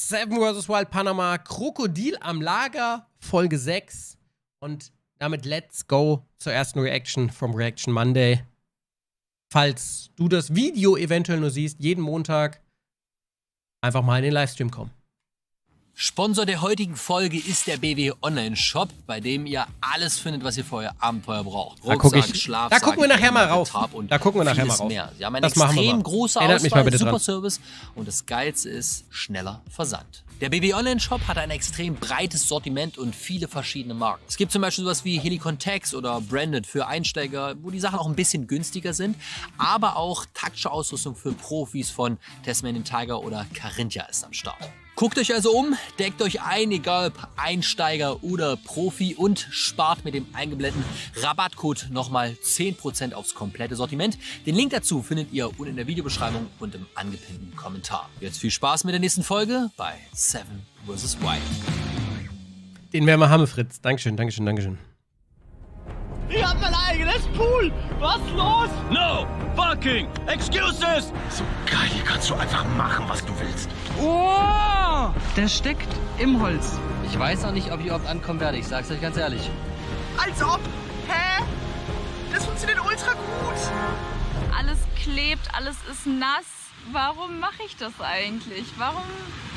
Seven vs. Wild Panama, Krokodil am Lager, Folge 6. Und damit let's go zur ersten Reaction vom Reaction Monday. Falls du das Video eventuell nur siehst, jeden Montag einfach mal in den Livestream kommen. Sponsor der heutigen Folge ist der BW Online Shop, bei dem ihr alles findet, was ihr für euer Abenteuer braucht. Rucksack, Schlafsack, da gucken wir nachher mal rauf. Da gucken wir nachher mal rauf. Mehr. Sie haben eine extrem große Auswahl, super Service und das Geilste ist schneller Versand. Der BW Online Shop hat ein extrem breites Sortiment und viele verschiedene Marken. Es gibt zum Beispiel sowas wie Helicon Tex oder Branded für Einsteiger, wo die Sachen auch ein bisschen günstiger sind, aber auch taktische Ausrüstung für Profis von Tasmanian Tiger oder Carinthia ist am Start. Guckt euch also um, deckt euch ein, egal ob Einsteiger oder Profi und spart mit dem eingeblendeten Rabattcode nochmal 10% aufs komplette Sortiment. Den Link dazu findet ihr unten in der Videobeschreibung und im angepinnten Kommentar. Jetzt viel Spaß mit der nächsten Folge bei Seven vs. Wild. Den werden wir haben, Fritz. Dankeschön, Dankeschön, Dankeschön. Ich hab mein eigenes Pool! Was los? No fucking excuses! So geil, hier kannst du einfach machen, was du willst. Oh, der steckt im Holz. Ich weiß auch nicht, ob ich oft ankommen werde, ich sag's euch ganz ehrlich. Als ob! Hä? Das funktioniert ultra gut! Alles klebt, alles ist nass. Warum mache ich das eigentlich? Warum?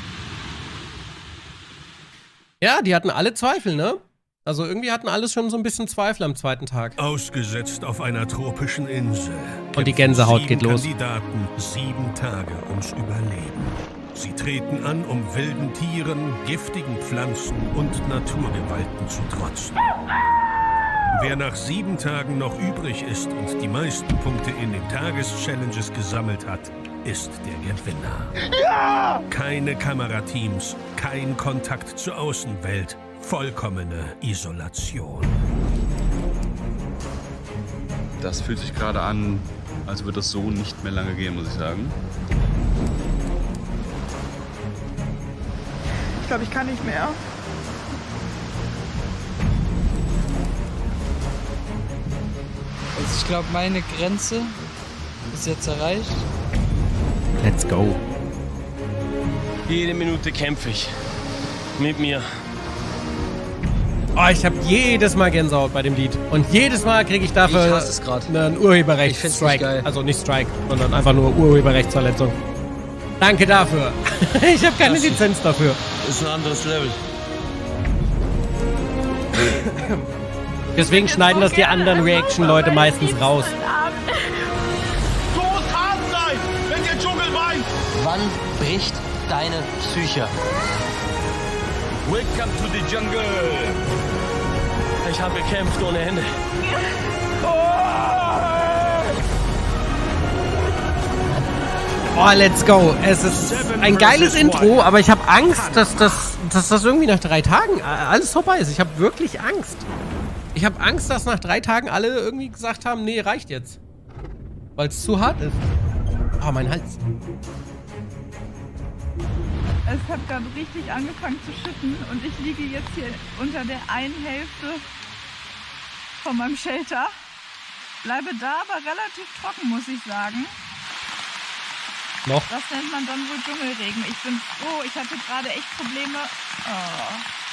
Ja, die hatten alle Zweifel, ne? Also irgendwie hatten alles schon so ein bisschen Zweifel am zweiten Tag. Ausgesetzt auf einer tropischen Insel. Und die Gänsehaut geht los. Kandidaten 7 Tage ums Überleben. Sie treten an, um wilden Tieren, giftigen Pflanzen und Naturgewalten zu trotzen. Wer nach 7 Tagen noch übrig ist und die meisten Punkte in den Tageschallenges gesammelt hat, ist der Gewinner. Ja! Keine Kamerateams, kein Kontakt zur Außenwelt. Vollkommene Isolation. Das fühlt sich gerade an, als würde das so nicht mehr lange gehen, muss ich sagen. Ich glaube, ich kann nicht mehr. Also ich glaube, meine Grenze ist jetzt erreicht. Let's go. Jede Minute kämpfe ich. Mit mir. Oh, ich habe jedes Mal Gänsehaut bei dem Lied. Und jedes Mal kriege ich dafür einen Urheberrechtsstrike. Also nicht Strike, sondern einfach nur Urheberrechtsverletzung. Danke dafür. Ich habe keine Lizenz dafür. Ist ein anderes Level. Deswegen schneiden das die anderen Reaction-Leute meistens raus. So muss hart sein, wenn der Dschungel weint! Wann bricht deine Psyche? Welcome to the jungle. Ich habe gekämpft ohne Ende. Oh, let's go. Es ist ein geiles Intro, aber ich habe Angst, dass das irgendwie nach 3 Tagen alles vorbei ist. Ich habe wirklich Angst. Ich habe Angst, dass nach 3 Tagen alle irgendwie gesagt haben, nee, reicht jetzt. Weil es zu hart ist. Oh, mein Hals. Es hat gerade richtig angefangen zu schütten und ich liege jetzt hier unter der einen Hälfte von meinem Shelter. Bleibe da, aber relativ trocken, muss ich sagen. Noch? Das nennt man dann wohl Dschungelregen. Ich bin froh, ich hatte gerade echt Probleme. Oh.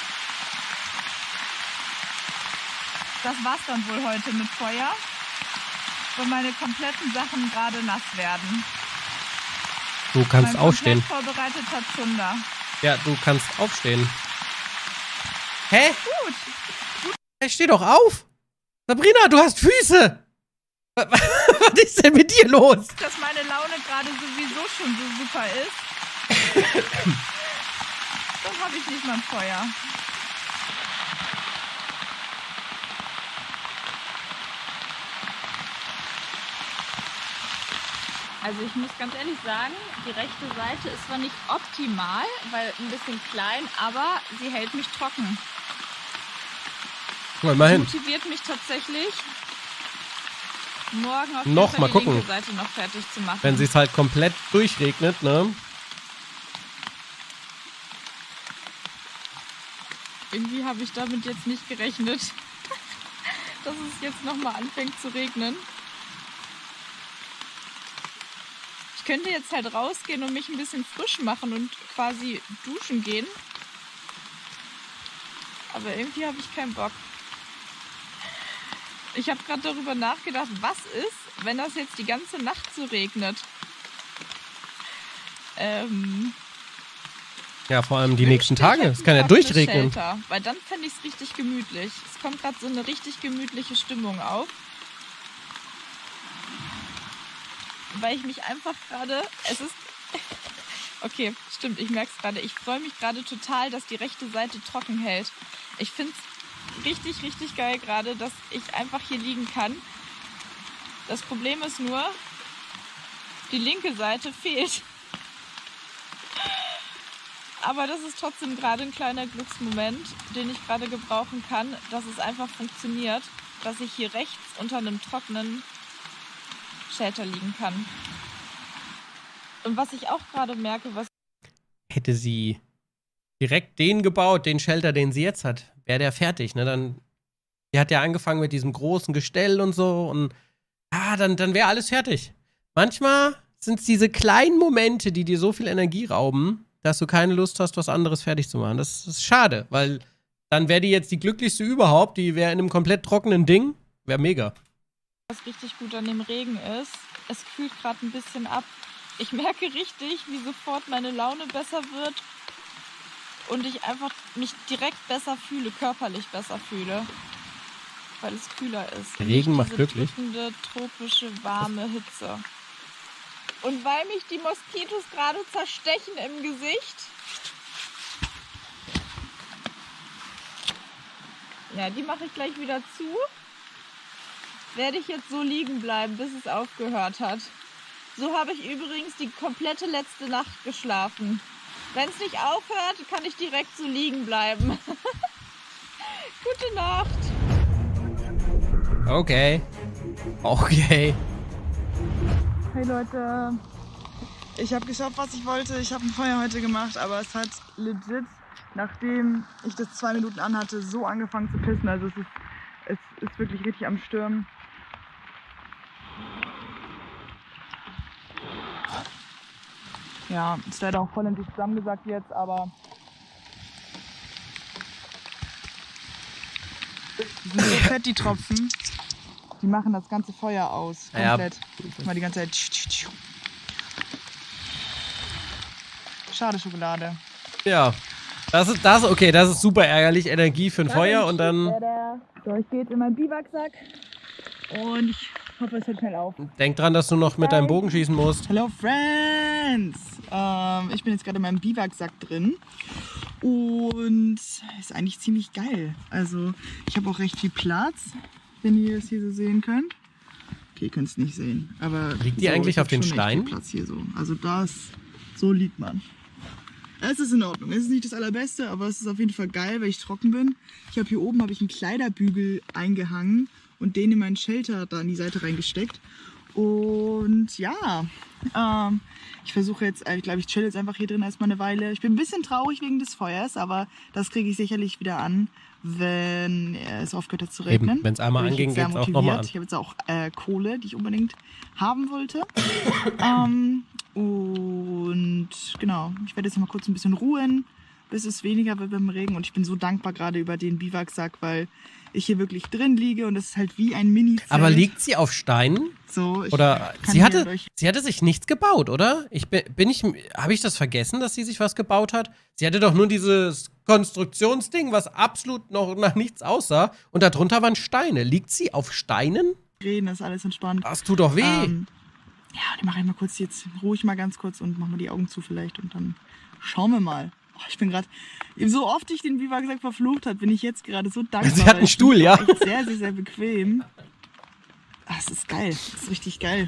Das war's dann wohl heute mit Feuer, weil meine kompletten Sachen gerade nass werden. Du kannst mein aufstehen. Vorbereiteter Zunder. Ja, du kannst aufstehen. Hä? Gut. Hey, steh doch auf! Sabrina, du hast Füße! Was ist denn mit dir los? Dass meine Laune gerade sowieso schon so super ist. Dann habe ich nicht mal ein Feuer. Also ich muss ganz ehrlich sagen, die rechte Seite ist zwar nicht optimal, weil ein bisschen klein, aber sie hält mich trocken. Mal immerhin. Motiviert mich tatsächlich, morgen auf Noch jeden mal Fall die gucken. linke Seite noch fertig zu machen. Wenn sie es halt komplett durchregnet, ne? Irgendwie habe ich damit jetzt nicht gerechnet, dass es jetzt nochmal anfängt zu regnen. Ich Ich könnte jetzt halt rausgehen und mich ein bisschen frisch machen und quasi duschen gehen. Aber irgendwie habe ich keinen Bock. Ich habe gerade darüber nachgedacht, was ist, wenn das jetzt die ganze Nacht so regnet. Ja, vor allem die nächsten Tage. Es kann ja durchregnen. Shelter, weil dann fände ich es richtig gemütlich. Es kommt gerade so eine richtig gemütliche Stimmung auf. Weil ich mich einfach gerade... Es ist... Okay, stimmt, ich merke es gerade. Ich freue mich gerade total, dass die rechte Seite trocken hält. Ich finde es richtig, richtig geil gerade, dass ich einfach hier liegen kann. Das Problem ist nur, die linke Seite fehlt. Aber das ist trotzdem gerade ein kleiner Glücksmoment, den ich gerade gebrauchen kann, dass es einfach funktioniert, dass ich hier rechts unter einem trockenen Shelter liegen kann. Und was ich auch gerade merke, was... Hätte sie direkt den gebaut, den Shelter, den sie jetzt hat, wäre der fertig, ne? Dann, die hat ja angefangen mit diesem großen Gestell und so und ja, dann wäre alles fertig. Manchmal sind es diese kleinen Momente, die dir so viel Energie rauben, dass du keine Lust hast, was anderes fertig zu machen. Das ist schade, weil dann wäre die jetzt die glücklichste überhaupt, die wäre in einem komplett trockenen Ding, wäre mega. Was richtig gut an dem Regen ist, es kühlt gerade ein bisschen ab. Ich merke richtig, wie sofort meine Laune besser wird und ich einfach mich direkt besser fühle, körperlich besser fühle, weil es kühler ist. Der Regen macht glücklich. Drückende, tropische, warme Hitze. Und weil mich die Moskitos gerade zerstechen im Gesicht. Ja, die mache ich gleich wieder zu. Werde ich jetzt so liegen bleiben, bis es aufgehört hat. So habe ich übrigens die komplette letzte Nacht geschlafen. Wenn es nicht aufhört, kann ich direkt so liegen bleiben. Gute Nacht. Okay. Okay. Hey Leute. Ich habe geschafft, was ich wollte. Ich habe ein Feuer heute gemacht, aber es hat legit, nachdem ich das 2 Minuten anhatte, so angefangen zu pissen. Also es ist wirklich richtig am Stürmen. Ja, ist leider auch voll endlich zusammengesackt jetzt, aber die sind so fett, die Tropfen. Die machen das ganze Feuer aus. Komplett. Ja. Mal die ganze Zeit. Schade Schokolade. Ja. Das ist super ärgerlich. Energie für ein Feuer und dann. So, ich gehe jetzt in meinen Biwaksack und ich hoffe, es hört schnell auf. Denk dran, dass du noch mit deinem Bogen schießen musst. Hello Friends! Ich bin jetzt gerade in meinem Biwaksack drin und ist eigentlich ziemlich geil. Also ich habe auch recht viel Platz, wenn ihr es hier so sehen könnt. Okay, ihr könnt es nicht sehen, aber liegt die eigentlich auf den Steinen? Platz hier so. Also so liegt man. Es ist in Ordnung. Es ist nicht das Allerbeste, aber es ist auf jeden Fall geil, weil ich trocken bin. Hier oben habe ich einen Kleiderbügel eingehangen und den in meinen Shelter da an die Seite reingesteckt. Und ja, ich versuche jetzt, ich glaube, ich chill jetzt einfach hier drin erstmal eine Weile. Ich bin ein bisschen traurig wegen des Feuers, aber das kriege ich sicherlich wieder an, wenn es aufgehört hat zu regnen. Wenn es einmal anging, geht es auch nochmal an. Ich habe jetzt auch Kohle, die ich unbedingt haben wollte. Und genau, ich werde jetzt noch mal kurz ein bisschen ruhen, bis es weniger wird beim Regen. Und ich bin so dankbar gerade über den Biwaksack, weil ich hier wirklich drin liege und es ist halt wie ein Mini-Zelt. Aber liegt sie auf Steinen? So, oder sie hatte sich nichts gebaut, oder? Habe ich das vergessen, dass sie sich was gebaut hat? Sie hatte doch nur dieses Konstruktionsding, was absolut noch nach nichts aussah. Und darunter waren Steine. Liegt sie auf Steinen? Reden, das ist alles entspannt. Das tut doch weh. Ja, die mache ich mal kurz jetzt ruhig mal ganz kurz und mach mal die Augen zu vielleicht und dann schauen wir mal. Oh, ich bin gerade, so oft ich den Biwaksack verflucht habe, bin ich jetzt gerade so dankbar. Sie hat einen Stuhl, ja? Echt sehr, sehr, sehr bequem. Das ist geil. Das ist richtig geil.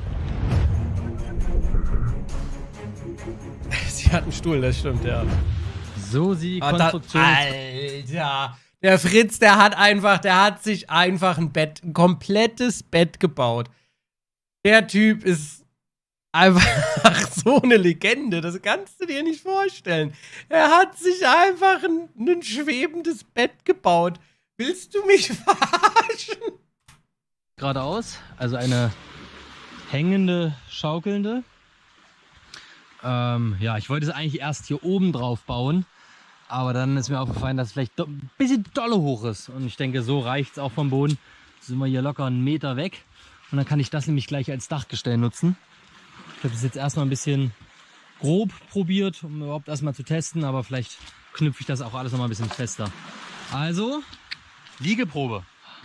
Sie hat einen Stuhl, das stimmt, ja. So sieht die Konstruktion. Alter, der Fritz, der hat sich einfach ein komplettes Bett gebaut. Der Typ ist einfach so eine Legende, das kannst du dir nicht vorstellen. Er hat sich einfach ein schwebendes Bett gebaut. Willst du mich verarschen? Geradeaus, also eine hängende, schaukelnde. Ja, ich wollte es eigentlich erst hier oben drauf bauen. Aber dann ist mir aufgefallen, dass es vielleicht ein bisschen dolle hoch ist. Und ich denke, so reicht es auch vom Boden. Sind wir hier locker 1 Meter weg. Und dann kann ich das nämlich gleich als Dachgestell nutzen. Ich habe das jetzt erstmal ein bisschen grob probiert, um überhaupt erstmal zu testen. Aber vielleicht knüpfe ich das auch alles noch mal ein bisschen fester. Also, Liegeprobe.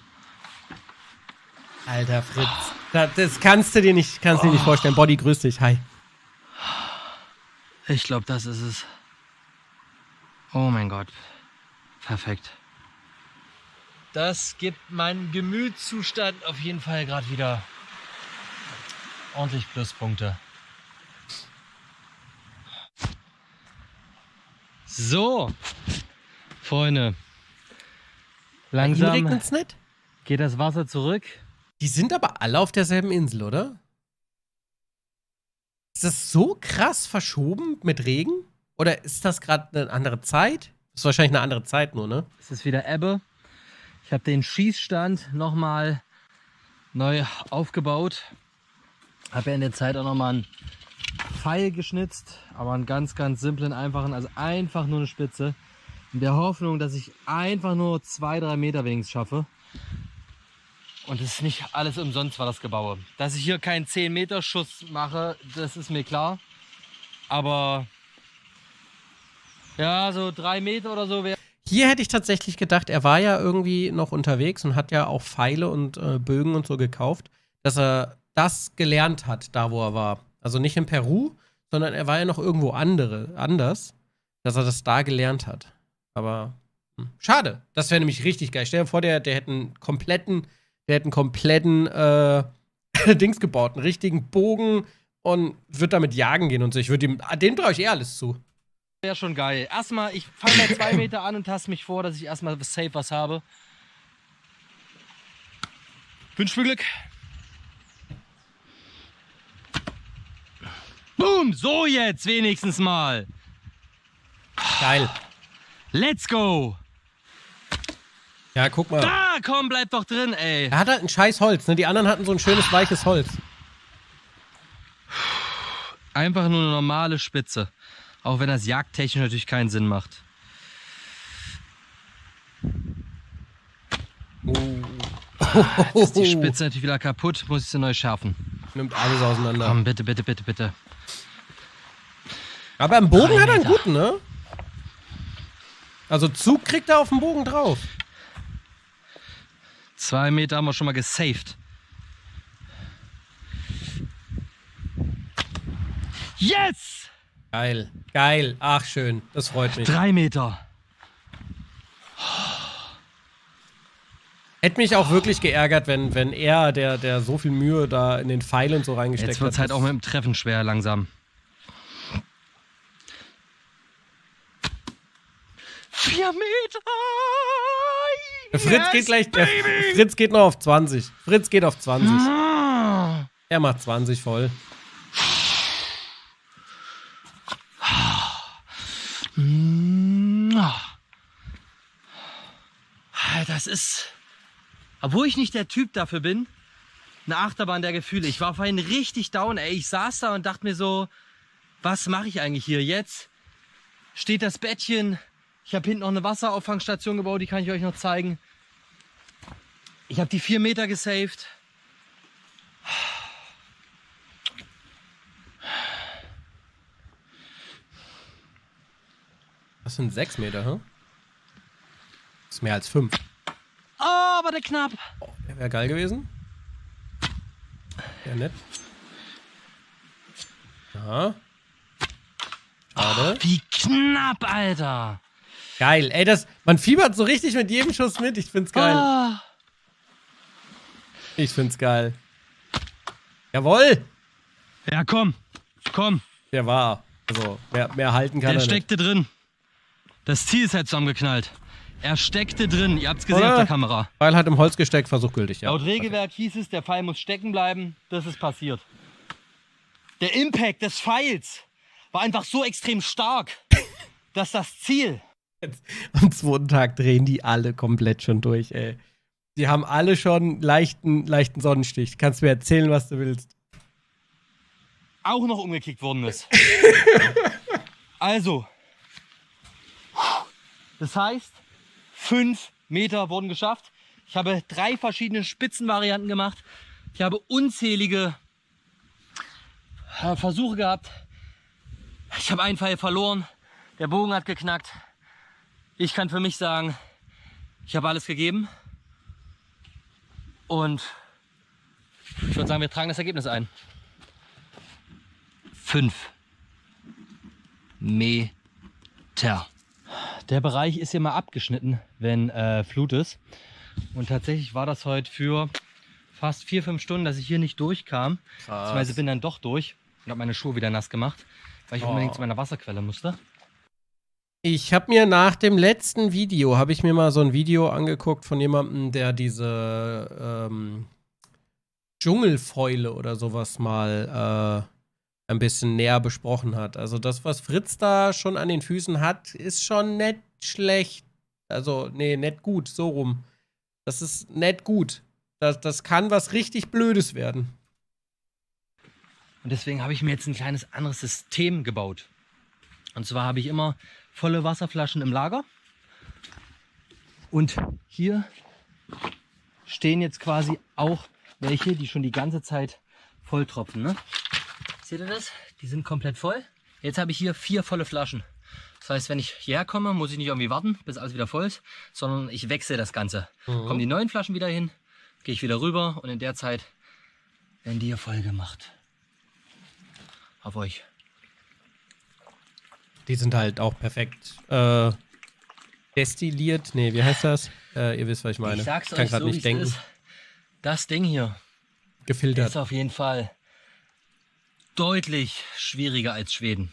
Alter Fritz, das kannst du dir nicht vorstellen. Body, grüß dich, hi. Ich glaube, das ist es. Oh mein Gott, perfekt. Das gibt meinem Gemütszustand auf jeden Fall gerade wieder ordentlich Pluspunkte. So, Freunde, langsam regnet's nicht? Geht das Wasser zurück. Die sind aber alle auf derselben Insel, oder? Ist das so krass verschoben mit Regen? Oder ist das gerade eine andere Zeit? Das ist wahrscheinlich eine andere Zeit nur, ne? Es ist wieder Ebbe. Ich habe den Schießstand nochmal neu aufgebaut. Habe ja in der Zeit auch nochmal einen Pfeil geschnitzt. Aber einen ganz, ganz simplen, einfachen. Also einfach nur eine Spitze. In der Hoffnung, dass ich einfach nur 2-3 Meter wenigstens schaffe. Und es ist nicht alles umsonst war das Gebaue. Dass ich hier keinen 10-Meter-Schuss mache, das ist mir klar. Aber ja, so 3 Meter oder so wäre. Hier hätte ich tatsächlich gedacht, er war ja irgendwie noch unterwegs und hat ja auch Pfeile und Bögen und so gekauft, dass er das gelernt hat, da wo er war. Also nicht in Peru, sondern er war ja noch irgendwo anders, dass er das da gelernt hat. Aber schade. Das wäre nämlich richtig geil. Stell dir vor, der hätte einen kompletten Dings gebaut, einen richtigen Bogen und wird damit jagen gehen und so. Dem traue ich alles zu. Wäre schon geil. Erstmal, ich fange bei 2 Meter an und taste mich vor, dass ich erstmal safe was habe. Wünsch mir Glück. Boom, so jetzt wenigstens mal. Geil. Let's go. Ja, guck mal. Da, komm, bleib doch drin, ey. Er hat halt ein scheiß Holz, ne? Die anderen hatten so ein schönes, weiches Holz. Einfach nur eine normale Spitze. Auch wenn das jagdtechnisch natürlich keinen Sinn macht. Jetzt ist die Spitze natürlich wieder kaputt, muss ich sie neu schärfen. Nimmt alles auseinander. Komm, bitte, bitte, bitte, bitte. Aber im Bogen hat er einen guten, ne? Also Zug kriegt er auf dem Bogen drauf. 2 Meter haben wir schon mal gesaved. Yes! Geil, geil. Ach, schön. Das freut mich. 3 Meter. Hätte mich auch wirklich geärgert, wenn er, der so viel Mühe da in den Pfeil und so reingesteckt hat. Jetzt wird es halt auch mit dem Treffen schwer langsam. 4 Meter! Fritz geht gleich. Fritz geht noch auf 20. Fritz geht auf 20. Er macht 20 voll. Das ist, obwohl ich nicht der Typ dafür bin, eine Achterbahn der Gefühle. Ich war vorhin richtig down, ey. Ich saß da und dachte mir so, was mache ich eigentlich hier? Jetzt steht das Bettchen. Ich habe hinten noch eine Wasserauffangstation gebaut, die kann ich euch noch zeigen. Ich habe die 4 Meter gesaved. Das sind 6 Meter, hm? Das ist mehr als 5. Oh, aber der knapp. Oh, der wäre geil gewesen. Sehr nett. Ja. Schade. Oh, wie knapp, Alter. Geil. Ey, man fiebert so richtig mit jedem Schuss mit. Ich find's geil. Oh. Ich find's geil. Jawohl. Ja, komm. Komm. Der war. Also, mehr halten kann er nicht. Der steckte drin. Das Ziel ist halt zusammengeknallt. Er steckte drin. Ihr habt's gesehen auf der Kamera. Pfeil hat im Holz gesteckt, Versuch gültig, ja. Laut Regelwerk hieß es, der Pfeil muss stecken bleiben. Das ist passiert. Der Impact des Pfeils war einfach so extrem stark, dass das Ziel... Jetzt, am 2. Tag drehen die alle komplett schon durch, ey. Die haben alle schon leichten Sonnenstich. Kannst mir erzählen, was du willst. auch noch umgekickt worden ist. Also, das heißt, 5 Meter wurden geschafft. Ich habe 3 verschiedene Spitzenvarianten gemacht. Ich habe unzählige Versuche gehabt. Ich habe einen Pfeil verloren. Der Bogen hat geknackt. Ich kann für mich sagen, ich habe alles gegeben. Und ich würde sagen, wir tragen das Ergebnis ein. 5 Meter. Der Bereich ist hier mal abgeschnitten, wenn Flut ist. Und tatsächlich war das heute für fast 4-5 Stunden, dass ich hier nicht durchkam. Beziehungsweise bin dann doch durch und habe meine Schuhe wieder nass gemacht, weil ich unbedingt zu meiner Wasserquelle musste. Ich habe mir nach dem letzten Video, habe ich mir mal so ein Video angeguckt von jemandem, der diese Dschungelfäule oder sowas mal ein bisschen näher besprochen hat. Also das, was Fritz da schon an den Füßen hat, ist schon nicht schlecht. Also, nee, nicht gut, so rum. Das ist nicht gut. Das kann was richtig Blödes werden. Und deswegen habe ich mir jetzt ein kleines anderes System gebaut. Und zwar habe ich immer volle Wasserflaschen im Lager. Und hier stehen jetzt quasi auch welche, die schon die ganze Zeit voll tropfen. Ne? Seht ihr das? Die sind komplett voll. Jetzt habe ich hier 4 volle Flaschen. Das heißt, wenn ich hierher komme, muss ich nicht irgendwie warten, bis alles wieder voll ist, sondern ich wechsle das Ganze. Kommen die neuen Flaschen wieder hin, gehe ich wieder rüber und in der Zeit werden die hier voll gemacht. Auf euch. Die sind halt auch perfekt destilliert. Nee, wie heißt das? Ihr wisst, was ich meine. Ich sag's kann euch gerade so, nicht denken. ist. Das Ding hier gefiltert ist auf jeden Fall deutlich schwieriger als Schweden.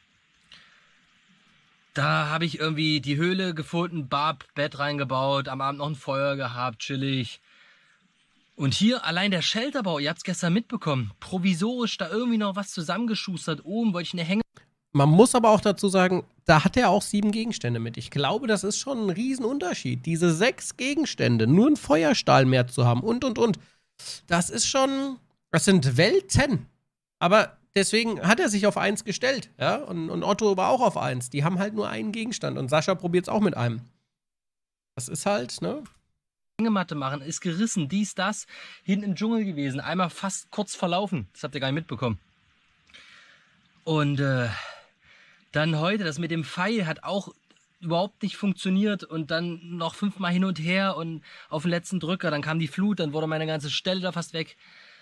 Da habe ich irgendwie die Höhle gefunden, Bett reingebaut, am Abend noch ein Feuer gehabt, chillig. Und hier allein der Shelterbau, ihr habt es gestern mitbekommen, provisorisch da irgendwie noch was zusammengeschustert. Oben wollte ich eine Hänge. Man muss aber auch dazu sagen, da hat er auch 7 Gegenstände mit. Ich glaube, das ist schon ein Riesenunterschied. Diese 6 Gegenstände, nur einen Feuerstahl mehr zu haben und. Das ist schon, das sind Welten. Aber deswegen hat er sich auf 1 gestellt, ja, und Otto war auch auf 1. Die haben halt nur einen Gegenstand und Sascha probiert es auch mit einem. Das ist halt, ne? Hängematte machen, ist gerissen, dies, das, hinten im Dschungel gewesen, einmal fast kurz verlaufen. Das habt ihr gar nicht mitbekommen. Und dann heute, das mit dem Pfeil hat auch überhaupt nicht funktioniert und dann noch 5-mal hin und her und auf den letzten Drücker, dann kam die Flut, dann wurde meine ganze Stelle da fast weg.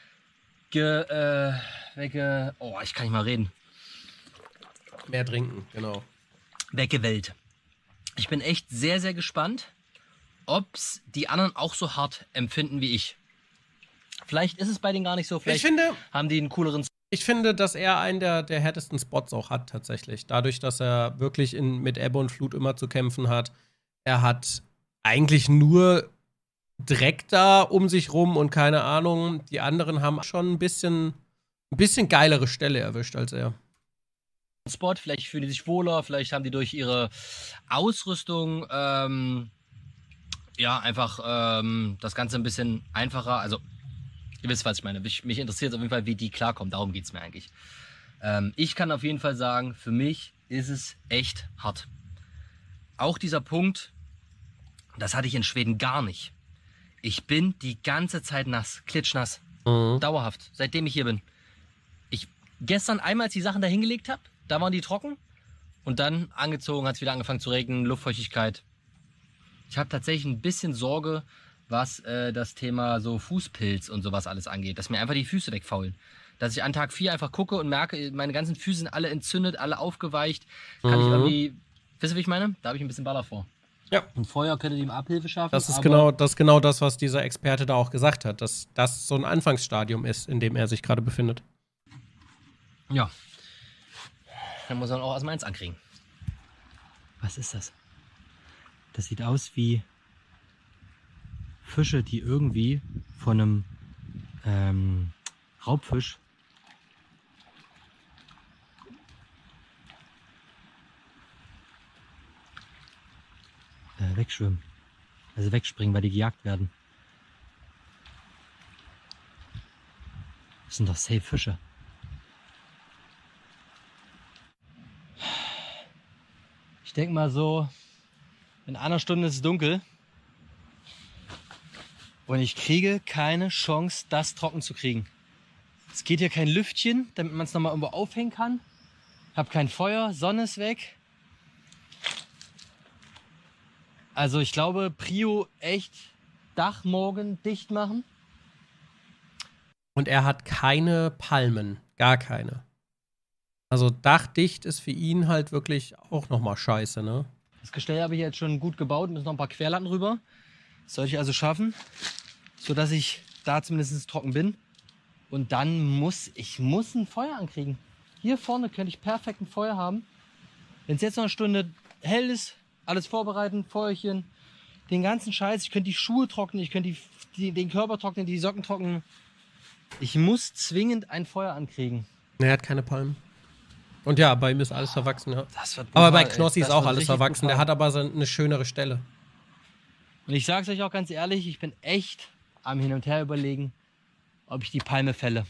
Oh, ich kann nicht mal reden. Mehr trinken, genau. Weggewellt. Ich bin echt sehr, sehr gespannt, ob's die anderen auch so hart empfinden wie ich. Vielleicht ist es bei denen gar nicht so, vielleicht haben die einen cooleren. Ich finde, dass er einen der härtesten Spots auch hat, tatsächlich. Dadurch, dass er wirklich mit Ebbe und Flut immer zu kämpfen hat. Er hat eigentlich nur Dreck da um sich rum und keine Ahnung. Die anderen haben schon ein bisschen geilere Stelle erwischt als er. Spot, vielleicht fühlen die sich wohler, vielleicht haben die durch ihre Ausrüstung ja einfach das Ganze ein bisschen einfacher. Also ihr wisst, was ich meine. Mich interessiert auf jeden Fall, wie die klarkommen. Darum geht es mir eigentlich. Ich kann auf jeden Fall sagen, für mich ist es echt hart. Auch dieser Punkt, das hatte ich in Schweden gar nicht. Ich bin die ganze Zeit nass, klitschnass. Dauerhaft, seitdem ich hier bin. Gestern einmal, als die Sachen da hingelegt habe, da waren die trocken. Und dann angezogen, hat es wieder angefangen zu regnen, Luftfeuchtigkeit. Ich habe tatsächlich ein bisschen Sorge, was das Thema so Fußpilz und sowas alles angeht. Dass mir einfach die Füße wegfaulen. Dass ich an Tag 4 einfach gucke und merke, meine ganzen Füße sind alle entzündet, alle aufgeweicht. Kann ich irgendwie, wisst ihr, wie ich meine? Da habe ich ein bisschen Baller vor. Ja. Und Feuer könnte dem Abhilfe schaffen. Das ist genau das, was dieser Experte da auch gesagt hat. Dass das so ein Anfangsstadium ist, in dem er sich gerade befindet. Ja. Dann muss man auch erstmal eins ankriegen. Was ist das? Das sieht aus wie Fische, die irgendwie von einem Raubfisch wegschwimmen. Also wegspringen, weil die gejagt werden. Das sind doch safe Fische. Ich denke mal so, in einer Stunde ist es dunkel. Und ich kriege keine Chance, das trocken zu kriegen. Es geht hier kein Lüftchen, damit man es nochmal irgendwo aufhängen kann. Ich habe kein Feuer, Sonne ist weg. Also ich glaube, Prio echt Dach morgen dicht machen. Und er hat keine Palmen, gar keine. Also dachdicht ist für ihn halt wirklich auch nochmal scheiße, ne? Das Gestell habe ich jetzt schon gut gebaut, müssen noch ein paar Querlatten rüber. Das sollte ich also schaffen, sodass ich da zumindest trocken bin. Und dann muss ich ein Feuer ankriegen. Hier vorne könnte ich perfekt ein Feuer haben. Wenn es jetzt noch eine Stunde hell ist, alles vorbereiten, Feuerchen, den ganzen Scheiß. Ich könnte die Schuhe trocknen, ich könnte den Körper trocknen, die Socken trocknen. Ich muss zwingend ein Feuer ankriegen. Er hat keine Palmen. Und ja, bei ihm ist alles verwachsen, ja. Brutal, aber bei Knossi ist auch alles verwachsen. Brutal. Der hat aber eine schönere Stelle. Und ich sag's euch auch ganz ehrlich, ich bin echt am Hin und Her überlegen, ob ich die Palme fälle.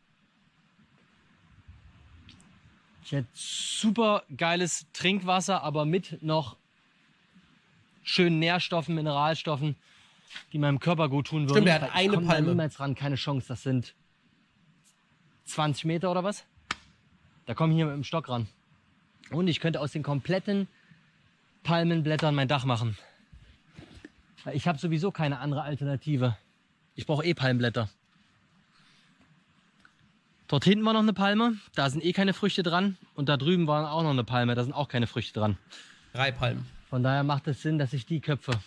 Ich hätte super geiles Trinkwasser, aber mit noch schönen Nährstoffen, Mineralstoffen, die meinem Körper gut tun würden. Stimmt, der hat eine Palme. Da niemals ran, keine Chance. Das sind 20 Meter oder was? Da komme ich hier mit dem Stock ran. Und ich könnte aus den kompletten Palmenblättern mein Dach machen. Ich habe sowieso keine andere Alternative. Ich brauche eh Palmenblätter. Dort hinten war noch eine Palme, da sind eh keine Früchte dran. Und da drüben war auch noch eine Palme, da sind auch keine Früchte dran. 3 Palmen. Von daher macht es Sinn, dass ich die köpfe.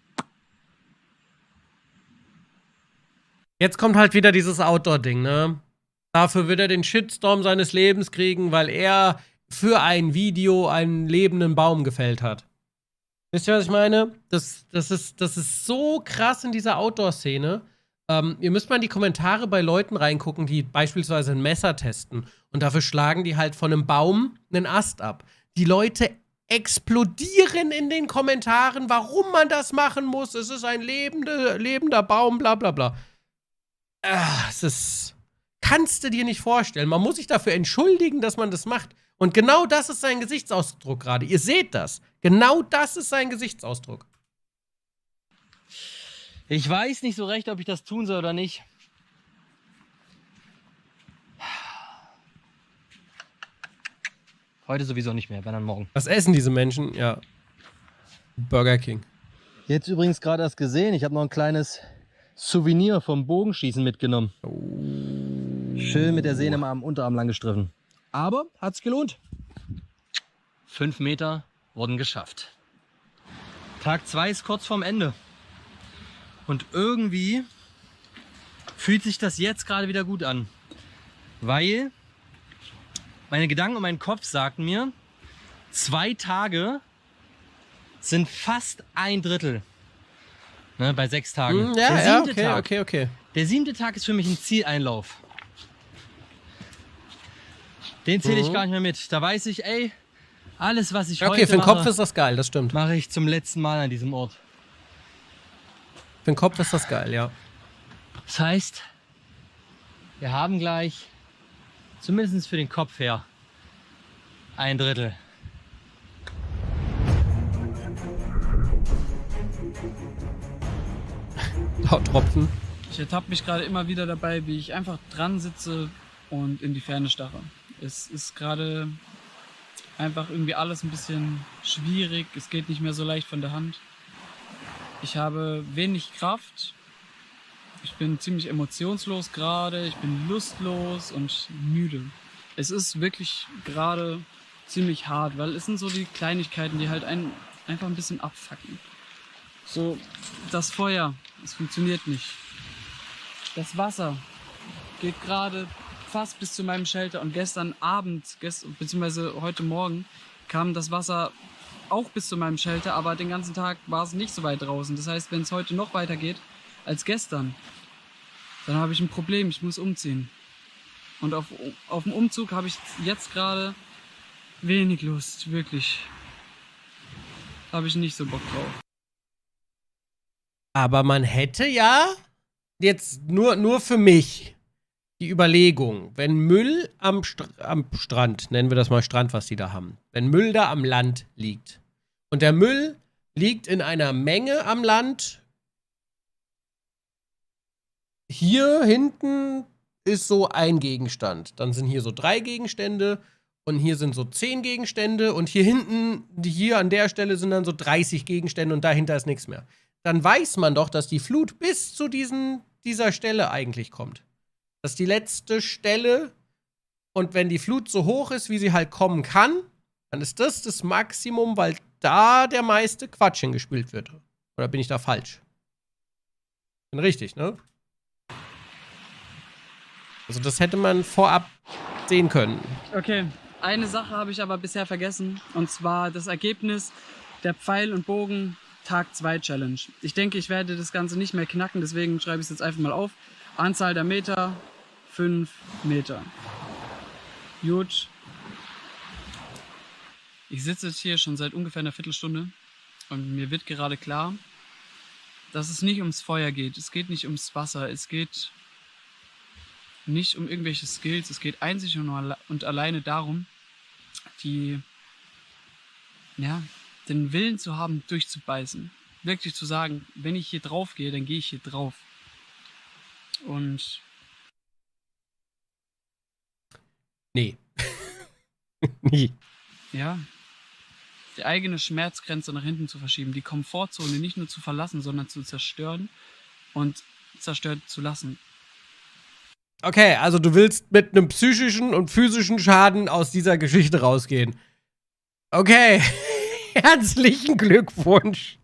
Jetzt kommt halt wieder dieses Outdoor-Ding, ne? Dafür wird er den Shitstorm seines Lebens kriegen, weil er für ein Video einen lebenden Baum gefällt hat. Wisst ihr, was ich meine? Das ist so krass in dieser Outdoor-Szene. Ihr müsst mal in die Kommentare bei Leuten reingucken, die beispielsweise ein Messer testen. Und dafür schlagen die halt von einem Baum einen Ast ab. Die Leute explodieren in den Kommentaren, warum man das machen muss. Es ist ein lebender Baum, bla bla bla. Es ist... Kannst du dir nicht vorstellen. Man muss sich dafür entschuldigen, dass man das macht. Und genau das ist sein Gesichtsausdruck gerade. Ihr seht das. Genau das ist sein Gesichtsausdruck. Ich weiß nicht so recht, ob ich das tun soll oder nicht. Heute sowieso nicht mehr, wenn dann morgen. Was essen diese Menschen? Ja. Burger King. Jetzt übrigens gerade erst gesehen, ich habe noch ein kleines Souvenir vom Bogenschießen mitgenommen. Schön mit der Sehne am Unterarm lang gestriffen. Aber hat's gelohnt. 5 Meter wurden geschafft. Tag 2 ist kurz vorm Ende. Und irgendwie fühlt sich das jetzt gerade wieder gut an. Weil meine Gedanken und mein Kopf sagten mir, 2 Tage sind fast 1/3. Ne, bei 6 Tagen. Ja, der 7. Tag, okay. Der 7. Tag ist für mich ein Zieleinlauf. Den zähle ich gar nicht mehr mit. Da weiß ich, ey, alles, was ich heute mache... Okay, für den Kopf ist das geil, das stimmt. Mache ich zum letzten Mal an diesem Ort. Für den Kopf ist das geil, ja. Das heißt, wir haben gleich, zumindest für den Kopf her, 1/3. Tropfen. Ich ertappe mich gerade immer wieder dabei, wie ich einfach dran sitze und in die Ferne starre. Es ist gerade einfach irgendwie alles ein bisschen schwierig. Es geht nicht mehr so leicht von der Hand. Ich habe wenig Kraft. Ich bin ziemlich emotionslos gerade. Ich bin lustlos und müde. Es ist wirklich gerade ziemlich hart, weil es sind so die Kleinigkeiten, die halt einen einfach ein bisschen abfacken. So, das Feuer, es funktioniert nicht. Das Wasser geht gerade fast bis zu meinem Shelter und gestern Abend, beziehungsweise heute Morgen, kam das Wasser auch bis zu meinem Shelter, aber den ganzen Tag war es nicht so weit draußen. Das heißt, wenn es heute noch weiter geht als gestern, dann habe ich ein Problem, ich muss umziehen. Und auf den Umzug habe ich jetzt gerade wenig Lust, wirklich. Habe ich nicht so Bock drauf. Aber man hätte ja, jetzt nur für mich, die Überlegung, wenn Müll am Strand, nennen wir das mal Strand, was die da haben, wenn Müll da am Land liegt und der Müll liegt in einer Menge am Land, hier hinten ist so ein Gegenstand, dann sind hier so 3 Gegenstände und hier sind so 10 Gegenstände und hier hinten, hier an der Stelle sind dann so 30 Gegenstände und dahinter ist nichts mehr. Dann weiß man doch, dass die Flut bis zu dieser Stelle eigentlich kommt. Das ist die letzte Stelle und wenn die Flut so hoch ist, wie sie halt kommen kann, dann ist das das Maximum, weil da der meiste Quatsch hingespült wird. Oder bin ich da falsch? Bin richtig, ne? Also das hätte man vorab sehen können. Okay, eine Sache habe ich aber bisher vergessen. Und zwar das Ergebnis der Pfeil- und Bogen Tag 2 Challenge. Ich denke, ich werde das Ganze nicht mehr knacken, deswegen schreibe ich es jetzt einfach mal auf. Anzahl der Meter, 5 Meter. Gut. Ich sitze jetzt hier schon seit ungefähr einer Viertelstunde und mir wird gerade klar, dass es nicht ums Feuer geht. Es geht nicht ums Wasser. Es geht nicht um irgendwelche Skills. Es geht einzig und alleine darum, den Willen zu haben, durchzubeißen. Wirklich zu sagen, wenn ich hier drauf gehe, dann gehe ich hier drauf. Und nee. Nie. Ja. Die eigene Schmerzgrenze nach hinten zu verschieben, die Komfortzone nicht nur zu verlassen, sondern zu zerstören und zerstört zu lassen. Okay, also du willst mit einem psychischen und physischen Schaden aus dieser Geschichte rausgehen. Okay. Herzlichen Glückwunsch.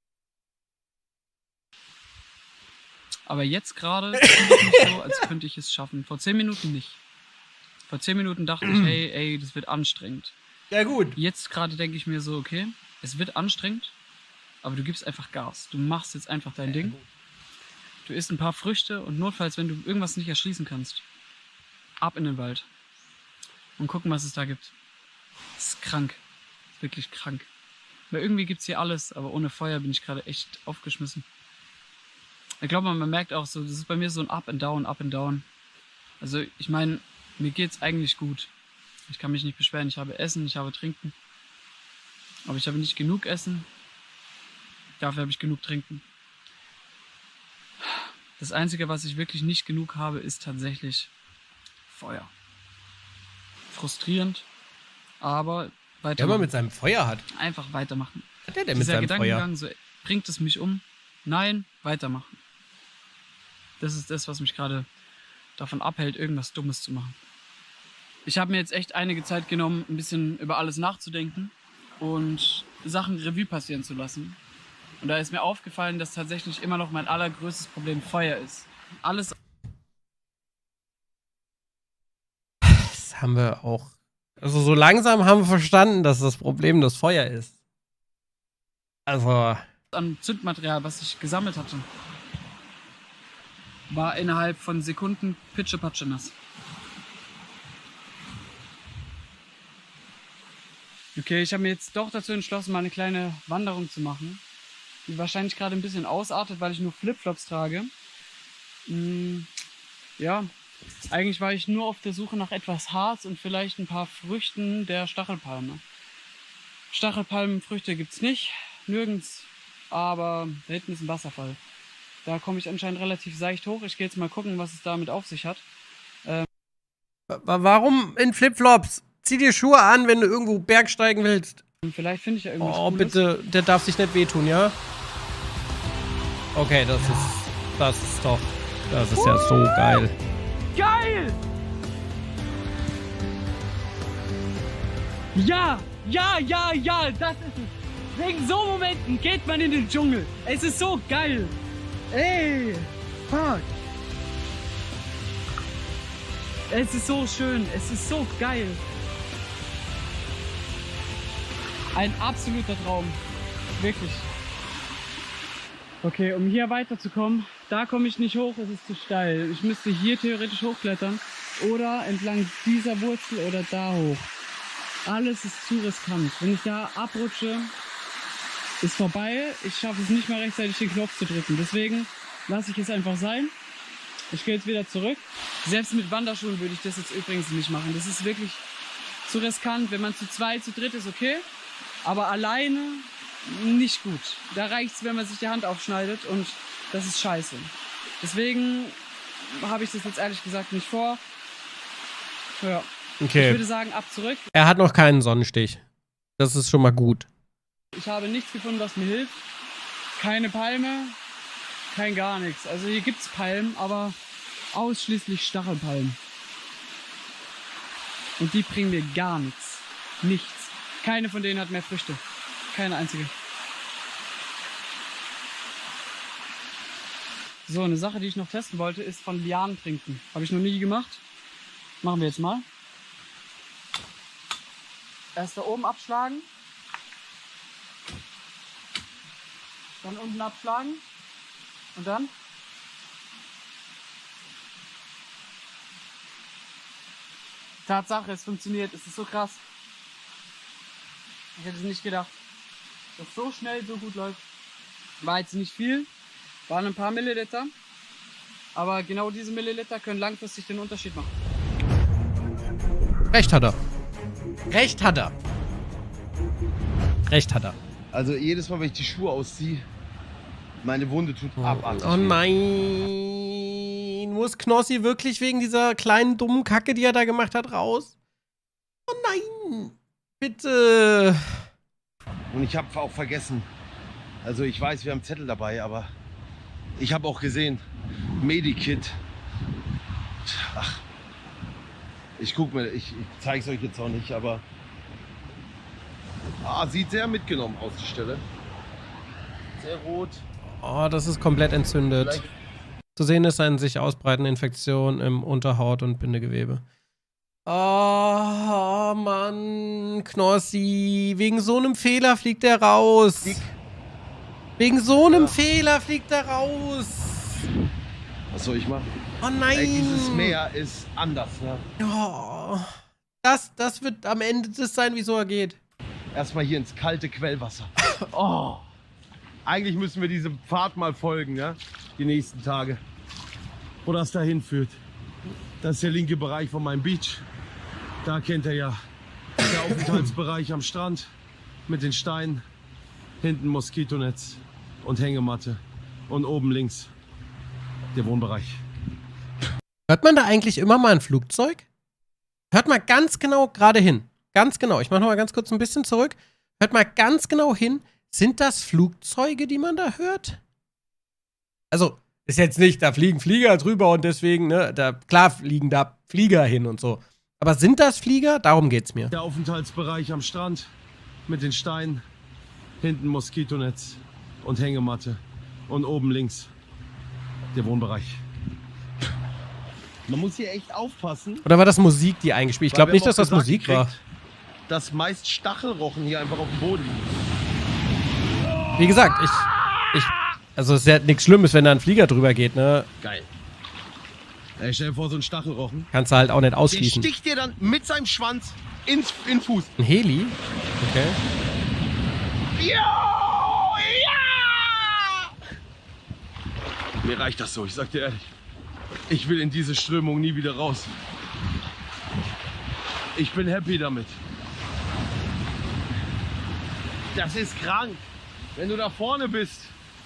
Aber jetzt gerade fühle ich mich so, als könnte ich es schaffen. Vor 10 Minuten nicht. Vor 10 Minuten dachte ich, ey, das wird anstrengend. Ja gut. Jetzt gerade denke ich mir so, okay, es wird anstrengend, aber du gibst einfach Gas. Du machst jetzt einfach dein Ding. Du isst ein paar Früchte und notfalls, wenn du irgendwas nicht erschließen kannst, ab in den Wald und gucken, was es da gibt. Das ist krank. Das ist wirklich krank. Weil irgendwie gibt es hier alles, aber ohne Feuer bin ich gerade echt aufgeschmissen. Ich glaube, man merkt auch so, das ist bei mir so ein Up and Down, Up and Down. Also ich meine, mir geht's eigentlich gut. Ich kann mich nicht beschweren, ich habe Essen, ich habe Trinken. Aber ich habe nicht genug Essen. Dafür habe ich genug Trinken. Das Einzige, was ich wirklich nicht genug habe, ist tatsächlich Feuer. Frustrierend, aber weitermachen. Wenn man mit seinem Feuer hat. Einfach weitermachen. Was hat der denn mit seinem Feuer? So, bringt es mich um? Nein, weitermachen. Das ist das, was mich gerade davon abhält, irgendwas Dummes zu machen. Ich habe mir jetzt echt einige Zeit genommen, ein bisschen über alles nachzudenken und Sachen Revue passieren zu lassen. Und da ist mir aufgefallen, dass tatsächlich immer noch mein allergrößtes Problem Feuer ist. Alles. Das haben wir auch. Also so langsam haben wir verstanden, dass das Problem das Feuer ist. Also. An Zündmaterial, was ich gesammelt hatte, war innerhalb von Sekunden pitschepatsche nass. Okay, ich habe mir jetzt doch dazu entschlossen, mal eine kleine Wanderung zu machen, die wahrscheinlich gerade ein bisschen ausartet, weil ich nur Flipflops trage. Ja, eigentlich war ich nur auf der Suche nach etwas Harz und vielleicht ein paar Früchten der Stachelpalme. Stachelpalmenfrüchte gibt es nicht, nirgends, aber da hinten ist ein Wasserfall. Da komme ich anscheinend relativ seicht hoch. Ich gehe jetzt mal gucken, was es damit auf sich hat. Warum in Flipflops? Zieh dir Schuhe an, wenn du irgendwo bergsteigen willst. Vielleicht finde ich ja irgendwas Cooles. Bitte, der darf sich nicht wehtun, ja? Okay, das ist doch, das ist ja so geil. Geil! Ja, das ist es. Wegen so Momenten geht man in den Dschungel. Es ist so geil. Ey, fuck. Es ist so schön, es ist so geil. Ein absoluter Traum. Wirklich. Okay, um hier weiterzukommen, da komme ich nicht hoch, es ist zu steil. Ich müsste hier theoretisch hochklettern oder entlang dieser Wurzel oder da hoch. Alles ist zu riskant. Wenn ich da abrutsche, ist vorbei. Ich schaffe es nicht mal rechtzeitig, den Knopf zu drücken. Deswegen lasse ich es einfach sein. Ich gehe jetzt wieder zurück. Selbst mit Wanderschuhen würde ich das jetzt übrigens nicht machen. Das ist wirklich zu riskant. Wenn man zu zweit, zu dritt ist okay, aber alleine nicht gut. Da reicht es, wenn man sich die Hand aufschneidet und das ist scheiße. Deswegen habe ich das jetzt ehrlich gesagt nicht vor. Ja. Okay. Ich würde sagen, ab zurück. Er hat noch keinen Sonnenstich. Das ist schon mal gut. Ich habe nichts gefunden, was mir hilft. Keine Palme, kein gar nichts. Also hier gibt es Palmen, aber ausschließlich Stachelpalmen. Und die bringen mir gar nichts. Nichts. Keine von denen hat mehr Früchte. Keine einzige. So, eine Sache, die ich noch testen wollte, ist von Lianen trinken. Habe ich noch nie gemacht. Machen wir jetzt mal. Erst da oben abschlagen. Dann unten abschlagen. Und dann. Tatsache, es funktioniert. Es ist so krass. Ich hätte es nicht gedacht, dass es so schnell so gut läuft. War jetzt nicht viel. Waren ein paar Milliliter. Aber genau diese Milliliter können langfristig den Unterschied machen. Recht hat er. Recht hat er. Recht hat er. Also jedes Mal, wenn ich die Schuhe ausziehe, meine Wunde tut abartig. Oh nein. Muss Knossi wirklich wegen dieser kleinen dummen Kacke, die er da gemacht hat, raus? Oh nein. Bitte. Und ich habe auch vergessen. Also ich weiß, wir haben Zettel dabei, aber ich habe auch gesehen, Medikit. Ach. Ich guck mir, ich zeige es euch jetzt auch nicht, aber sieht sehr mitgenommen aus, die Stelle. Sehr rot. Oh, das ist komplett entzündet. Vielleicht. Zu sehen ist eine sich ausbreitende Infektion im Unterhaut und Bindegewebe. Oh, Mann, Knossi. Wegen so einem Fehler fliegt er raus. Wegen so einem Fehler fliegt er raus. Was soll ich machen? Oh nein. Ey, dieses Meer ist anders, ne? Oh, das wird am Ende das sein, wieso er geht. Erstmal hier ins kalte Quellwasser. Oh. Eigentlich müssen wir diesem Pfad mal folgen, ja? Die nächsten Tage. Wo das dahin führt. Das ist der linke Bereich von meinem Beach. Da kennt ihr ja der Aufenthaltsbereich am Strand mit den Steinen. Hinten Moskitonetz und Hängematte. Und oben links der Wohnbereich. Hört man da eigentlich immer mal ein Flugzeug? Hört mal ganz genau gerade hin. Ganz genau. Ich mache noch mal ganz kurz ein bisschen zurück. Hört mal ganz genau hin. Sind das Flugzeuge, die man da hört? Also, ist jetzt nicht, da fliegen Flieger drüber und deswegen, ne, klar fliegen da Flieger hin und so. Aber sind das Flieger? Darum geht's mir. Der Aufenthaltsbereich am Strand mit den Steinen. Hinten Moskitonetz und Hängematte. Und oben links der Wohnbereich. Man muss hier echt aufpassen. Oder war das Musik, die eingespielt? Ich glaube nicht, dass das Musik war. Dass meist Stachelrochen hier einfach auf dem Boden liegen. Wie gesagt, also es ist ja nichts Schlimmes, wenn da ein Flieger drüber geht, ne? Geil. Ey, stell dir vor, so ein Stachelrochen. Kannst du halt auch nicht ausschließen. Der sticht dir dann mit seinem Schwanz in den Fuß. Ein Heli? Okay. Ja! Mir reicht das so, ich sag dir ehrlich. Ich will in diese Strömung nie wieder raus. Ich bin happy damit. Das ist krank. Wenn du da vorne bist,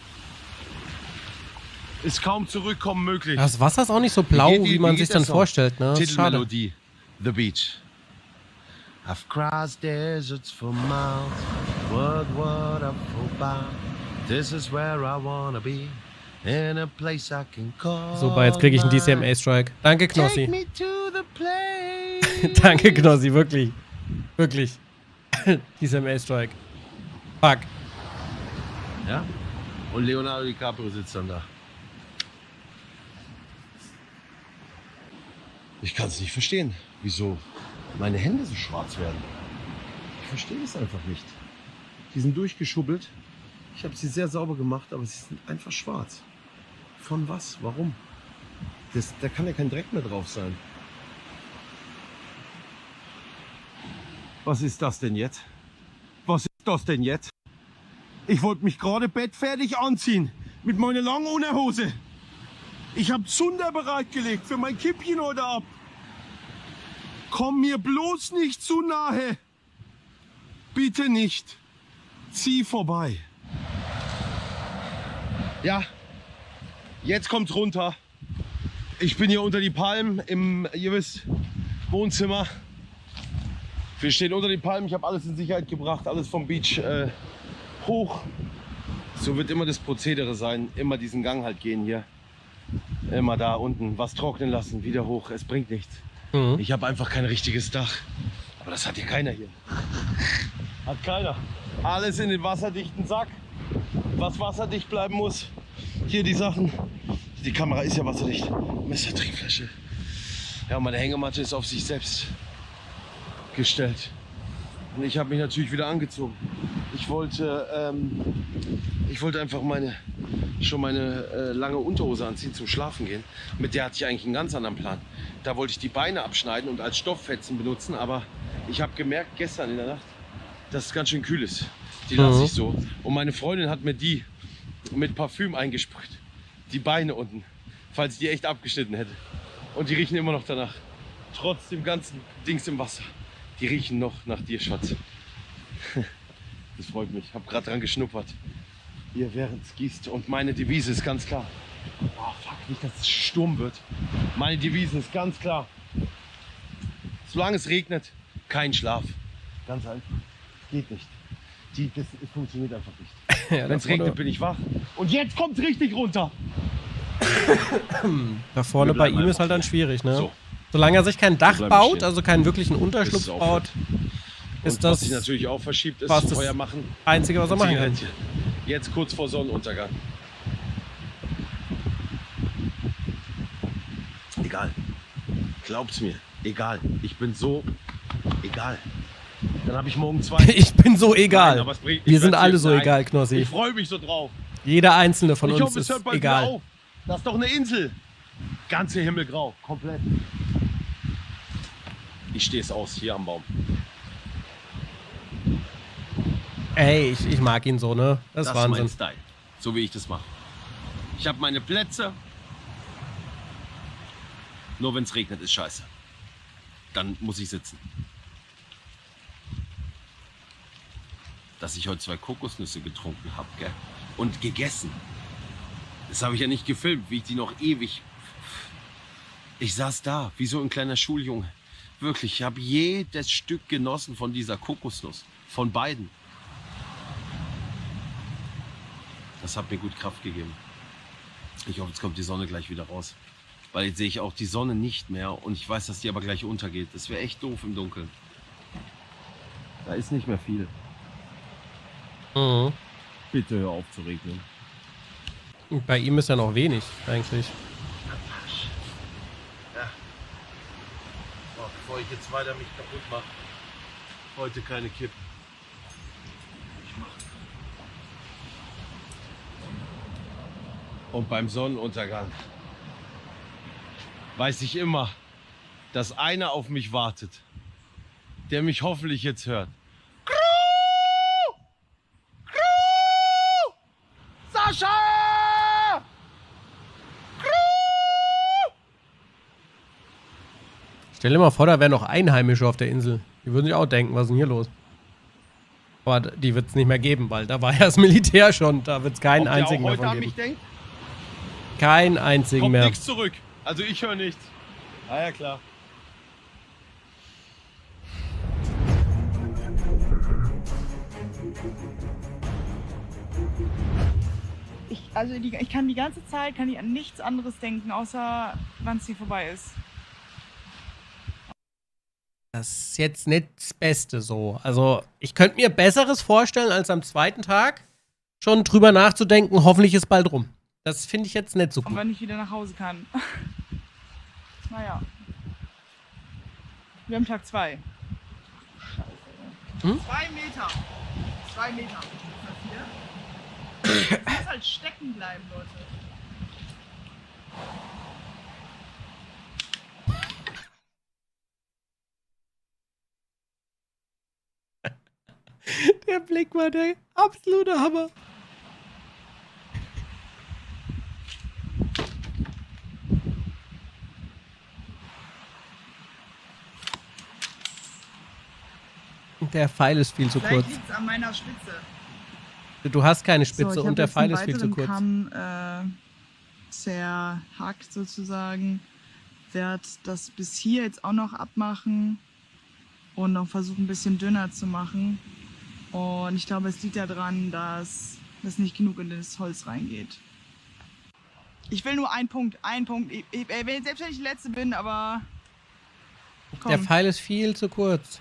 ist kaum Zurückkommen möglich. Das Wasser ist auch nicht so blau, wie man sich dann vorstellt, ne? Titelmelodie, The Beach. I've crossed deserts for miles. What I've about. This is where I wanna be. In a place I can call. Super, jetzt kriege ich einen DCMA-Strike. Danke, Knossi. Take me to the place. Danke, Knossi, wirklich. Wirklich. DCMA-Strike. Fuck. Ja? Und Leonardo DiCaprio sitzt dann da. Ich kann es nicht verstehen, wieso meine Hände so schwarz werden. Ich verstehe es einfach nicht. Die sind durchgeschubbelt. Ich habe sie sehr sauber gemacht, aber sie sind einfach schwarz. Von was? Warum? Da kann ja kein Dreck mehr drauf sein. Was ist das denn jetzt? Was ist das denn jetzt? Ich wollte mich gerade bettfertig anziehen. Mit meiner langen Unterhose. Ich habe Zunder bereitgelegt für mein Kippchen heute Abend. Komm mir bloß nicht zu nahe. Bitte nicht. Zieh vorbei. Ja, jetzt kommt's runter. Ich bin hier unter die Palmen im, ihr wisst, Wohnzimmer. Wir stehen unter die Palmen. Ich habe alles in Sicherheit gebracht, alles vom Beach hoch. So wird immer das Prozedere sein. Immer diesen Gang halt gehen hier. Immer da unten was trocknen lassen, wieder hoch. Es bringt nichts. Mhm. Ich habe einfach kein richtiges Dach. Aber das hat hier keiner hier. Hat keiner. Alles in den wasserdichten Sack. Was wasserdicht bleiben muss. Hier die Sachen. Die Kamera ist ja wasserdicht. Messertriebflasche. Ja, und meine Hängematte ist auf sich selbst gestellt. Und ich habe mich natürlich wieder angezogen. Ich wollte einfach meine lange Unterhose anziehen zum Schlafen gehen. Mit der hatte ich eigentlich einen ganz anderen Plan. Da wollte ich die Beine abschneiden und als Stofffetzen benutzen. Aber ich habe gemerkt gestern in der Nacht, dass es ganz schön kühl ist. Die lasse ich so. Und meine Freundin hat mir die mit Parfüm eingesprüht. Die Beine unten, falls ich die echt abgeschnitten hätte. Und die riechen immer noch danach. Trotz dem ganzen Dings im Wasser. Die riechen noch nach dir, Schatz. Das freut mich. Ich habe gerade dran geschnuppert. Hier, während es gießt. Und meine Devise ist ganz klar. Oh, fuck, nicht, dass es Sturm wird. Meine Devise ist ganz klar. Solange es regnet, kein Schlaf. Ganz einfach. Geht nicht. Das funktioniert einfach nicht. Ja, wenn es regnet, bin ich wach. Und jetzt kommt es richtig runter. Da vorne bei ihm ist halt dann schwierig, ne? So. Solange er sich kein Dach baut, also keinen wirklichen Unterschlupf baut, ist das, was sich natürlich auch verschiebt, ist das Feuer machen. Einzige, was er machen kann. Jetzt kurz vor Sonnenuntergang. Egal. Glaubt's mir. Egal. Ich bin so egal. Dann habe ich morgen 2. Ich bin so egal. Nein, wir sind alle so egal, Knossi. Ich freue mich so drauf. Jeder einzelne von uns ist egal. Auf. Das ist doch eine Insel. Ganze Himmelgrau. Komplett. Ich stehe es aus, hier am Baum. Ey, ich mag ihn so, ne? Das ist Wahnsinn. Mein Style. So wie ich das mache. Ich habe meine Plätze. Nur wenn es regnet, ist scheiße. Dann muss ich sitzen. Dass ich heute 2 Kokosnüsse getrunken habe, gell? Und gegessen. Das habe ich ja nicht gefilmt, wie ich die noch ewig... Ich saß da, wie so ein kleiner Schuljunge. Wirklich, ich habe jedes Stück genossen von dieser Kokosnuss. Von beiden. Das hat mir gut Kraft gegeben. Ich hoffe, jetzt kommt die Sonne gleich wieder raus. Weil jetzt sehe ich auch die Sonne nicht mehr und ich weiß, dass die aber gleich untergeht. Das wäre echt doof im Dunkeln. Da ist nicht mehr viel. Mhm. Bitte hör auf zu regnen. Und bei ihm ist ja noch wenig, eigentlich. Ja. Oh, bevor ich jetzt weiter mich kaputt mache. Heute keine Kippen. Und beim Sonnenuntergang weiß ich immer, dass einer auf mich wartet, der mich hoffentlich jetzt hört. Sascha! Stell dir mal vor, da wären noch Einheimische auf der Insel. Die würden sich auch denken, was ist denn hier los? Aber die wird es nicht mehr geben, weil da war ja das Militär schon. Da wird es keinen einzigen mehr von geben. Denkt? Keinen einzigen Kommt mehr. Kommt nichts zurück. Also ich höre nichts. Ah ja, klar. Ich kann die ganze Zeit an nichts anderes denken, außer wann es hier vorbei ist. Das ist jetzt nicht das Beste so. Also, ich könnte mir Besseres vorstellen, als am zweiten Tag schon drüber nachzudenken, hoffentlich ist bald rum. Das finde ich jetzt nicht so gut. Und wenn ich wieder nach Hause kann. Naja. Wir haben Tag 2. Scheiße. 2 Meter. 2 Meter. Ich muss halt stecken bleiben, Leute. Der Blick war der absolute Hammer. der Pfeil ist viel zu kurz. Vielleicht liegt es an meiner Spitze. Du hast keine Spitze und der Pfeil ist viel zu kurz. Kamm zerhackt sozusagen. Werde das bis hier jetzt auch noch abmachen und noch versuchen, ein bisschen dünner zu machen. Und ich glaube, es liegt daran, dass das nicht genug in das Holz reingeht. Ich will nur einen Punkt. Selbst wenn ich die Letzte bin, aber... Komm. Der Pfeil ist viel zu kurz.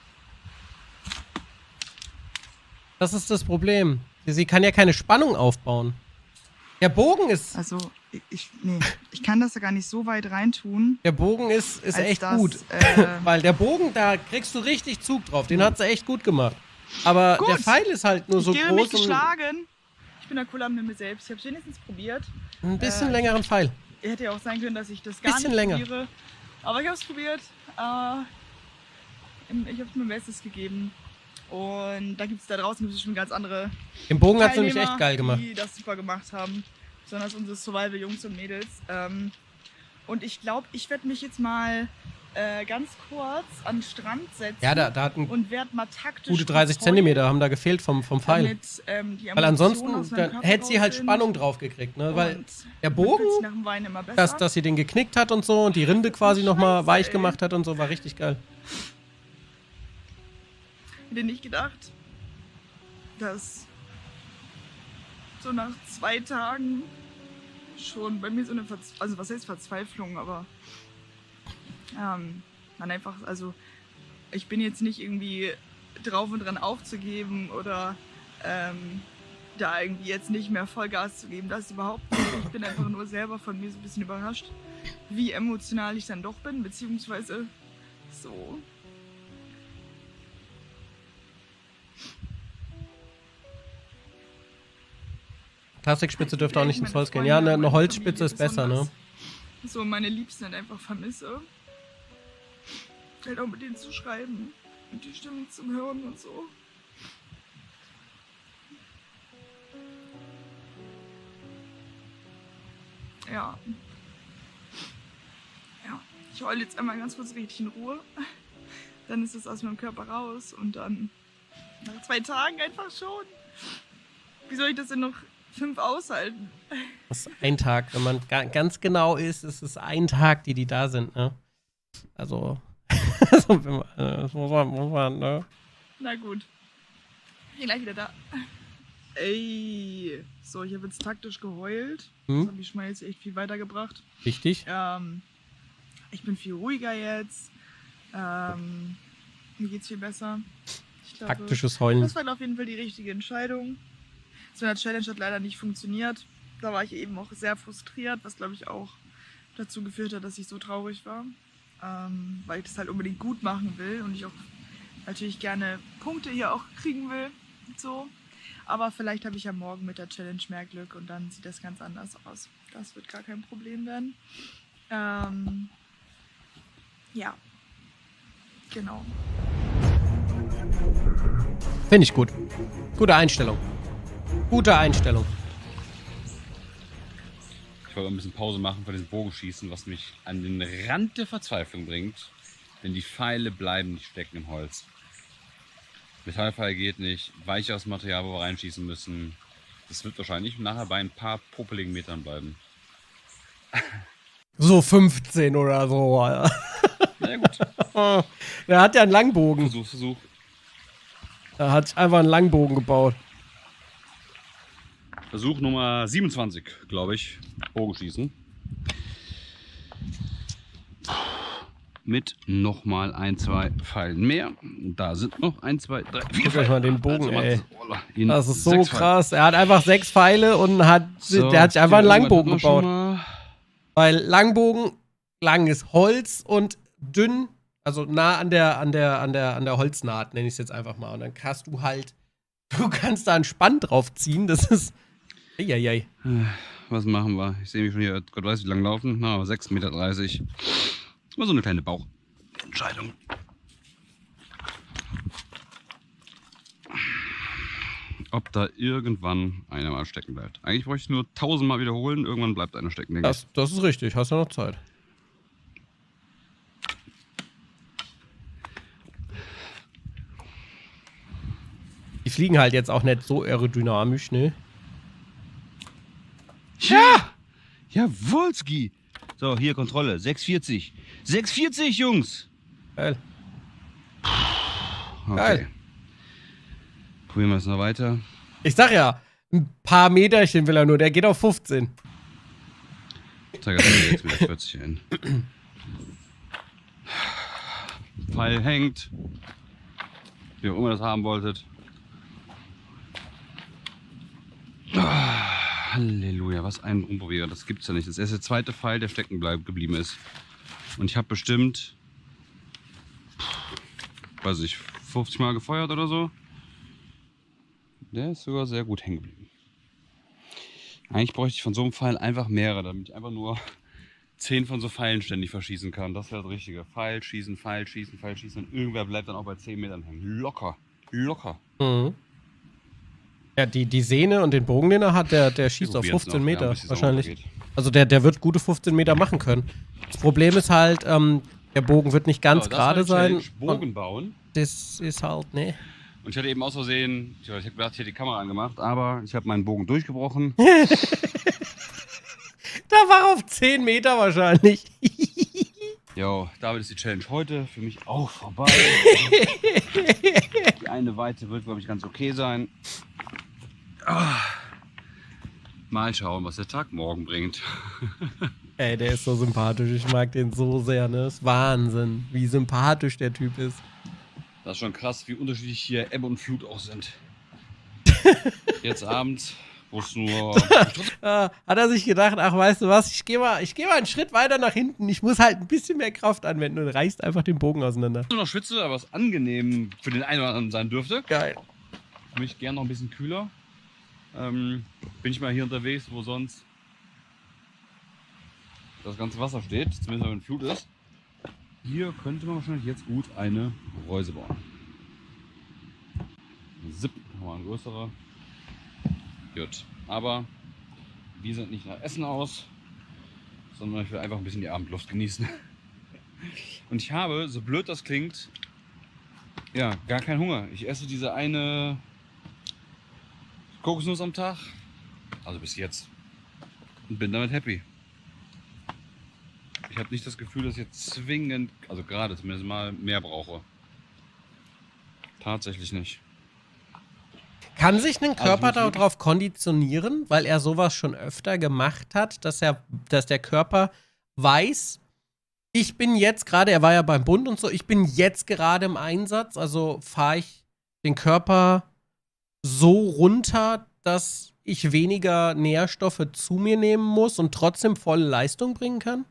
Das ist das Problem. Sie kann ja keine Spannung aufbauen. Der Bogen ist... Also, ich kann das ja gar nicht so weit reintun. Der Bogen ist echt gut. Weil der Bogen, da kriegst du richtig Zug drauf. Den hat sie echt gut gemacht. Aber gut. Der Pfeil ist halt nur so groß. Ich habe mich geschlagen. Ich bin da cool mit mir selbst. Ich habe es wenigstens probiert. Ein bisschen längeren Pfeil. Hätte ja auch sein können, dass ich das gar nicht probiere. Aber ich habe es probiert. Ich habe es mir Bestes gegeben. Und da draußen gibt es schon ganz andere Den Bogen hat sie nämlich echt geil gemacht. Die das super gemacht haben. Besonders unsere Survival-Jungs und Mädels. Und ich glaube, ich werde mich jetzt mal ganz kurz an den Strand setzen. Ja, da hat und werde mal taktisch gute 30 Zentimeter haben da gefehlt vom Pfeil. Damit, weil ansonsten hätte sie halt Spannung drauf gekriegt. Ne? Weil der Bogen, dass sie den geknickt hat und so und die Rinde quasi nochmal weich gemacht hat und so, war richtig geil. Hätte nicht gedacht, dass so nach 2 Tagen schon bei mir so eine also was heißt Verzweiflung, aber man einfach, also ich bin jetzt nicht irgendwie drauf und dran aufzugeben oder da irgendwie jetzt nicht mehr Vollgas zu geben, das überhaupt nicht. Ich bin einfach nur selber von mir so ein bisschen überrascht, wie emotional ich dann doch bin, beziehungsweise so. Plastikspitze dürfte auch nicht ins Holz gehen. Ja, eine Holzspitze ist besser, ne? So meine Liebsten halt einfach vermisse. Halt auch mit denen zu schreiben und die Stimmen zum Hören und so. Ja. Ja, ich heule jetzt einmal ganz kurz richtig in Ruhe. Dann ist es aus meinem Körper raus und dann nach 2 Tagen einfach schon. Wie soll ich das denn noch 5 aushalten? Das ist ein Tag. Wenn man ganz genau ist es ein Tag, die da sind, ne? Also, das muss man, ne? Na gut. Ich bin gleich wieder da. Ey. So, ich habe jetzt taktisch geheult. Das hat mich schon mal jetzt echt viel weitergebracht. Wichtig. Ich bin viel ruhiger jetzt. Mir geht's viel besser. Ich glaube, taktisches Heulen. Das war auf jeden Fall die richtige Entscheidung. So eine Challenge hat leider nicht funktioniert. Da war ich eben auch sehr frustriert, was glaube ich auch dazu geführt hat, dass ich so traurig war. Weil ich das halt unbedingt gut machen will und ich auch natürlich gerne Punkte hier auch kriegen will. So. Aber vielleicht habe ich ja morgen mit der Challenge mehr Glück und dann sieht das ganz anders aus. Das wird gar kein Problem werden. Ja. Genau. Finde ich gut. Gute Einstellung. Gute Einstellung. Ich wollte ein bisschen Pause machen von diesem Bogenschießen, was mich an den Rand der Verzweiflung bringt. Denn die Pfeile bleiben nicht stecken im Holz. Metallpfeil geht nicht, weicheres Material, wo wir reinschießen müssen. Das wird wahrscheinlich nachher bei ein paar popeligen Metern bleiben. So 15 oder so. Na gut. Der hat ja einen Langbogen. Versuch. Er hat einfach einen Langbogen gebaut. Versuch Nummer 27, glaube ich. Bogenschießen. Mit nochmal 1, 2 Pfeilen mehr. Da sind noch 1, 2, 3, 4 Guck euch mal den Bogen, ey. Das ist so krass. Er hat einfach 6 Pfeile und der hat sich einfach einen Langbogen gebaut. Weil Langbogen, lang ist Holz und dünn, also nah an der Holznaht, nenne ich es jetzt einfach mal. Und dann kannst du kannst da einen Spann drauf ziehen. Das ist. Eieiei. Was machen wir? Ich sehe mich schon hier, Gott weiß wie lang laufen. Na, 6,30 Meter. Das war so eine kleine Bauchentscheidung. Ob da irgendwann einer mal stecken bleibt. Eigentlich wollte ich nur 1000 Mal wiederholen, irgendwann bleibt einer stecken. Das ist richtig, hast du noch Zeit. fliegen halt jetzt auch nicht so aerodynamisch, ne? Ja! Jawolski! So, hier Kontrolle. 640. 640, Jungs! Geil. Okay. Geil. Probieren wir es noch weiter. Ich sag ja, ein paar Meterchen will er nur, der geht auf 15. Ich zeige das jetzt wieder 40 hin. Pfeil hängt. Wie auch immer das haben wolltet. Halleluja, was ein Rumprobier. Das gibt's ja nicht. Das ist der zweite Pfeil, der stecken geblieben ist. Und ich habe bestimmt, weiß ich, 50 Mal gefeuert oder so. Der ist sogar sehr gut hängen geblieben. Eigentlich bräuchte ich von so einem Pfeil einfach mehrere, damit ich einfach nur 10 von so Pfeilen ständig verschießen kann. Das wäre das Richtige. Pfeil schießen, Pfeil schießen, Pfeil schießen. Und irgendwer bleibt dann auch bei 10 Metern hängen. Locker. Locker. Mhm. Ja, die Sehne und den Bogen, den er hat, der schießt auf 15 Meter ja, wahrscheinlich. Also der wird gute 15 Meter machen können. Das Problem ist halt, der Bogen wird nicht ganz gerade sein. Bogen bauen. Das ist halt, ne. Und ich hatte eben aus Versehen, ich habe gedacht, ich hätte die Kamera angemacht, aber ich habe meinen Bogen durchgebrochen. Da war auf 10 Meter wahrscheinlich. Jo, damit ist die Challenge heute für mich auch vorbei. Die eine Weite wird, glaube ich, ganz okay sein. Mal schauen, was der Tag morgen bringt. Ey, der ist so sympathisch. Ich mag den so sehr, ne? Das ist Wahnsinn, wie sympathisch der Typ ist. Das ist schon krass, wie unterschiedlich hier Ebbe und Flut auch sind. Jetzt abends, wo es nur... Hat er sich gedacht, ach, weißt du was, ich geh mal einen Schritt weiter nach hinten. Ich muss halt ein bisschen mehr Kraft anwenden und reißt einfach den Bogen auseinander. Nur noch schwitze, aber es angenehm für den einen oder anderen sein dürfte. Geil. Für mich gern noch ein bisschen kühler. Bin ich mal hier unterwegs, wo sonst das ganze Wasser steht, zumindest wenn Flut ist. Hier könnte man wahrscheinlich jetzt gut eine Reuse bauen. Zip, nochmal ein größerer. Gut, aber wir sind nicht nach Essen aus, sondern ich will einfach ein bisschen die Abendluft genießen. Und ich habe, so blöd das klingt, ja, gar keinen Hunger. Ich esse diese eine Kokosnuss am Tag, also bis jetzt, und bin damit happy. Ich habe nicht das Gefühl, dass ich jetzt zwingend, also gerade zumindest mal, mehr brauche. Tatsächlich nicht. Kann sich ein Körper darauf konditionieren, weil er sowas schon öfter gemacht hat, dass der Körper weiß, ich bin jetzt gerade, er war ja beim Bund und so, ich bin jetzt gerade im Einsatz, also fahre ich den Körper so runter, dass ich weniger Nährstoffe zu mir nehmen muss und trotzdem volle Leistung bringen kann?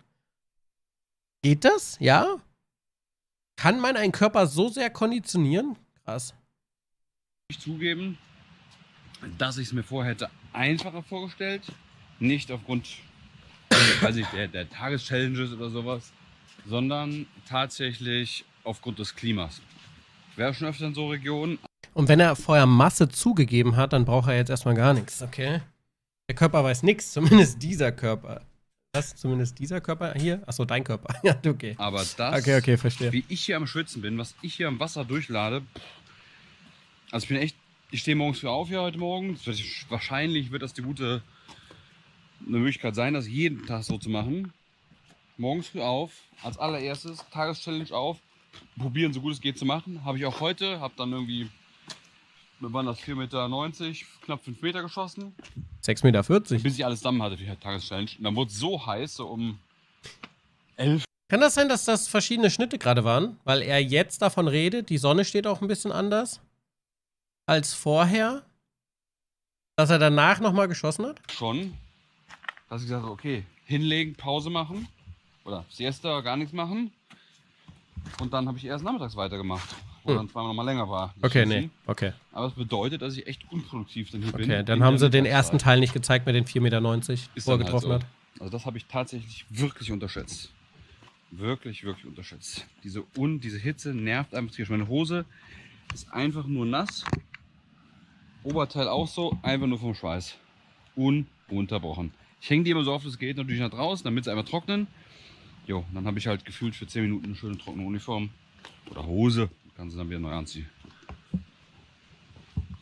Geht das? Ja? Kann man einen Körper so sehr konditionieren? Krass. Ich zugeben, dass ich es mir vorher hätte einfacher vorgestellt. Nicht aufgrund weiß ich, der Tageschallenges oder sowas, sondern tatsächlich aufgrund des Klimas. Ich wäre schon öfter in so Regionen. Und wenn er vorher Masse zugegeben hat, dann braucht er jetzt erstmal gar nichts, okay? Der Körper weiß nichts, zumindest dieser Körper. Das zumindest dieser Körper hier? Achso, dein Körper. Ja, okay. Aber das, okay, verstehe. Wie ich hier am Schwitzen bin, was ich hier am Wasser durchlade, also ich bin echt, ich stehe morgens früh auf hier heute Morgen. Wahrscheinlich wird das eine Möglichkeit sein, das jeden Tag so zu machen. Morgens früh auf, als allererstes, Tageschallenge auf, probieren so gut es geht zu machen. Habe ich auch heute, habe dann irgendwie, wir waren das 4,90 Meter, knapp 5 Meter geschossen. 6,40 Meter. Bis ich alles zusammen hatte für die Tageschallenge. Und dann wurde es so heiß, so um 11. Kann das sein, dass das verschiedene Schnitte gerade waren? Weil er jetzt davon redet, die Sonne steht auch ein bisschen anders als vorher. Dass er danach nochmal geschossen hat? Schon. Dass ich gesagt habe, okay, hinlegen, Pause machen. Oder Siesta, gar nichts machen. Und dann habe ich erst nachmittags weitergemacht. Wo dann zweimal nochmal länger war. Okay, nee, okay. Aber das bedeutet, dass ich echt unproduktiv dann hier bin. Okay, dann haben sie den ersten Teil nicht gezeigt mit den 4,90 Meter, wo er getroffen hat. Also das habe ich tatsächlich wirklich unterschätzt. Wirklich, wirklich unterschätzt. Diese Hitze nervt einfach tierisch. Meine Hose ist einfach nur nass. Oberteil auch so, einfach nur vom Schweiß. Ununterbrochen. Ich hänge die immer so oft es geht natürlich nach draußen, damit sie einfach trocknen. Jo, dann habe ich halt gefühlt für 10 Minuten eine schöne trockene Uniform. Oder Hose. Kann sie dann wieder neu anziehen.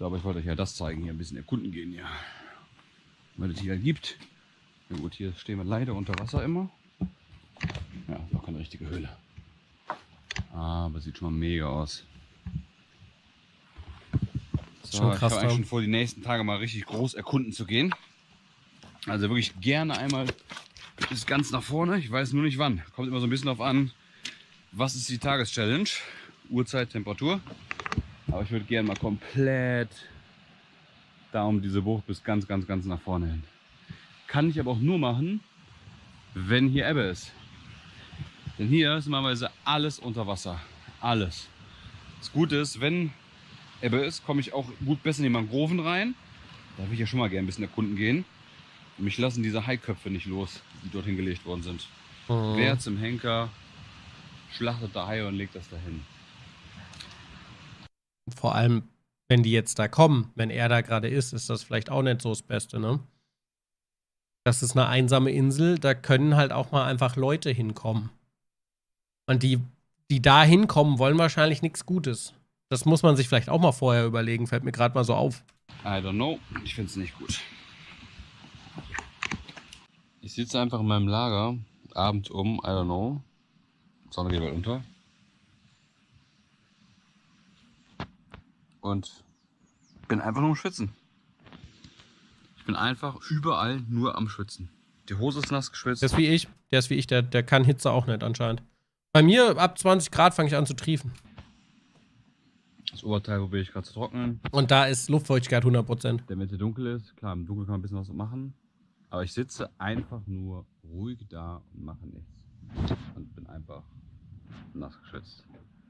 So, aber ich wollte euch ja das zeigen, hier ein bisschen erkunden gehen, ja. Weil es hier gibt. Na gut, hier stehen wir leider unter Wasser immer. Ja, ist auch keine richtige Höhle. Aber sieht schon mal mega aus. So, schon krass, ich habe eigentlich schon vor, die nächsten Tage mal richtig groß erkunden zu gehen. Also wirklich gerne einmal bis ganz nach vorne. Ich weiß nur nicht wann. Kommt immer so ein bisschen darauf an, was ist die Tageschallenge. Uhrzeit, Temperatur. Aber ich würde gerne mal komplett da um diese Bucht bis ganz nach vorne hin. Kann ich aber auch nur machen, wenn hier Ebbe ist. Denn hier ist normalerweise alles unter Wasser. Alles. Das Gute ist, wenn Ebbe ist, komme ich auch gut besser in die Mangroven rein. Da will ich ja schon mal gerne ein bisschen erkunden gehen. Und mich lassen diese Haiköpfe nicht los, die dorthin gelegt worden sind. Wer zum Henker schlachtet der Hai und legt das dahin. Vor allem, wenn die jetzt da kommen, wenn er da gerade ist das vielleicht auch nicht so das Beste, ne? Das ist eine einsame Insel, da können halt auch mal einfach Leute hinkommen. Und die da hinkommen, wollen wahrscheinlich nichts Gutes. Das muss man sich vielleicht auch mal vorher überlegen, fällt mir gerade mal so auf. I don't know, ich finde es nicht gut. Ich sitze einfach in meinem Lager, abends I don't know, Sonne geht bald unter. Und bin einfach nur am Schwitzen. Ich bin einfach überall nur am Schwitzen. Die Hose ist nass geschwitzt. Der ist wie ich, der kann Hitze auch nicht anscheinend. Bei mir ab 20 Grad fange ich an zu triefen. Das Oberteil probiere ich gerade zu trocknen. Und da ist Luftfeuchtigkeit 100%. Der Mitte dunkel ist. Klar, im Dunkeln kann man ein bisschen was machen. Aber ich sitze einfach nur ruhig da und mache nichts. Und bin einfach nass geschwitzt.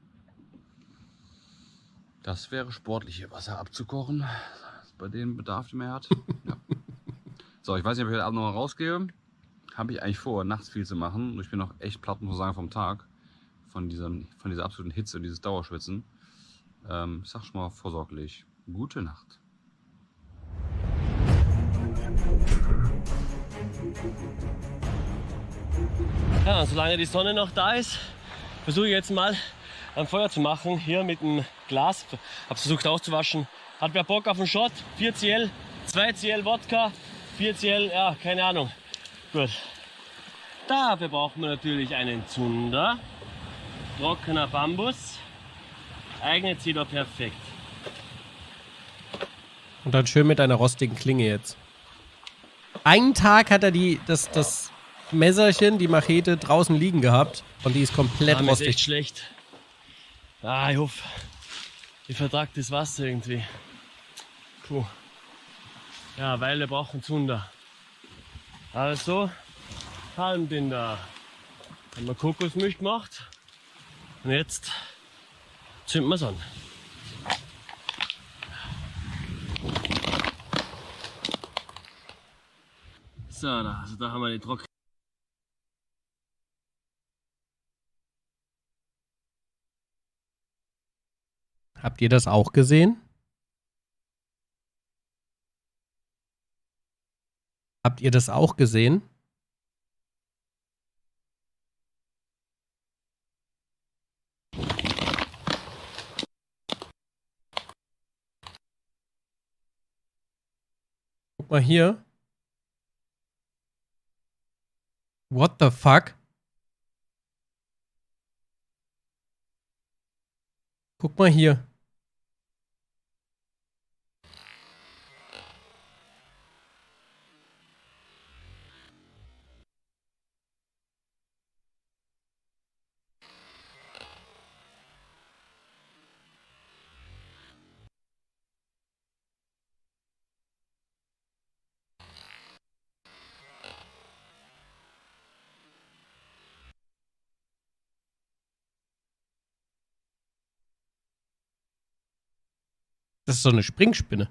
Das wäre sportlich, hier Wasser abzukochen. Das ist bei dem Bedarf, den man hat. Ja. So, ich weiß nicht, ob ich heute Abend noch mal rausgehe. Habe ich eigentlich vor, nachts viel zu machen. Und ich bin noch echt platt, muss ich sagen, vom Tag. Von dieser absoluten Hitze und dieses Dauerschwitzen. Ich sag schon mal vorsorglich. Gute Nacht. Ja, und solange die Sonne noch da ist, versuche ich jetzt mal ein Feuer zu machen, hier mit dem Glas. Habe versucht auszuwaschen. Hat wer Bock auf einen Shot? 4 CL, 2 CL Wodka, 4 CL, ja, keine Ahnung. Gut. Dafür brauchen wir natürlich einen Zunder. Trockener Bambus. Eignet sich doch perfekt. Und dann schön mit einer rostigen Klinge jetzt. Einen Tag hat er das Messerchen, die Machete draußen liegen gehabt. Und die ist komplett rostig. Ist echt schlecht. Ah, ich hoffe, ich vertrage das Wasser irgendwie. Puh. Ja, weil wir brauchen Zunder. Also, Palmbinder. Haben wir Kokosmilch gemacht. Und jetzt zünden wir es an. So, da haben wir die Trocken. Habt ihr das auch gesehen? Habt ihr das auch gesehen? Guck mal hier. What the fuck? Guck mal hier. Das ist so eine Springspinne.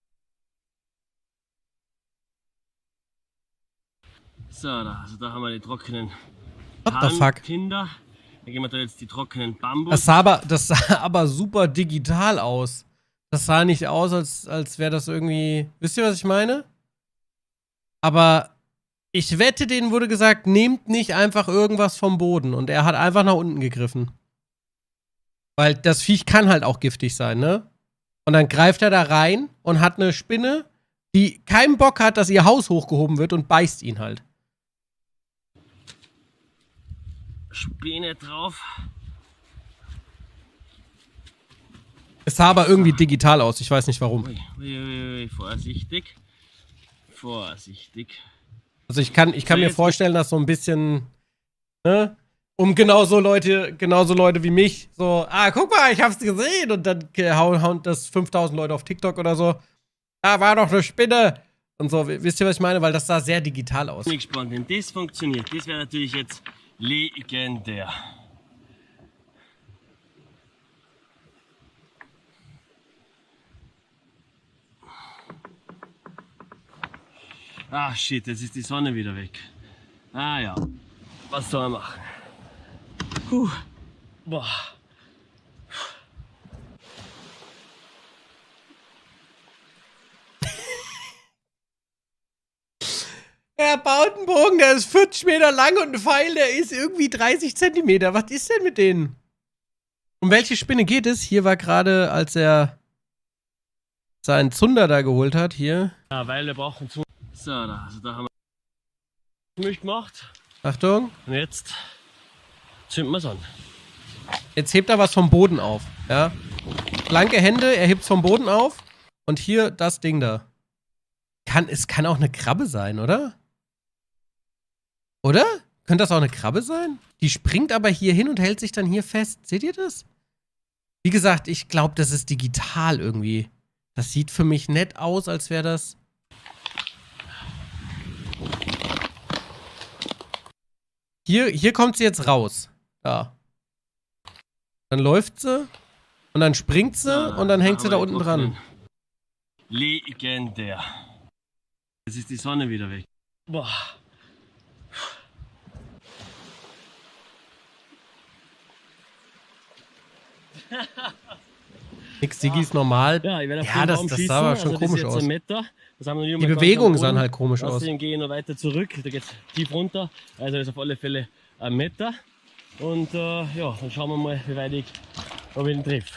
So, da haben wir die trockenen Palmkinder. Da gehen wir da jetzt die trockenen Bambus. Das sah aber super digital aus. Das sah nicht aus, als wäre das irgendwie... Wisst ihr, was ich meine? Aber ich wette, denen wurde gesagt, nehmt nicht einfach irgendwas vom Boden. Und er hat einfach nach unten gegriffen. Weil das Viech kann halt auch giftig sein, ne? Und dann greift er da rein und hat eine Spinne, die keinen Bock hat, dass ihr Haus hochgehoben wird und beißt ihn halt. Spinne drauf. Es sah aber irgendwie digital aus, ich weiß nicht warum. Ui, vorsichtig. Vorsichtig. Also ich kann mir vorstellen, dass so ein bisschen, ne, um genauso Leute wie mich, so, guck mal, ich hab's gesehen, und dann hauen das 5000 Leute auf TikTok oder so. War doch eine Spinne. Und so, wisst ihr, was ich meine? Weil das sah sehr digital aus. Ich bin gespannt, wenn das funktioniert. Das wäre natürlich jetzt legendär. Ach shit, jetzt ist die Sonne wieder weg. Ah ja, was soll man machen? Boah. Er baut einen Bogen, der ist 40 Meter lang, und ein Pfeil, der ist irgendwie 30 Zentimeter. Was ist denn mit denen? Um welche Spinne geht es? Hier war gerade, als er seinen Zunder da geholt hat, hier. Ja, weil wir brauchen Zunder. So, da haben wir Milch gemacht. Achtung. Und jetzt zünden wir es an. Jetzt hebt er was vom Boden auf, ja. Blanke Hände, er hebt es vom Boden auf. Und hier das Ding da. Es kann auch eine Krabbe sein, oder? Oder? Könnte das auch eine Krabbe sein? Die springt aber hier hin und hält sich dann hier fest. Seht ihr das? Wie gesagt, ich glaube, das ist digital irgendwie. Das sieht für mich nett aus, als wäre das... Hier kommt sie jetzt raus. Da. Dann läuft sie. Und dann springt sie. Und dann hängt sie da unten dran. Legendär. Jetzt ist die Sonne wieder weg. Boah. Nix, Digi ist normal. Ja, das sah aber schon komisch aus. Die Bewegungen sahen halt komisch aus. Außerdem gehe ich noch weiter zurück, da geht es tief runter. Also ist auf alle Fälle 1 Meter. Und ja, dann schauen wir mal, wie weit ich ihn treffe.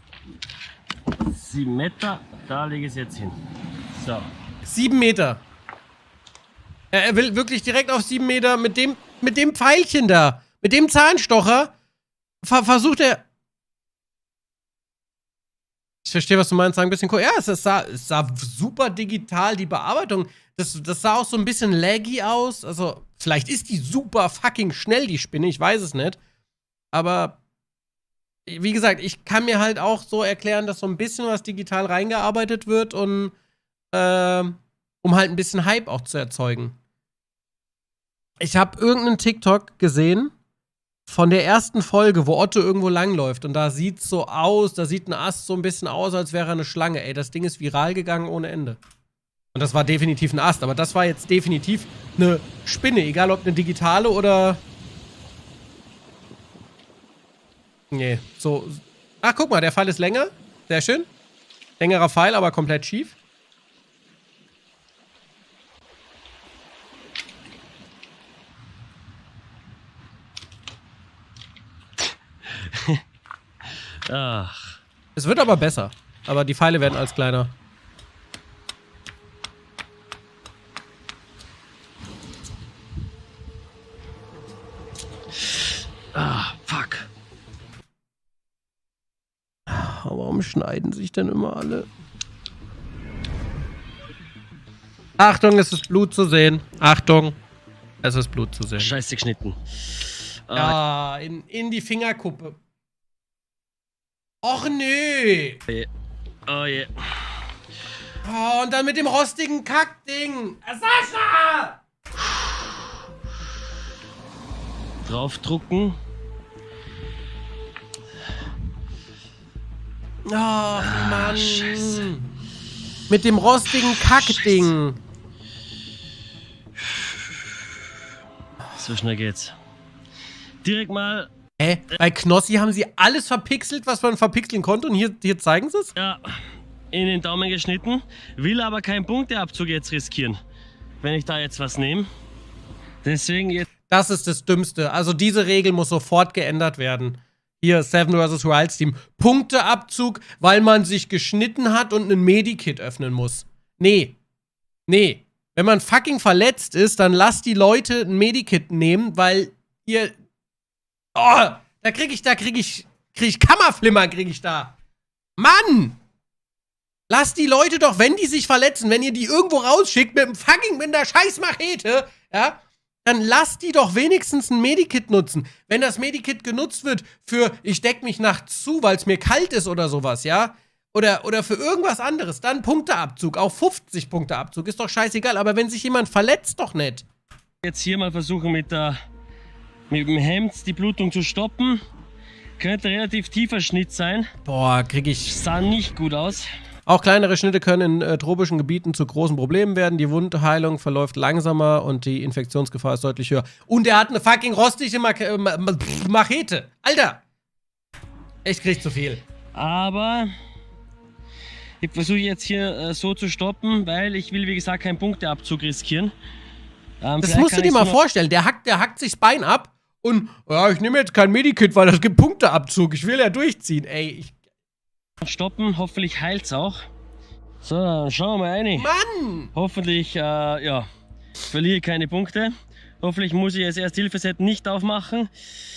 7 Meter, da lege ich es jetzt hin. So. 7 Meter. Er will wirklich direkt auf 7 Meter mit dem Pfeilchen da, mit dem Zahnstocher, versucht er... Ich verstehe, was du meinst, ein bisschen cool. Ja, es sah super digital, die Bearbeitung. Das sah auch so ein bisschen laggy aus. Also, vielleicht ist die super fucking schnell, die Spinne, ich weiß es nicht. Aber, wie gesagt, ich kann mir halt auch so erklären, dass so ein bisschen was digital reingearbeitet wird, und um halt ein bisschen Hype auch zu erzeugen. Ich habe irgendeinen TikTok gesehen von der ersten Folge, wo Otto irgendwo langläuft, und da sieht's so aus, da sieht ein Ast so ein bisschen aus, als wäre er eine Schlange. Ey, das Ding ist viral gegangen ohne Ende. Und das war definitiv ein Ast, aber das war jetzt definitiv eine Spinne, egal ob eine digitale oder... Nee, so... Ach, guck mal, der Pfeil ist länger. Sehr schön. Längerer Pfeil, aber komplett schief. Ach. Es wird aber besser. Aber die Pfeile werden als kleiner. Fuck. Warum schneiden sich denn immer alle? Achtung, es ist Blut zu sehen. Achtung, es ist Blut zu sehen. Scheiße geschnitten. Ja, in die Fingerkuppe. Och nö. Oh je. Oh, und dann mit dem rostigen Kackding. Sascha! Draufdrucken. Oh, Mann. Scheiße. Mit dem rostigen Kackding. So schnell geht's. Direkt mal. Bei Knossi haben sie alles verpixelt, was man verpixeln konnte, und hier zeigen sie es? Ja, in den Daumen geschnitten. Will aber keinen Punkteabzug jetzt riskieren, wenn ich da jetzt was nehme. Deswegen jetzt. Das ist das Dümmste. Also diese Regel muss sofort geändert werden. Hier, Seven vs. Wilds Team. Punkteabzug, weil man sich geschnitten hat und einen Medikit öffnen muss. Nee. Nee. Wenn man fucking verletzt ist, dann lasst die Leute ein Medikit nehmen, weil ihr. Oh, da krieg ich Kammerflimmer, krieg ich da. Mann! Lasst die Leute doch, wenn die sich verletzen, wenn ihr die irgendwo rausschickt mit der scheiß Machete, ja, dann lasst die doch wenigstens ein Medikit nutzen. Wenn das Medikit genutzt wird für, ich deck mich nachts zu, weil es mir kalt ist oder sowas, ja, oder für irgendwas anderes, dann Punkteabzug, auch 50 Punkteabzug, ist doch scheißegal, aber wenn sich jemand verletzt, doch nicht. Jetzt hier mal versuchen mit dem Hemd die Blutung zu stoppen. Könnte relativ tiefer Schnitt sein. Boah, krieg ich... Sah nicht gut aus. Auch kleinere Schnitte können in tropischen Gebieten zu großen Problemen werden. Die Wundheilung verläuft langsamer und die Infektionsgefahr ist deutlich höher. Und er hat eine fucking rostige Machete. Alter! Ich krieg zu viel. Aber ich versuche jetzt hier so zu stoppen, weil ich will, wie gesagt, keinen Punkteabzug riskieren. Das musst du dir mal vorstellen. Der hackt sich das Bein ab und ja, ich nehme jetzt kein Medikit, weil das gibt Punkteabzug. Ich will ja durchziehen. Ey, stoppen, hoffentlich heilt's auch. So, dann schauen wir mal rein. Mann! Hoffentlich, ja, verliere keine Punkte. Hoffentlich muss ich jetzt Erste-Hilfe-Set nicht aufmachen.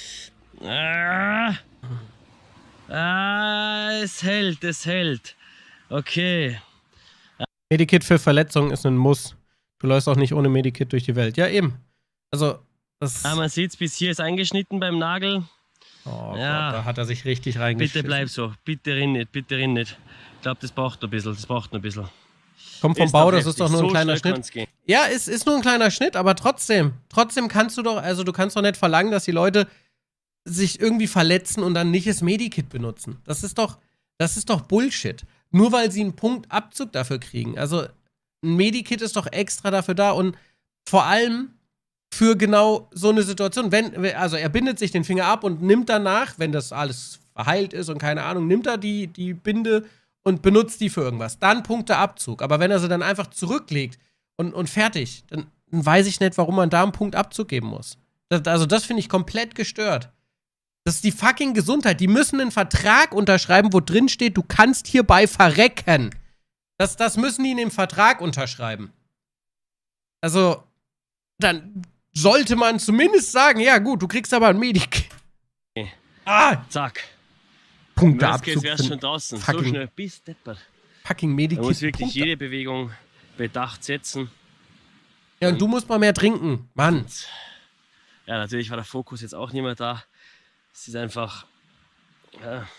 Es hält. Okay. Medikit für Verletzungen ist ein Muss. Du läufst auch nicht ohne Medikit durch die Welt. Ja, eben. Also, das... man sieht's, bis hier ist eingeschnitten beim Nagel. Oh ja. Gott, da hat er sich richtig reingeschissen. Bitte bleib so. Bitte rinn nicht. Ich glaube, das braucht noch ein bisschen. Kommt vom Bau, das ist doch nur ein kleiner Schnitt. Ja, es ist nur ein kleiner Schnitt, aber trotzdem kannst du doch, also du kannst doch nicht verlangen, dass die Leute sich irgendwie verletzen und dann nicht das Medikit benutzen. Das ist doch Bullshit. Nur weil sie einen Punktabzug dafür kriegen. Also ein Medikit ist doch extra dafür da und vor allem für genau so eine Situation. Also er bindet sich den Finger ab und nimmt danach, wenn das alles verheilt ist und keine Ahnung, nimmt er die Binde und benutzt die für irgendwas. Dann Punkteabzug. Aber wenn er sie dann einfach zurücklegt und fertig, dann weiß ich nicht, warum man da einen Punktabzug geben muss. Das finde ich komplett gestört. Das ist die fucking Gesundheit. Die müssen einen Vertrag unterschreiben, wo drin steht, du kannst hierbei verrecken. Das müssen die in dem Vertrag unterschreiben. Also, dann sollte man zumindest sagen, ja gut, du kriegst aber ein Medikit. Zack. Punkteabzug. Wär's schon draußen. So schnell bis deppert. Fucking Medikit. Man muss wirklich jede Bewegung bedacht setzen. Ja, und du musst mal mehr trinken, Mann. Ja, natürlich war der Fokus jetzt auch nicht mehr da. Es ist einfach, ja,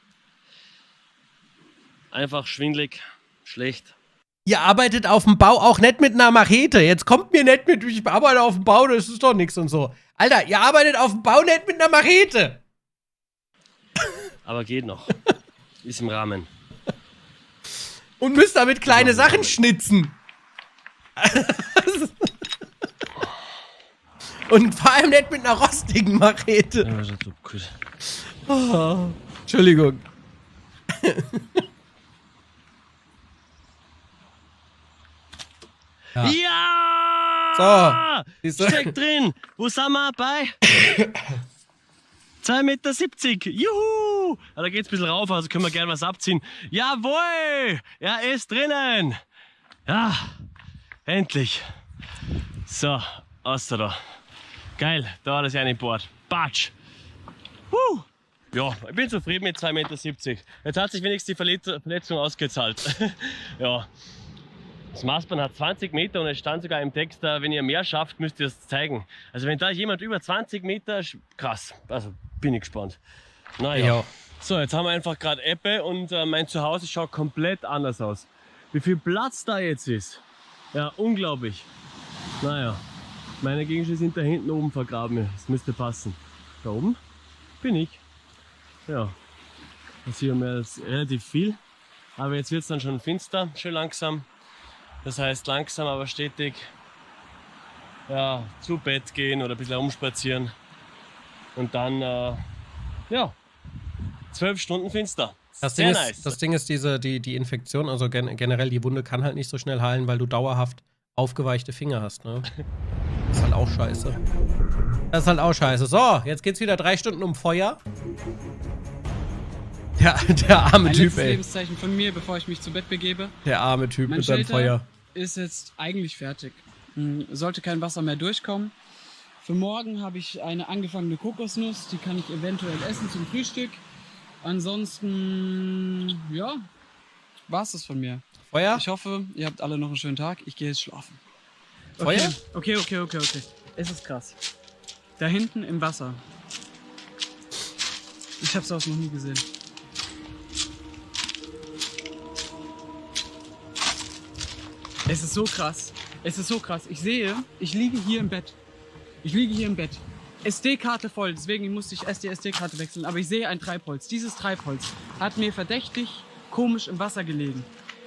einfach schwindelig, schlecht. Ihr arbeitet auf dem Bau auch nicht mit einer Machete. Jetzt kommt mir nicht mit, ich arbeite auf dem Bau, das ist doch nichts und so. Alter, ihr arbeitet auf dem Bau nicht mit einer Machete. Aber geht noch. Ist im Rahmen. Und müsst damit kleine Sachen schnitzen. Und vor allem nicht mit einer rostigen Machete. Ja, das ist so gut. Oh, Entschuldigung. Ja! So. Steck drin! Wo sind wir bei? 2,70 Meter. Juhu! Ja, da geht's ein bisschen rauf, also können wir gerne was abziehen. Jawohl! Er ist drinnen! Ja, endlich. So, aus da. Geil, da war das ja an Bord. Batsch! Ja, ich bin zufrieden mit 2,70 Meter. Jetzt hat sich wenigstens die Verletzung ausgezahlt. Ja. Das Maßband hat 20 Meter und es stand sogar im Text, wenn ihr mehr schafft, müsst ihr es zeigen. Also wenn da jemand über 20 Meter, krass, also bin ich gespannt. Naja. Ja. So, jetzt haben wir einfach gerade Ebbe und mein Zuhause schaut komplett anders aus. Wie viel Platz da jetzt ist, ja, unglaublich. Naja, meine Gegenstände sind da hinten oben vergraben, das müsste passen. Da oben bin ich. Ja, das hier haben wir jetzt relativ viel, aber jetzt wird es dann schon finster, schön langsam. Das heißt langsam, aber stetig, ja, zu Bett gehen oder ein bisschen rumspazieren und dann, ja, 12 Stunden finster. Das Ding ist die Infektion, also generell die Wunde kann halt nicht so schnell heilen, weil du dauerhaft aufgeweichte Finger hast, ne? Das ist halt auch scheiße. Das ist halt auch scheiße. So, jetzt geht's wieder 3 Stunden um Feuer. Der arme Typ, ey. Lebenszeichen von mir, bevor ich mich zu Bett begebe. Der arme Typ mit seinem Feuer. Ist jetzt eigentlich fertig. Sollte kein Wasser mehr durchkommen. Für morgen habe ich eine angefangene Kokosnuss. Die kann ich eventuell essen zum Frühstück. Ansonsten, ja, war's das von mir. Feuer? Ich hoffe, ihr habt alle noch einen schönen Tag. Ich gehe jetzt schlafen. Feuer? Okay. Es ist krass. Da hinten im Wasser. Ich habe sowas noch nie gesehen. Es ist so krass. Es ist so krass. Ich liege hier im Bett. SD-Karte voll, deswegen musste ich erst die SD-Karte wechseln. Aber ich sehe ein Treibholz. Dieses Treibholz hat mir verdächtig komisch im Wasser gelegen.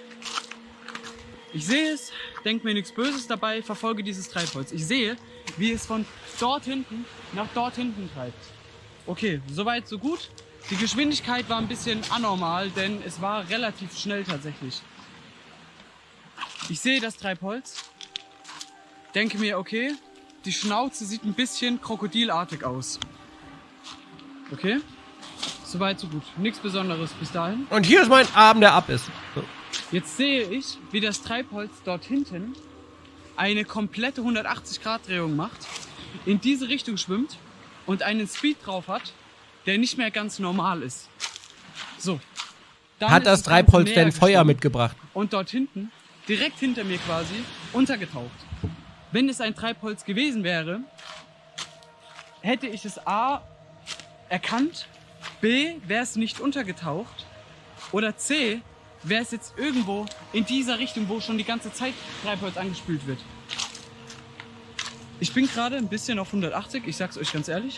Ich sehe es, denke mir nichts Böses dabei, verfolge dieses Treibholz. Ich sehe, wie es von dort hinten nach dort hinten treibt. Okay, soweit, so gut. Die Geschwindigkeit war ein bisschen anormal, denn es war relativ schnell tatsächlich. Ich sehe das Treibholz, denke mir, okay, die Schnauze sieht ein bisschen krokodilartig aus. Okay, soweit, so gut. Nichts Besonderes bis dahin. Und hier ist mein Arm, der ab ist. So. Jetzt sehe ich, wie das Treibholz dort hinten eine komplette 180-Grad-Drehung macht, in diese Richtung schwimmt und einen Speed drauf hat, der nicht mehr ganz normal ist. So. Hat das Treibholz denn Feuer mitgebracht? Und dort hinten, direkt hinter mir quasi, untergetaucht. Wenn es ein Treibholz gewesen wäre, hätte ich es A erkannt, B wäre es nicht untergetaucht oder C wäre es jetzt irgendwo in dieser Richtung, wo schon die ganze Zeit Treibholz angespült wird. Ich bin gerade ein bisschen auf 180, ich sag's euch ganz ehrlich.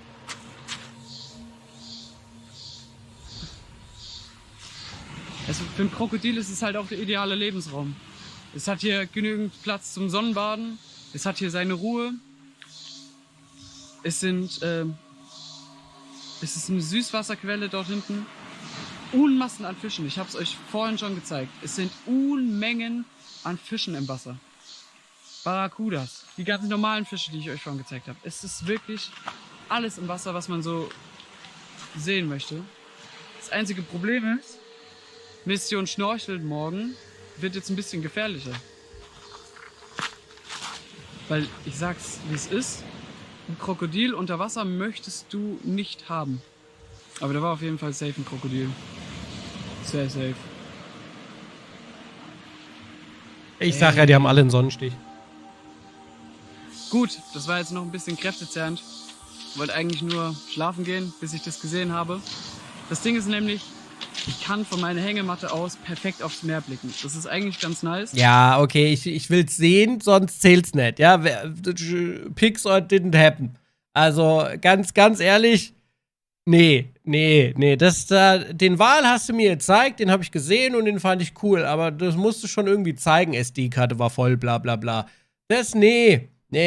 Also für ein Krokodil ist es halt auch der ideale Lebensraum. Es hat hier genügend Platz zum Sonnenbaden, es hat hier seine Ruhe. Es ist eine Süßwasserquelle dort hinten. Unmassen an Fischen, ich habe es euch vorhin schon gezeigt. Es sind Unmengen an Fischen im Wasser. Barracudas, die ganzen normalen Fische, die ich euch vorhin gezeigt habe. Es ist wirklich alles im Wasser, was man so sehen möchte. Das einzige Problem ist, Mission Schnorcheln morgen wird jetzt ein bisschen gefährlicher. Weil ich sag's, wie es ist, ein Krokodil unter Wasser möchtest du nicht haben. Aber da war auf jeden Fall safe ein Krokodil. Sehr safe. Ich sag ja, die haben alle einen Sonnenstich. Gut, das war jetzt noch ein bisschen kräftezehrend. Ich wollte eigentlich nur schlafen gehen, bis ich das gesehen habe. Das Ding ist nämlich, ich kann von meiner Hängematte aus perfekt aufs Meer blicken. Das ist eigentlich ganz nice. Ja, okay, ich will's sehen, sonst zählt's nicht. Ja, Pics or didn't happen. Also, ganz ehrlich, nee. Den Wal hast du mir gezeigt, den habe ich gesehen und den fand ich cool. Aber das musst du schon irgendwie zeigen. SD-Karte war voll, bla bla bla. Nee.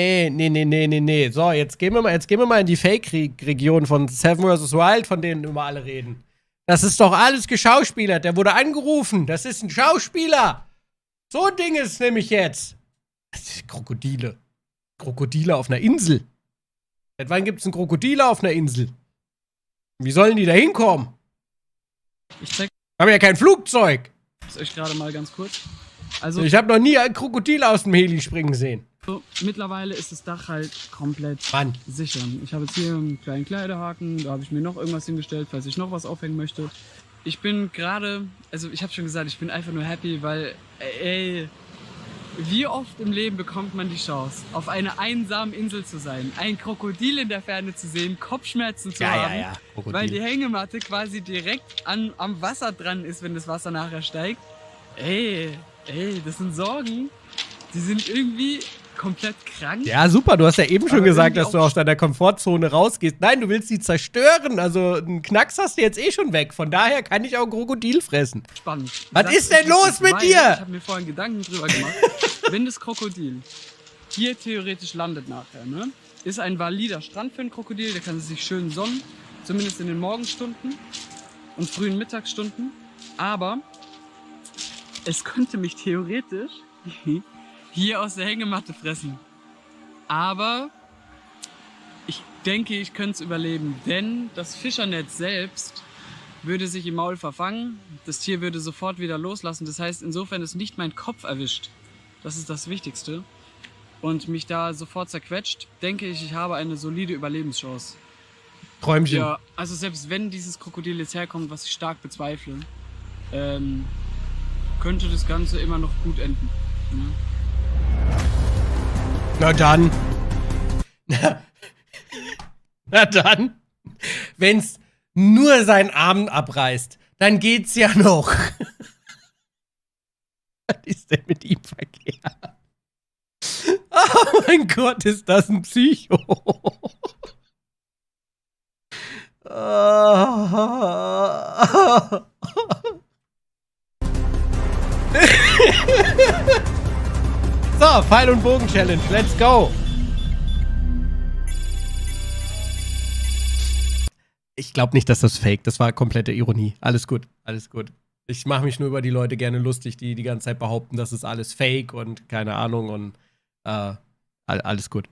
So, jetzt gehen wir mal in die Fake-Region von Seven vs. Wild, von denen immer alle reden. Das ist doch alles geschauspielert. Der wurde angerufen. Das ist ein Schauspieler. So ein Ding ist es nämlich jetzt. Krokodile. Krokodile auf einer Insel. Seit wann gibt's einen Krokodile auf einer Insel? Wie sollen die da hinkommen? Haben ja kein Flugzeug. Das euch gerade mal ganz kurz. Also, ich habe noch nie ein Krokodil aus dem Heli springen sehen. So, mittlerweile ist das Dach halt komplett sicher. Ich habe jetzt hier einen kleinen Kleiderhaken, da habe ich mir noch irgendwas hingestellt, falls ich noch was aufhängen möchte. Ich bin gerade, also ich habe schon gesagt, ich bin einfach nur happy, weil, ey, wie oft im Leben bekommt man die Chance, auf einer einsamen Insel zu sein, ein Krokodil in der Ferne zu sehen, Kopfschmerzen zu haben, weil die Hängematte quasi direkt am Wasser dran ist, wenn das Wasser nachher steigt. Ey, das sind Sorgen, die sind irgendwie komplett krank. Ja, super. Du hast ja eben schon gesagt, dass du aus deiner Komfortzone rausgehst. Nein, du willst sie zerstören. Also einen Knacks hast du jetzt eh schon weg. Von daher kann ich auch ein Krokodil fressen. Spannend. Was ist denn los mit dir? Ich habe mir vorhin Gedanken drüber gemacht. Wenn das Krokodil hier theoretisch landet nachher, ne, ist ein valider Strand für ein Krokodil. Der kann sich schön sonnen. Zumindest in den Morgenstunden und frühen Mittagsstunden. Aber es könnte mich theoretisch hier aus der Hängematte fressen. Aber ich denke, ich könnte es überleben, denn das Fischernetz selbst würde sich im Maul verfangen. Das Tier würde sofort wieder loslassen. Das heißt, insofern ist nicht mein Kopf erwischt. Das ist das Wichtigste. Und mich da sofort zerquetscht, denke ich, ich habe eine solide Überlebenschance. Träumchen. Ja, also selbst wenn dieses Krokodil jetzt herkommt, was ich stark bezweifle, könnte das Ganze immer noch gut enden. Ja. Na dann. Na dann. Wenn's nur seinen Arm abreißt, dann geht's ja noch. Was ist denn mit ihm verkehrt? Oh mein Gott, ist das ein Psycho. So, Pfeil- und Bogen-Challenge, let's go. Ich glaube nicht, dass das fake. Das war komplette Ironie. Alles gut, alles gut. Ich mache mich nur über die Leute gerne lustig, die die ganze Zeit behaupten, das ist alles fake und keine Ahnung und alles gut.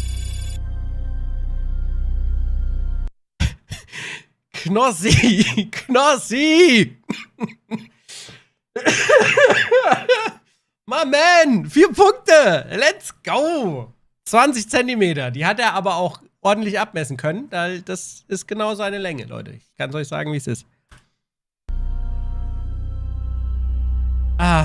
Knossi! Knossi! My man! 4 Punkte! Let's go! 20 Zentimeter. Die hat er aber auch ordentlich abmessen können. Das ist genau seine Länge, Leute. Ich kann es euch sagen, wie es ist. Ah.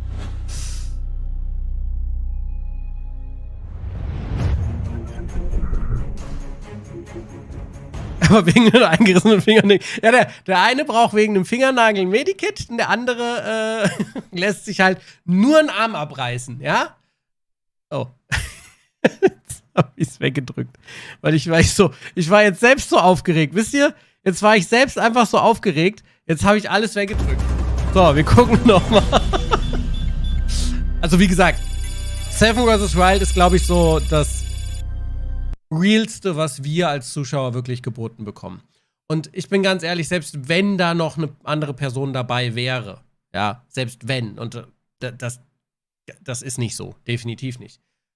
Aber wegen einem eingerissenen Fingernagel. Ja, der eine braucht wegen einem Fingernagel ein Medikit und der andere lässt sich halt nur einen Arm abreißen, ja? Oh. Jetzt hab ich's weggedrückt. Weil ich war jetzt selbst so aufgeregt, wisst ihr? Jetzt war ich selbst einfach so aufgeregt. Jetzt habe ich alles weggedrückt. So, wir gucken nochmal. Also wie gesagt, Seven vs. Wild ist, glaube ich, so das Realste, was wir als Zuschauer wirklich geboten bekommen. Und ich bin ganz ehrlich, selbst wenn da noch eine andere Person dabei wäre, ja, selbst wenn, und das ist nicht so, definitiv nicht.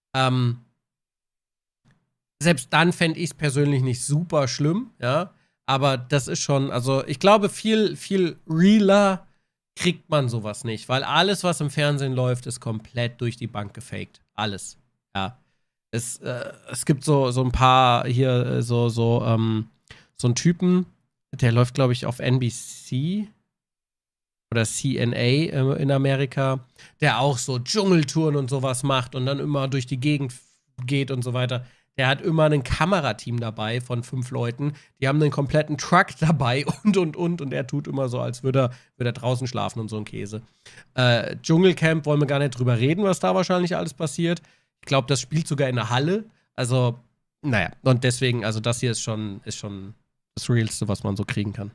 Selbst dann fände ich es persönlich nicht super schlimm, ja, aber das ist schon, also ich glaube, viel realer kriegt man sowas nicht, weil alles, was im Fernsehen läuft, ist komplett durch die Bank gefaked. Alles, ja. Es gibt so ein paar hier, so einen Typen, der läuft, glaube ich, auf NBC oder CNA in Amerika, der auch so Dschungeltouren und sowas macht und dann immer durch die Gegend geht und so weiter. Der hat immer ein Kamerateam dabei von 5 Leuten. Die haben einen kompletten Truck dabei und er tut immer so, als würde er draußen schlafen und so ein Käse. Dschungelcamp wollen wir gar nicht drüber reden, was da wahrscheinlich alles passiert. Ich glaube, das spielt sogar in der Halle. Also, naja, und deswegen, also das hier ist schon das Realste, was man so kriegen kann.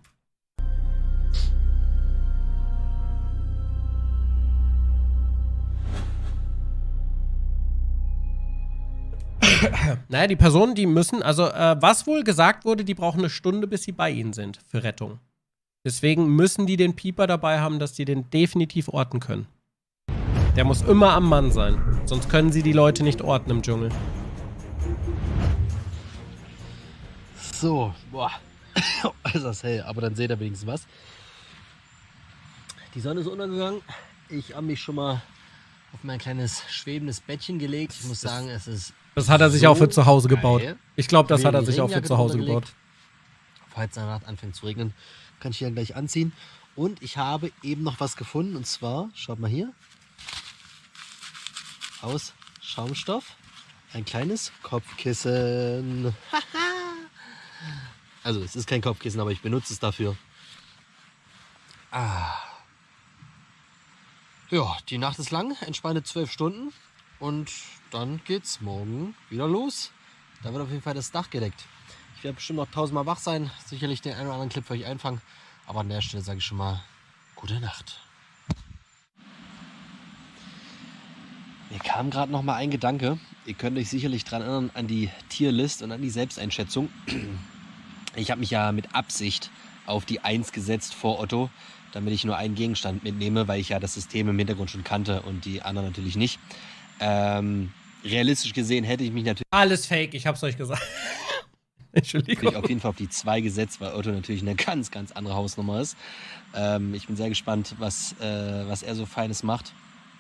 Naja, die Personen, die müssen, also was wohl gesagt wurde, die brauchen 1 Stunde, bis sie bei ihnen sind für Rettung. Deswegen müssen die den Pieper dabei haben, dass die den definitiv orten können. Der muss immer am Mann sein, sonst können sie die Leute nicht orten im Dschungel. So, boah, ist das hell, aber dann seht ihr wenigstens was. Die Sonne ist untergegangen. Ich habe mich schon mal auf mein kleines schwebendes Bettchen gelegt. Ich muss sagen, es ist das hat er sich so auch für zu Hause gebaut. Ich glaube, das hat er sich auch für zu Hause gebaut. Falls in der Nacht anfängt zu regnen, kann ich hier gleich anziehen. Und ich habe eben noch was gefunden. Und zwar, schaut mal hier, aus Schaumstoff ein kleines Kopfkissen. Also es ist kein Kopfkissen, aber ich benutze es dafür. Ja, die Nacht ist lang, entspannte 12 Stunden. Und dann geht's morgen wieder los. Da wird auf jeden Fall das Dach gedeckt. Ich werde bestimmt noch 1000-mal wach sein. Sicherlich den einen oder anderen Clip für euch einfangen. Aber an der Stelle sage ich schon mal gute Nacht. Mir kam gerade noch mal ein Gedanke. Ihr könnt euch sicherlich daran erinnern an die Tierlist und an die Selbsteinschätzung. Ich habe mich ja mit Absicht auf die 1 gesetzt vor Otto, damit ich nur einen Gegenstand mitnehme, weil ich ja das System im Hintergrund schon kannte und die anderen natürlich nicht. realistisch gesehen hätte ich mich natürlich... Alles fake, ich hab's euch gesagt. Entschuldigung. Auf jeden Fall auf die 2 gesetzt, weil Otto natürlich eine ganz, ganz andere Hausnummer ist. Ich bin sehr gespannt, was er so Feines macht.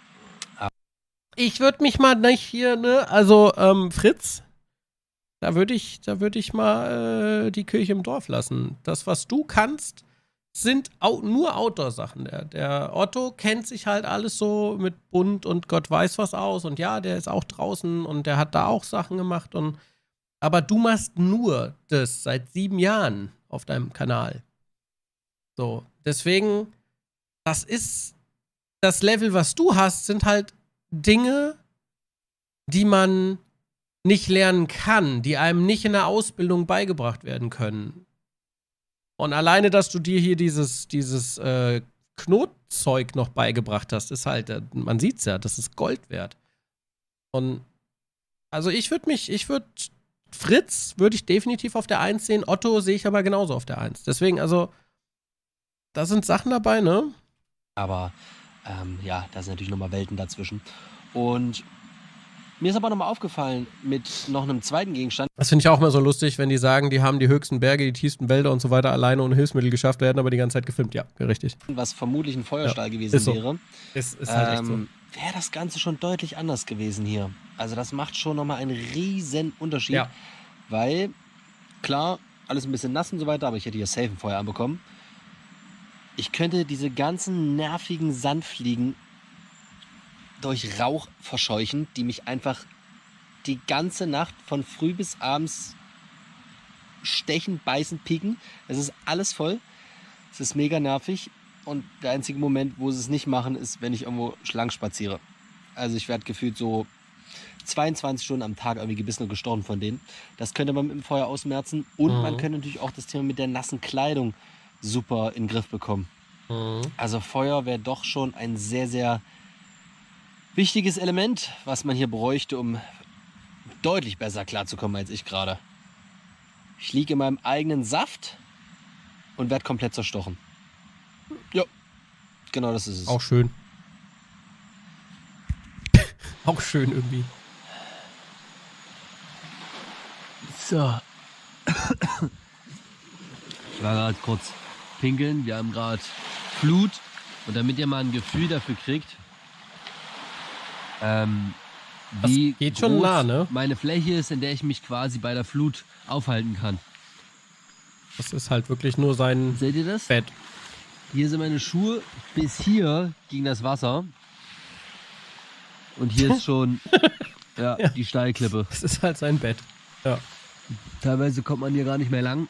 Ich würde mich mal nicht hier, ne, also Fritz, da würde ich mal die Kirche im Dorf lassen. Das, was du kannst, sind nur Outdoor-Sachen. Der Otto kennt sich halt alles so mit bunt und Gott weiß was aus. Und ja, der ist auch draußen und der hat da auch Sachen gemacht. Aber du machst nur das seit 7 Jahren auf deinem Kanal. So, deswegen, das ist das Level, was du hast, sind halt Dinge, die man nicht lernen kann, die einem nicht in der Ausbildung beigebracht werden können. Und alleine, dass du dir hier dieses Knotzeug noch beigebracht hast, ist halt, man sieht's ja, das ist Gold wert. Und also Fritz würde ich definitiv auf der 1 sehen, Otto sehe ich aber genauso auf der 1. Deswegen, also, da sind Sachen dabei, ne? Aber, ja, da sind natürlich nochmal Welten dazwischen. Und mir ist aber nochmal aufgefallen, mit noch einem zweiten Gegenstand. Das finde ich auch immer so lustig, wenn die sagen, die haben die höchsten Berge, die tiefsten Wälder und so weiter alleine ohne Hilfsmittel geschafft, werden aber die ganze Zeit gefilmt. Ja, richtig. Was vermutlich ein Feuerstahl gewesen wäre. Ist halt echt so. Wäre das Ganze schon deutlich anders gewesen hier. Also das macht schon nochmal einen riesen Unterschied. Ja. Weil, klar, alles ein bisschen nass und so weiter, aber ich hätte hier safe ein Feuer anbekommen. Ich könnte diese ganzen nervigen Sandfliegen durch Rauch verscheuchen, die mich einfach die ganze Nacht von früh bis abends stechen, beißen, pieken. Es ist alles voll. Es ist mega nervig. Und der einzige Moment, wo sie es nicht machen, ist, wenn ich irgendwo schlank spaziere. Also ich werde gefühlt so 22 Stunden am Tag irgendwie gebissen und gestochen von denen. Das könnte man mit dem Feuer ausmerzen. Und man könnte natürlich auch das Thema mit der nassen Kleidung super in den Griff bekommen. Also Feuer wäre doch schon ein sehr, sehr wichtiges Element, was man hier bräuchte, um deutlich besser klarzukommen als ich gerade. Ich liege in meinem eigenen Saft und werde komplett zerstochen. Ja, genau das ist es. Auch schön. Auch schön irgendwie. So. Ich war gerade kurz pinkeln. Wir haben gerade Flut. Und damit ihr mal ein Gefühl dafür kriegt, wie geht schon groß nah, ne? meine Fläche ist, in der ich mich quasi bei der Flut aufhalten kann. Das ist halt wirklich nur sein Seht ihr das? Bett. Hier sind meine Schuhe. Bis hier ging das Wasser. Und hier ist schon ja, die Steilklippe. Das ist halt sein Bett. Ja. Teilweise kommt man hier gar nicht mehr lang.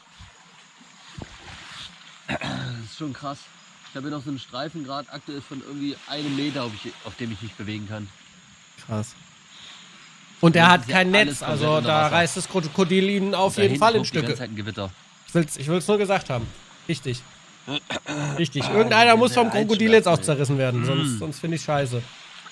Das ist schon krass. Ich habe hier noch so einen Streifengrad aktuell von irgendwie 1 Meter, auf dem ich mich bewegen kann. Krass. Und er hat kein Netz, also da reißt das Krokodil ihn auf jeden Fall in Stücke. Ein Gewitter. Ich will es nur gesagt haben. Richtig. Richtig. Irgendeiner muss vom Krokodil jetzt auch zerrissen werden, sonst finde ich scheiße.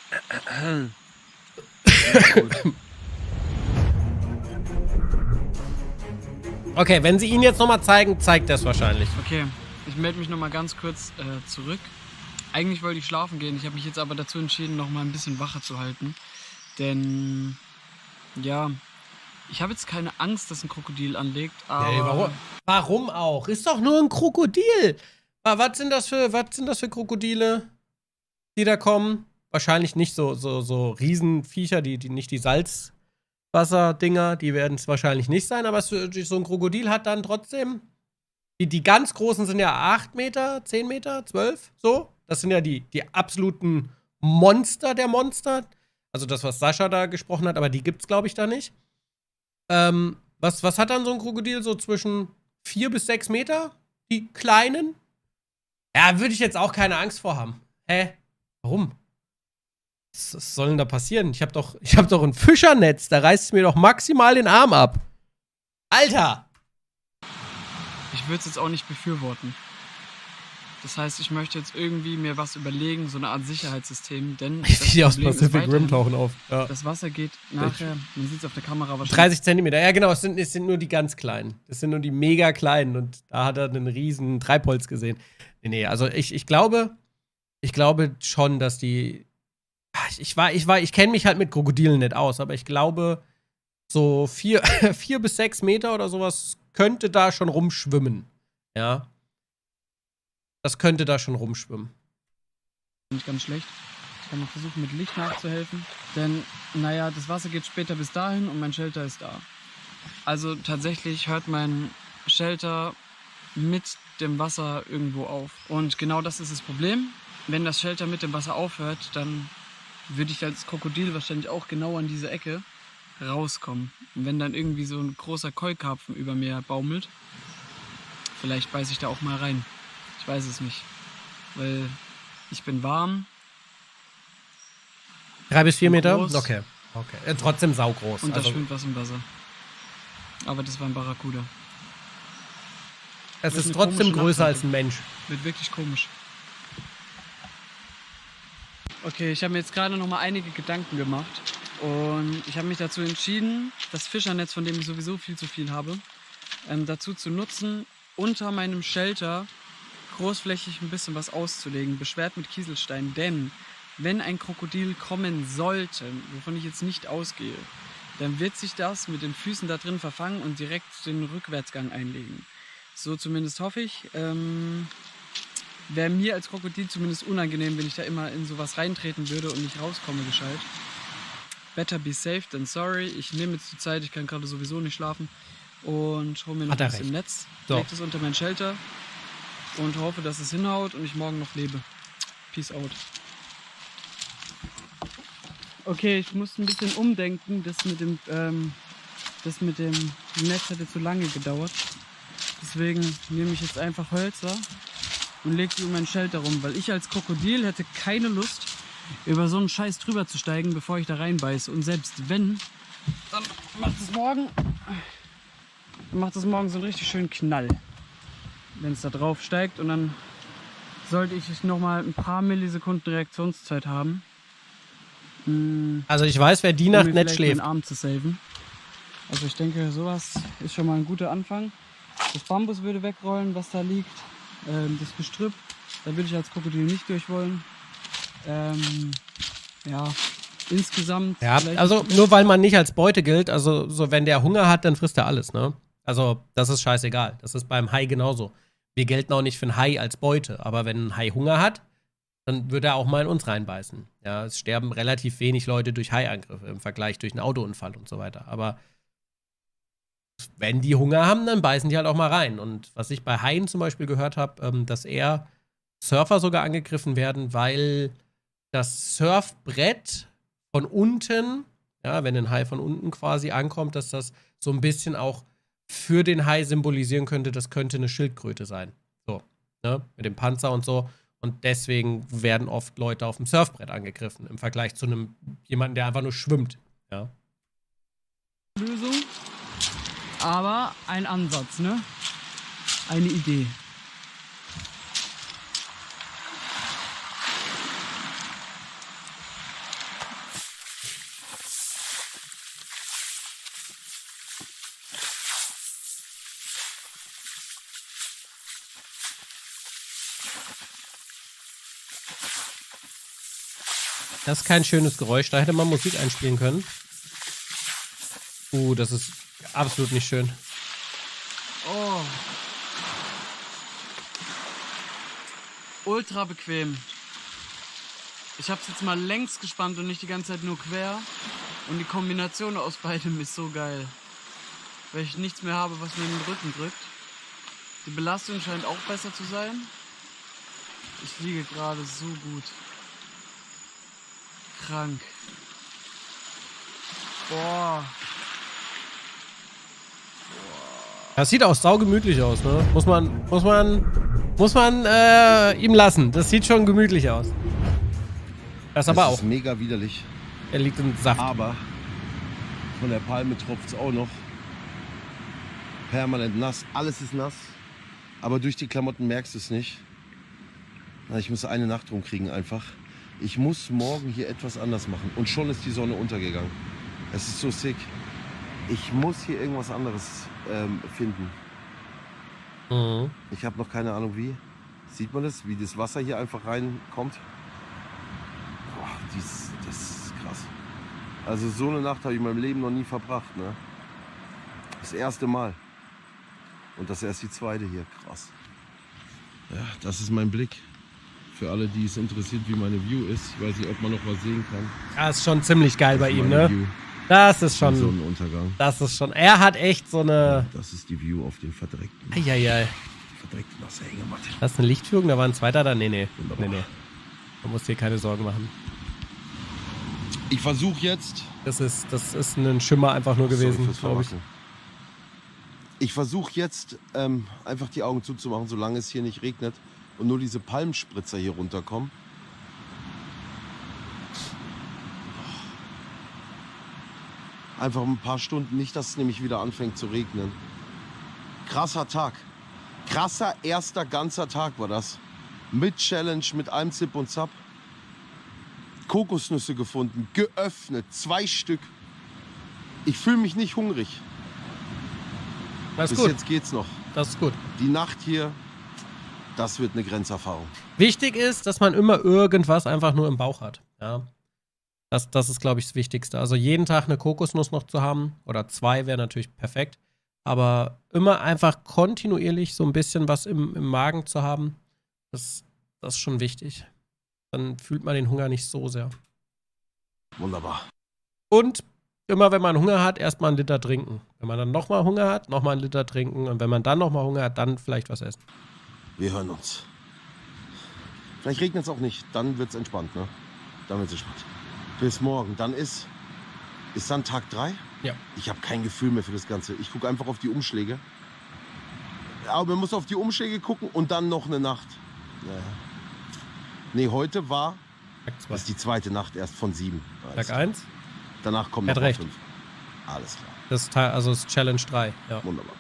Okay, wenn sie ihn jetzt nochmal zeigen, zeigt er es wahrscheinlich. Okay, ich melde mich nochmal ganz kurz zurück. Eigentlich wollte ich schlafen gehen, ich habe mich jetzt aber dazu entschieden, nochmal ein bisschen wacher zu halten. Denn, ja, ich habe jetzt keine Angst, dass ein Krokodil anlegt, aber... Hey, warum auch? Ist doch nur ein Krokodil. Was sind das für Krokodile, die da kommen? Wahrscheinlich nicht so Riesenviecher, die nicht die Salzwasserdinger, die werden es wahrscheinlich nicht sein, aber so ein Krokodil hat dann trotzdem, die ganz großen sind ja 8 Meter, 10 Meter, 12, so. Das sind ja die absoluten Monster der Monster. Also das, was Sascha da gesprochen hat, aber die gibt's, glaube ich, da nicht. Was hat dann so ein Krokodil so zwischen 4 bis 6 Meter? Die kleinen? Ja, würde ich jetzt auch keine Angst vor haben. Hä? Warum? Was soll denn da passieren? Ich hab doch ein Fischernetz, da reißt es mir doch maximal den Arm ab. Alter! Ich würde es jetzt auch nicht befürworten. Das heißt, ich möchte jetzt irgendwie mir was überlegen, so eine Art Sicherheitssystem, denn die aus Pacific Rim tauchen auf. Ja. Das Wasser geht nachher, man sieht es auf der Kamera wahrscheinlich. 30 Zentimeter, ja genau, es sind nur die ganz kleinen. Das sind nur die mega kleinen und da hat er einen riesen Treibholz gesehen. Nee, also ich glaube schon, dass die, ich kenne mich halt mit Krokodilen nicht aus, aber ich glaube, so 4 bis 6 Meter oder sowas könnte da schon rumschwimmen. Ja. Das könnte da schon rumschwimmen. Nicht ganz schlecht. Ich kann mal versuchen, mit Licht nachzuhelfen. Denn, naja, das Wasser geht später bis dahin und mein Shelter ist da. Also tatsächlich hört mein Shelter mit dem Wasser irgendwo auf. Und genau das ist das Problem. Wenn das Shelter mit dem Wasser aufhört, dann würde ich als Krokodil wahrscheinlich auch genau an diese Ecke rauskommen. Und wenn dann irgendwie so ein großer Keukarpfen über mir baumelt, vielleicht beiße ich da auch mal rein. Ich weiß es nicht. Weil ich bin warm. 3 bis 4 Meter? Groß. Okay. Trotzdem saugroß. Und da schwimmt was im Wasser. Aber das war ein Barracuda. Es ist trotzdem größer als ein Mensch. Wird wirklich komisch. Okay, ich habe mir jetzt gerade noch mal einige Gedanken gemacht. Und ich habe mich dazu entschieden, das Fischernetz, von dem ich sowieso viel zu viel habe, dazu zu nutzen, unter meinem Shelter großflächig ein bisschen was auszulegen, beschwert mit Kieselstein. Denn wenn ein Krokodil kommen sollte, wovon ich jetzt nicht ausgehe, dann wird sich das mit den Füßen da drin verfangen und direkt den Rückwärtsgang einlegen. So zumindest hoffe ich. Wäre mir als Krokodil zumindest unangenehm, wenn ich da immer in sowas reintreten würde und nicht rauskomme gescheit. Better be safe than sorry. Ich nehme jetzt die Zeit, ich kann gerade sowieso nicht schlafen. Und hole mir noch was im Netz, leg das unter mein Shelter und hoffe, dass es hinhaut und ich morgen noch lebe. Peace out. Okay, ich muss ein bisschen umdenken. Das mit dem Netz hätte zu lange gedauert. Deswegen nehme ich jetzt einfach Hölzer und lege sie um mein Shelter rum, weil ich als Krokodil hätte keine Lust, über so einen Scheiß drüber zu steigen, bevor ich da reinbeiße. Und selbst wenn, dann macht es morgen so einen richtig schönen Knall, wenn es da drauf steigt. Und dann sollte ich noch mal ein paar Millisekunden Reaktionszeit haben. Also ich weiß, wer die Nacht nicht schläft. Den Arm zu saven. Also ich denke, sowas ist schon mal ein guter Anfang. Das Bambus würde wegrollen, was da liegt. Das Gestrüpp, da würde ich als Krokodil nicht durch wollen. Ja, insgesamt. Ja, also nur weil man nicht als Beute gilt, also so wenn der Hunger hat, dann frisst er alles, ne? Also das ist scheißegal. Das ist beim Hai genauso. Wir gelten auch nicht für einen Hai als Beute, aber wenn ein Hai Hunger hat, dann würde er auch mal in uns reinbeißen. Ja, es sterben relativ wenig Leute durch Haiangriffe im Vergleich durch einen Autounfall und so weiter. Aber wenn die Hunger haben, dann beißen die halt auch mal rein. Und was ich bei Haien zum Beispiel gehört habe, dass eher Surfer sogar angegriffen werden, weil das Surfbrett von unten, ja, wenn ein Hai von unten quasi ankommt, dass das so ein bisschen auch für den Hai symbolisieren könnte, das könnte eine Schildkröte sein. So, ne, mit dem Panzer und so. Und deswegen werden oft Leute auf dem Surfbrett angegriffen, im Vergleich zu jemandem, der einfach nur schwimmt. Ja. Lösung, aber ein Ansatz, ne? Eine Idee. Das ist kein schönes Geräusch. Da hätte man Musik einspielen können. Das ist absolut nicht schön. Oh. Ultra bequem. Ich hab's jetzt mal längs gespannt und nicht die ganze Zeit nur quer. Und die Kombination aus beidem ist so geil. Weil ich nichts mehr habe, was mir in den Rücken drückt. Die Belastung scheint auch besser zu sein. Ich liege gerade so gut. Krank. Boah. Das sieht auch saugemütlich aus, ne? Muss man ihm lassen. Das sieht schon gemütlich aus. Das aber auch. Das ist mega widerlich. Er liegt im Saft. Aber von der Palme tropft es auch noch. Permanent nass. Alles ist nass. Aber durch die Klamotten merkst du es nicht. Ich muss eine Nacht rumkriegen einfach. Ich muss morgen hier etwas anders machen. Und schon ist die Sonne untergegangen. Es ist so sick. Ich muss hier irgendwas anderes finden. Mhm. Ich habe noch keine Ahnung wie. Sieht man das? Wie das Wasser hier einfach reinkommt? Boah, das ist krass. Also so eine Nacht habe ich in meinem Leben noch nie verbracht, ne? Das erste Mal. Und das erst die zweite hier, krass. Ja, das ist mein Blick. Für alle, die es interessiert, wie meine View ist. Ich weiß nicht, ob man noch was sehen kann. Ja, ist schon ziemlich geil bei ihm, ne? View. Das ist schon. Sonnenuntergang. Das ist schon. Er hat echt so eine. Das ist die View auf den verdreckten. Eieiei. Verdreckten nasse Hängematte. Das ist eine Lichtführung, da war ein zweiter da. Nee. Man muss dir keine Sorgen machen. Ich versuche jetzt. Das ist ein Schimmer einfach nur gewesen, glaube ich. Ich versuche jetzt einfach die Augen zuzumachen, solange es hier nicht regnet und nur diese Palmspritzer hier runterkommen. Einfach ein paar Stunden, nicht, dass es nämlich wieder anfängt zu regnen. Krasser Tag. Krasser erster ganzer Tag war das. Mit Challenge, mit allem Zip und Zap. Kokosnüsse gefunden, geöffnet, 2 Stück. Ich fühle mich nicht hungrig. Das ist Bis gut. jetzt geht's noch. Das ist gut. Die Nacht hier, das wird eine Grenzerfahrung. Wichtig ist, dass man immer irgendwas einfach nur im Bauch hat. Ja. Das ist, glaube ich, das Wichtigste. Also jeden Tag eine Kokosnuss noch zu haben, oder 2 wäre natürlich perfekt. Aber immer einfach kontinuierlich so ein bisschen was im Magen zu haben, das ist schon wichtig. Dann fühlt man den Hunger nicht so sehr. Wunderbar. Und immer, wenn man Hunger hat, erstmal 1 Liter trinken. Wenn man dann nochmal Hunger hat, nochmal 1 Liter trinken. Und wenn man dann nochmal Hunger hat, dann vielleicht was essen. Wir hören uns. Vielleicht regnet es auch nicht. Dann wird es entspannt, ne? Dann wird es entspannt. Bis morgen. Dann ist dann Tag 3? Ja. Ich habe kein Gefühl mehr für das Ganze. Ich gucke einfach auf die Umschläge. Aber man muss auf die Umschläge gucken und dann noch eine Nacht. Naja. Nee, heute war das ist die zweite Nacht erst von 7. Tag 1? Danach kommt noch 5. Alles klar. Das ist also ist Challenge 3. Ja. Wunderbar.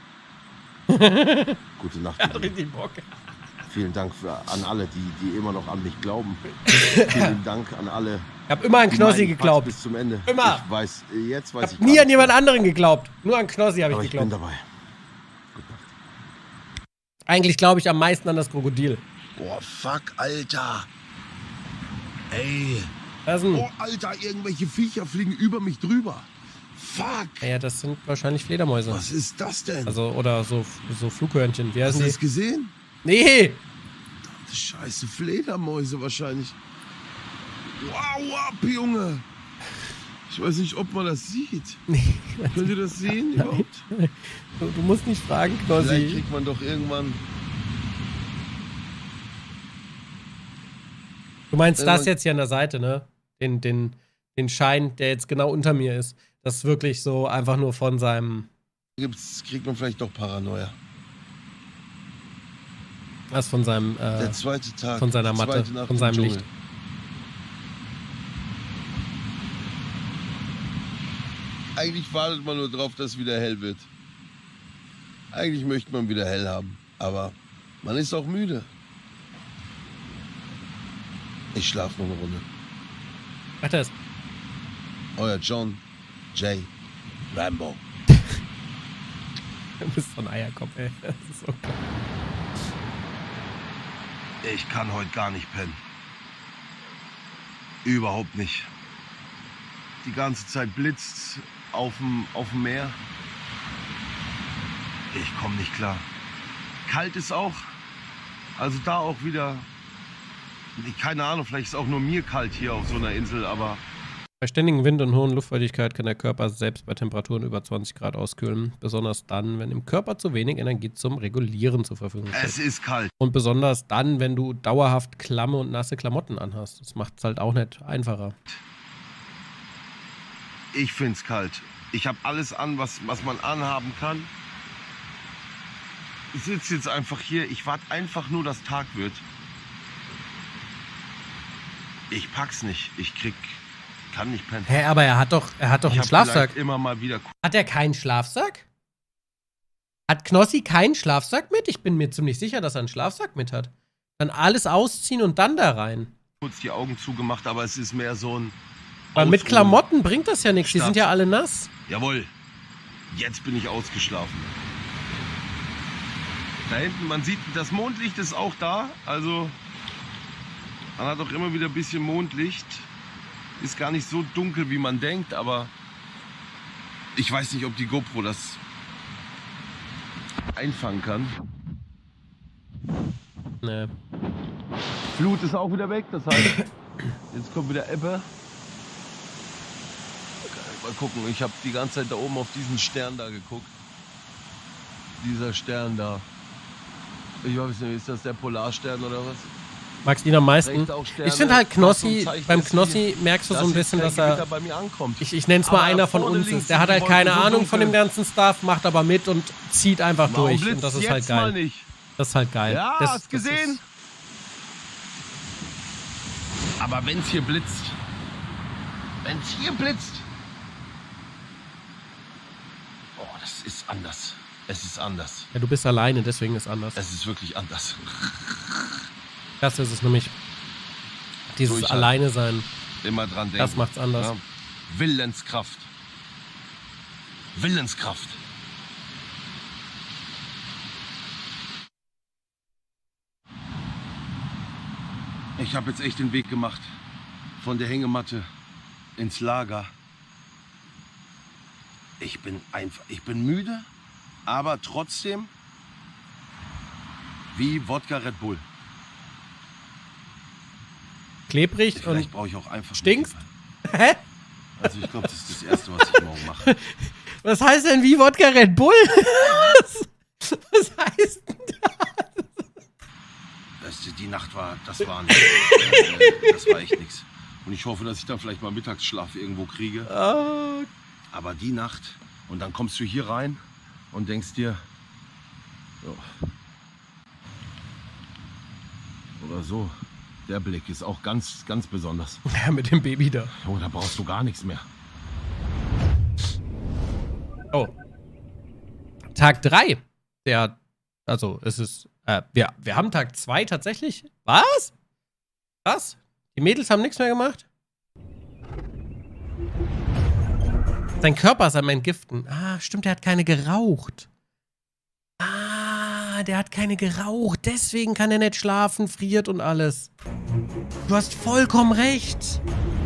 Gute Nacht. Ja, richtig Bock. Vielen Dank an alle, die immer noch an mich glauben. Vielen Dank an alle. Ich habe immer an Knossi geglaubt. Bis zum Ende. Immer. Jetzt weiß ich nie an jemand anderen geglaubt. Nur an Knossi habe ich geglaubt. Ich bin dabei. Gute Nacht. Eigentlich glaube ich am meisten an das Krokodil. Boah, fuck, Alter. Ey. Oh, Alter, irgendwelche Viecher fliegen über mich drüber. Fuck. Ja, das sind wahrscheinlich Fledermäuse. Was ist das denn? Also, oder so Flughörnchen. Wie Hast du das gesehen? Nee. Scheiße, Fledermäuse wahrscheinlich. Wow, Junge. Ich weiß nicht, ob man das sieht. Nee. Könnt ihr das sehen überhaupt? Du musst nicht fragen, Knossi. Vielleicht kriegt man doch irgendwann... Du meinst das jetzt hier an der Seite, ne? Den Schein, der jetzt genau unter mir ist. Das ist wirklich so einfach nur von seinem... Kriegt man vielleicht doch Paranoia. Was von seinem... der zweite Tag. Von seiner Matte, von seinem Licht. Eigentlich wartet man nur drauf, dass es wieder hell wird. Eigentlich möchte man wieder hell haben. Aber man ist auch müde. Ich schlafe noch eine Runde. Ach, das. Euer John J. Rambo. Du bist so ein Eierkopf, ey. Das ist so cool. Ich kann heute gar nicht pennen. Überhaupt nicht. Die ganze Zeit blitzt's auf dem Meer. Ich komme nicht klar. Kalt ist auch. Also da auch wieder... Keine Ahnung, vielleicht ist es auch nur mir kalt hier auf so einer Insel, aber... Bei ständigem Wind und hohen Luftfeuchtigkeit kann der Körper selbst bei Temperaturen über 20 Grad auskühlen. Besonders dann, wenn im Körper zu wenig Energie zum Regulieren zur Verfügung steht. Es ist kalt. Und besonders dann, wenn du dauerhaft klamme und nasse Klamotten anhast. Das macht es halt auch nicht einfacher. Ich find's kalt. Ich habe alles an, was man anhaben kann. Ich sitze jetzt einfach hier. Ich warte einfach nur, dass Tag wird. Ich pack's nicht. Kann nicht pennen. Hä, aber er hat doch einen Schlafsack. Immer mal wieder. Hat er keinen Schlafsack? Hat Knossi keinen Schlafsack mit? Ich bin mir ziemlich sicher, dass er einen Schlafsack mit hat. Dann alles ausziehen und dann da rein. Kurz die Augen zugemacht, aber es ist mehr so ein... Weil mit Klamotten bringt das ja nichts. Die sind ja alle nass. Jawohl. Jetzt bin ich ausgeschlafen. Da hinten, man sieht, das Mondlicht ist auch da. Also... Man hat auch immer wieder ein bisschen Mondlicht. ist gar nicht so dunkel, wie man denkt, aber ich weiß nicht, ob die GoPro das einfangen kann. Nee. Flut ist auch wieder weg, das heißt, jetzt kommt wieder Ebbe. Mal gucken, ich habe die ganze Zeit da oben auf diesen Stern da geguckt. Dieser Stern da. Ich weiß nicht, ist das der Polarstern oder was? Magst du ihn am meisten? Ich finde halt Knossi, beim Knossi merkst du so ein bisschen, dass er, bei mir ankommt. ich nenne es mal einer von uns ist. Der hat halt keine Ahnung von dem ganzen Stuff, macht aber mit und zieht einfach durch. Und das ist halt geil. Das ist halt geil. Ja, hast gesehen? Aber wenn es hier blitzt, oh, das ist anders. Es ist anders. Ja, du bist alleine, deswegen ist es anders. Es ist wirklich anders. Das ist es nämlich. Dieses Alleine sein. Immer dran denken. Das macht's anders. Ja. Willenskraft. Willenskraft. Ich habe jetzt echt den Weg gemacht. Von der Hängematte ins Lager. Ich bin müde, aber trotzdem wie Wodka Red Bull. Klebrig Vielleicht und brauche ich auch einfach stinkst? Hä? Also ich glaube, das ist das Erste, was ich morgen mache. Was heißt denn wie Wodka Red Bull? Was heißt denn das? Die Nacht war echt nichts. Und ich hoffe, dass ich dann vielleicht mal Mittagsschlaf irgendwo kriege. Oh. Aber die Nacht, und dann kommst du hier rein und denkst dir, so. Oder so. Der Blick ist auch ganz, ganz besonders. Ja, mit dem Baby da. Oh, da brauchst du gar nichts mehr. Oh. Tag 3. Also es ist, wir haben Tag 2 tatsächlich. Was? Was? Die Mädels haben nichts mehr gemacht? Sein Körper ist am Entgiften. Ah, stimmt, der hat keine geraucht. Der hat keine geraucht. Deswegen kann er nicht schlafen, friert und alles. Du hast vollkommen recht.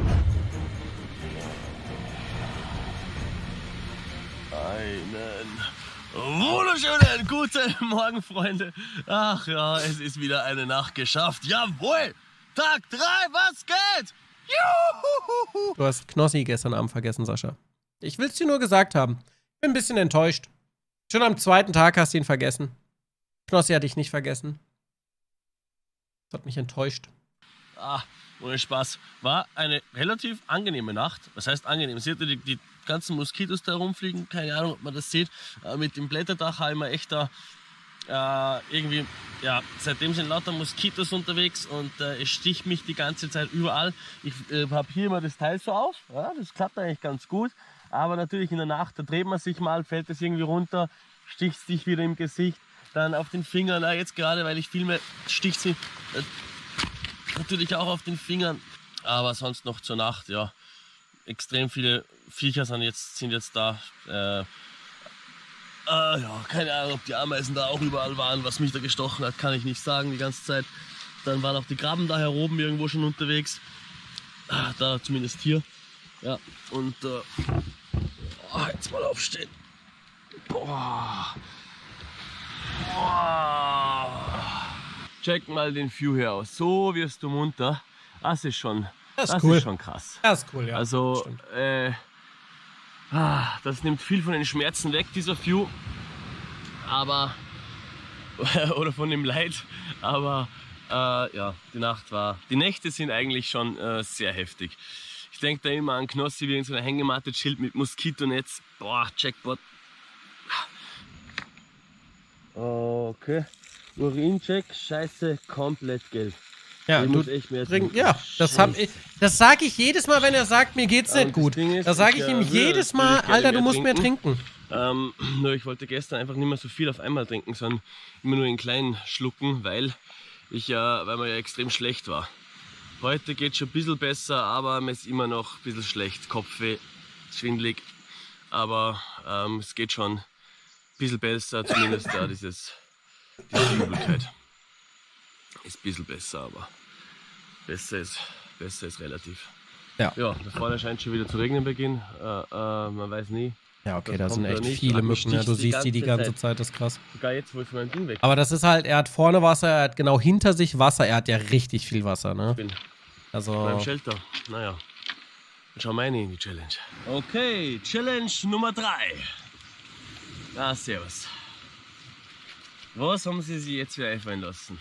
Wunderschönen guten Morgen, Freunde. Ach ja, es ist wieder eine Nacht geschafft. Jawohl! Tag 3, was geht? Juhu! Du hast Knossi gestern Abend vergessen, Sascha. Ich will's dir nur gesagt haben. Bin ein bisschen enttäuscht. Schon am zweiten Tag hast du ihn vergessen. Knossi hat dich nicht vergessen. Das hat mich enttäuscht. Ohne Spaß. War eine relativ angenehme Nacht. Was heißt angenehm? Seht ihr die ganzen Moskitos da rumfliegen? Keine Ahnung, ob man das sieht. Mit dem Blätterdach habe ich mir echt da irgendwie, ja, seitdem sind lauter Moskitos unterwegs und es sticht mich die ganze Zeit überall. Ich habe hier immer das Teil so auf. Ja, das klappt eigentlich ganz gut. Aber natürlich in der Nacht, da dreht man sich mal, fällt es irgendwie runter, sticht es dich wieder im Gesicht. Dann auf den Fingern, jetzt gerade, weil ich filme, sticht sie natürlich auch auf den Fingern. Aber sonst noch zur Nacht, ja, extrem viele Viecher sind jetzt da. Ja, keine Ahnung, ob die Ameisen da auch überall waren. Was mich da gestochen hat, kann ich nicht sagen die ganze Zeit. Dann waren auch die Krabben da oben irgendwo schon unterwegs. Da zumindest hier. Ja, und jetzt mal aufstehen. Boah. Check mal den View hier aus. So wirst du munter. Das ist schon, das cool. ist schon krass. Das ist cool, ja. Also, das nimmt viel von den Schmerzen weg, dieser View. Aber, oder von dem Leid. Aber, ja, die Nächte sind eigentlich schon sehr heftig. Ich denke da immer an Knossi, wie in so einer Hängematte chillt mit Moskitonetz. Boah, Jackpot. Okay. Urincheck, scheiße, komplett gelb. Ja, das sage ich jedes Mal, wenn er sagt, mir geht's nicht gut. Das sage ich ihm jedes Mal, Alter, du musst mehr trinken. Nur ich wollte gestern einfach nicht mehr so viel auf einmal trinken, sondern immer nur in kleinen Schlucken, weil man ja extrem schlecht war. Heute geht es schon ein bisschen besser, aber mir ist immer noch ein bisschen schlecht. Kopfweh, schwindelig. Aber es geht schon ein bisschen besser, zumindest diese Übelkeit. Ist ein bisschen besser, aber besser ist relativ. Ja. Ja, da vorne scheint schon wieder zu regnen beginnen. Man weiß nie. Ja, okay, da sind echt viele Mücken. Ja, du siehst die ganze Zeit, das ist krass. Sogar jetzt, wo ich mein Ding weg. Aber das ist halt, er hat vorne Wasser, er hat genau hinter sich Wasser, er hat ja richtig viel Wasser, ne? Ich bin beim Shelter. Naja. Dann schauen wir rein in die Challenge. Okay, Challenge Nummer 3. Ah, servus. Was haben Sie sich jetzt wieder einfallen lassen?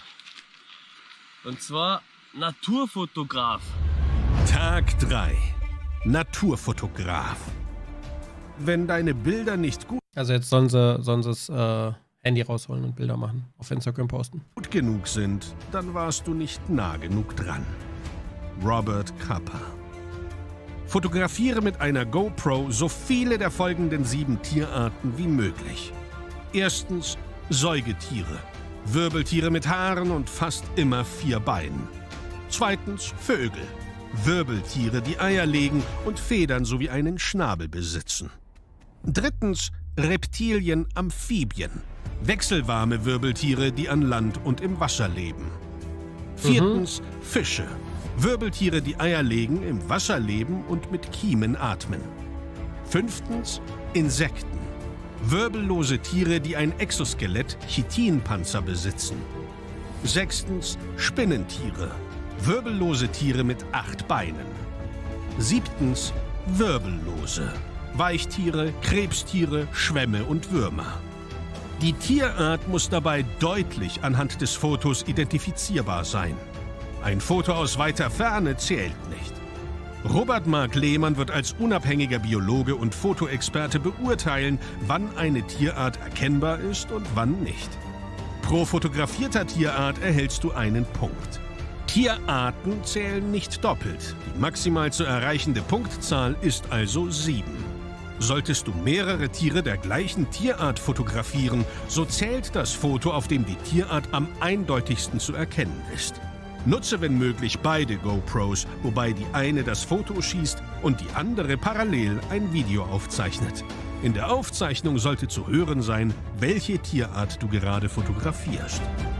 Und zwar Naturfotograf. Tag 3. Naturfotograf. Wenn deine Bilder nicht gut Also jetzt sollen sie das Handy rausholen und Bilder machen, auf Instagram posten. Gut genug sind, dann warst du nicht nah genug dran. Robert Capa. Fotografiere mit einer GoPro so viele der folgenden 7 Tierarten wie möglich. Erstens Säugetiere. Wirbeltiere mit Haaren und fast immer 4 Beinen. Zweitens Vögel. Wirbeltiere, die Eier legen und Federn sowie einen Schnabel besitzen. Drittens Reptilien, Amphibien. Wechselwarme Wirbeltiere, die an Land und im Wasser leben. Viertens Fische. Wirbeltiere, die Eier legen, im Wasser leben und mit Kiemen atmen. Fünftens Insekten. Wirbellose Tiere, die ein Exoskelett, Chitinpanzer besitzen. Sechstens Spinnentiere. Wirbellose Tiere mit 8 Beinen. Siebtens Wirbellose. Weichtiere, Krebstiere, Schwämme und Würmer. Die Tierart muss dabei deutlich anhand des Fotos identifizierbar sein. Ein Foto aus weiter Ferne zählt nicht. Robert Mark Lehmann wird als unabhängiger Biologe und Fotoexperte beurteilen, wann eine Tierart erkennbar ist und wann nicht. Pro fotografierter Tierart erhältst du einen Punkt. Tierarten zählen nicht doppelt. Die maximal zu erreichende Punktzahl ist also 7. Solltest du mehrere Tiere der gleichen Tierart fotografieren, so zählt das Foto, auf dem die Tierart am eindeutigsten zu erkennen ist. Nutze, wenn möglich, beide GoPros, wobei die eine das Foto schießt und die andere parallel ein Video aufzeichnet. In der Aufzeichnung sollte zu hören sein, welche Tierart du gerade fotografierst.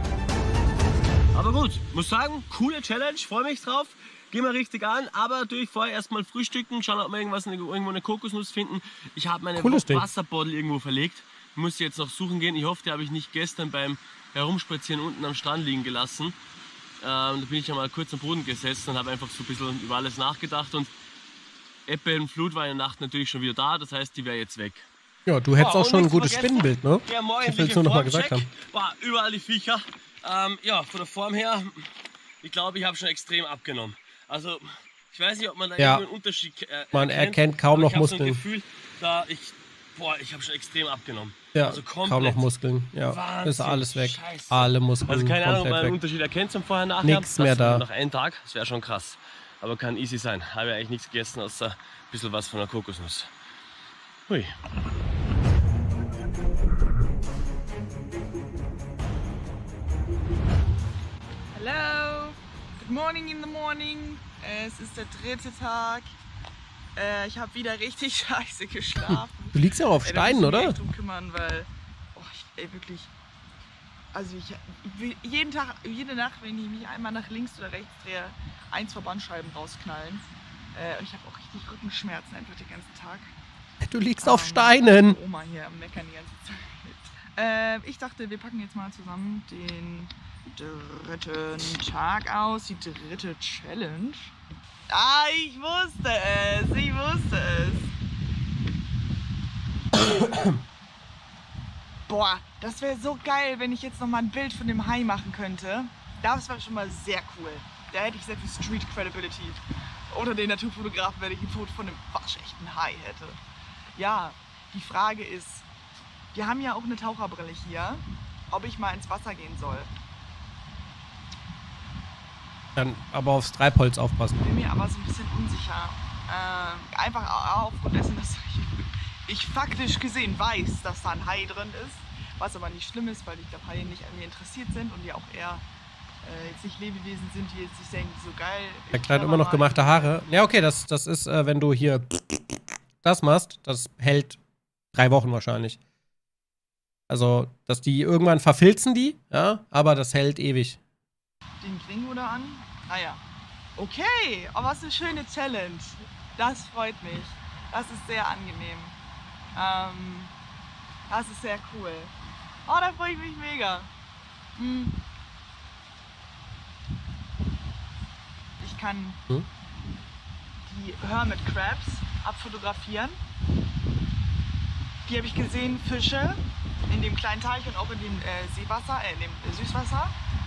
Aber gut, muss sagen, coole Challenge, freue mich drauf. Gehen wir richtig an, aber natürlich vorher erstmal frühstücken, schauen, ob wir irgendwo eine Kokosnuss finden. Ich habe meine Wasserbottle irgendwo verlegt. Ich muss jetzt noch suchen gehen. Ich hoffe, die habe ich nicht gestern beim Herumspazieren unten am Strand liegen gelassen. Da bin ich ja mal kurz am Boden gesessen und habe einfach so ein bisschen über alles nachgedacht. Und Ebbe und Flut war in der Nacht natürlich schon wieder da, das heißt, die wäre jetzt weg. Ja, du hättest auch schon ein gutes Spinnenbild, ne? Ja, ich will es nur noch mal gesagt haben. Boah, überall die Viecher. Ja, von der Form her, ich glaube, ich habe schon extrem abgenommen. Also, ich weiß nicht, ob man da irgendwo einen Unterschied man erkennt kaum noch Muskeln. Ich habe so ein Gefühl, ich habe schon extrem abgenommen. Ja, also komplett. Kaum noch Muskeln. Ja, Wahnsinn, ist alles weg. Scheiße. Alle Muskeln. Also keine Ahnung, ob man einen weg. Unterschied erkennt zum Vorher-Nachher. Nichts mehr da. Nach einem Tag, das wäre schon krass. Aber kann easy sein. Habe ja eigentlich nichts gegessen, außer ein bisschen was von der Kokosnuss. Hui. Hello, good morning in the morning. Es ist der 3. Tag. Ich habe wieder richtig scheiße geschlafen. Du liegst ja auf Steinen, oder? Ich muss mich echt drum kümmern, weil, wirklich, also ich will jede Nacht, wenn ich mich einmal nach links oder rechts drehe, 1 Verbandscheiben rausknallen. Und ich habe auch richtig Rückenschmerzen einfach den ganzen Tag. Du liegst auf Steinen. Oma hier am Meckern die ganze Zeit. Ich dachte, wir packen jetzt mal zusammen den 3. Tag aus, die 3. Challenge. Ah, ich wusste es. Boah, das wäre so geil, wenn ich jetzt noch mal ein Bild von dem Hai machen könnte. Das wäre schon mal sehr cool. Da hätte ich sehr viel Street Credibility. Oder den Naturfotografen, wenn ich ein Foto von einem waschechten Hai hätte. Ja, die Frage ist, wir haben ja auch eine Taucherbrille hier, ob ich mal ins Wasser gehen soll. Dann aber aufs Treibholz aufpassen. Ich bin mir aber so ein bisschen unsicher. Einfach aufgrund dessen, dass ich faktisch gesehen weiß, dass da ein Hai drin ist. Was aber nicht schlimm ist, weil ich glaube, Haie nicht an mir interessiert sind und die auch eher jetzt nicht Lebewesen sind, die jetzt sich denken, so geil. Der Kleid immer noch gemachte Haare. Ja, okay, das ist, wenn du hier das machst, das hält 3 Wochen wahrscheinlich. Also, dass die irgendwann verfilzen die, ja, aber das hält ewig. Den Gringo da an? Ah ja. Okay, aber was eine schöne Challenge. Das freut mich. Das ist sehr angenehm. Das ist sehr cool. Oh, da freue ich mich mega. Ich kann die Hermit Crabs abfotografieren. Die habe ich gesehen, Fische in dem kleinen Teich und auch in dem Seewasser, in dem Süßwasser.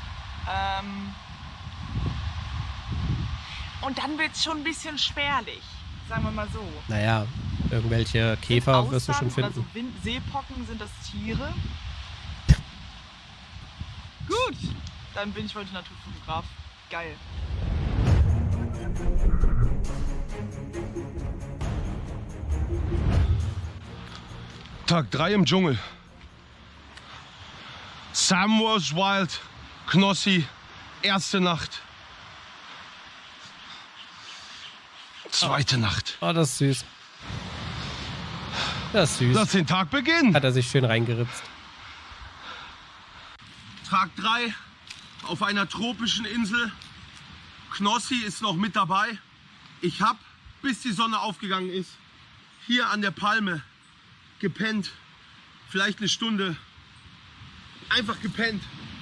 Und dann wird es schon ein bisschen spärlich, sagen wir mal so. Naja, irgendwelche Käfer wirst du schon finden. Oder so Seepocken, sind das Tiere? Gut, dann bin ich heute Naturfotograf. Geil. Tag 3 im Dschungel. Samwise Wild, Knossi, erste Nacht. Zweite Nacht. Oh, das ist süß. Das ist süß. Lass den Tag beginnen. Hat er sich schön reingeritzt. Tag 3 auf einer tropischen Insel. Knossi ist noch mit dabei. Ich habe, bis die Sonne aufgegangen ist, hier an der Palme gepennt. Vielleicht eine Stunde. Einfach gepennt.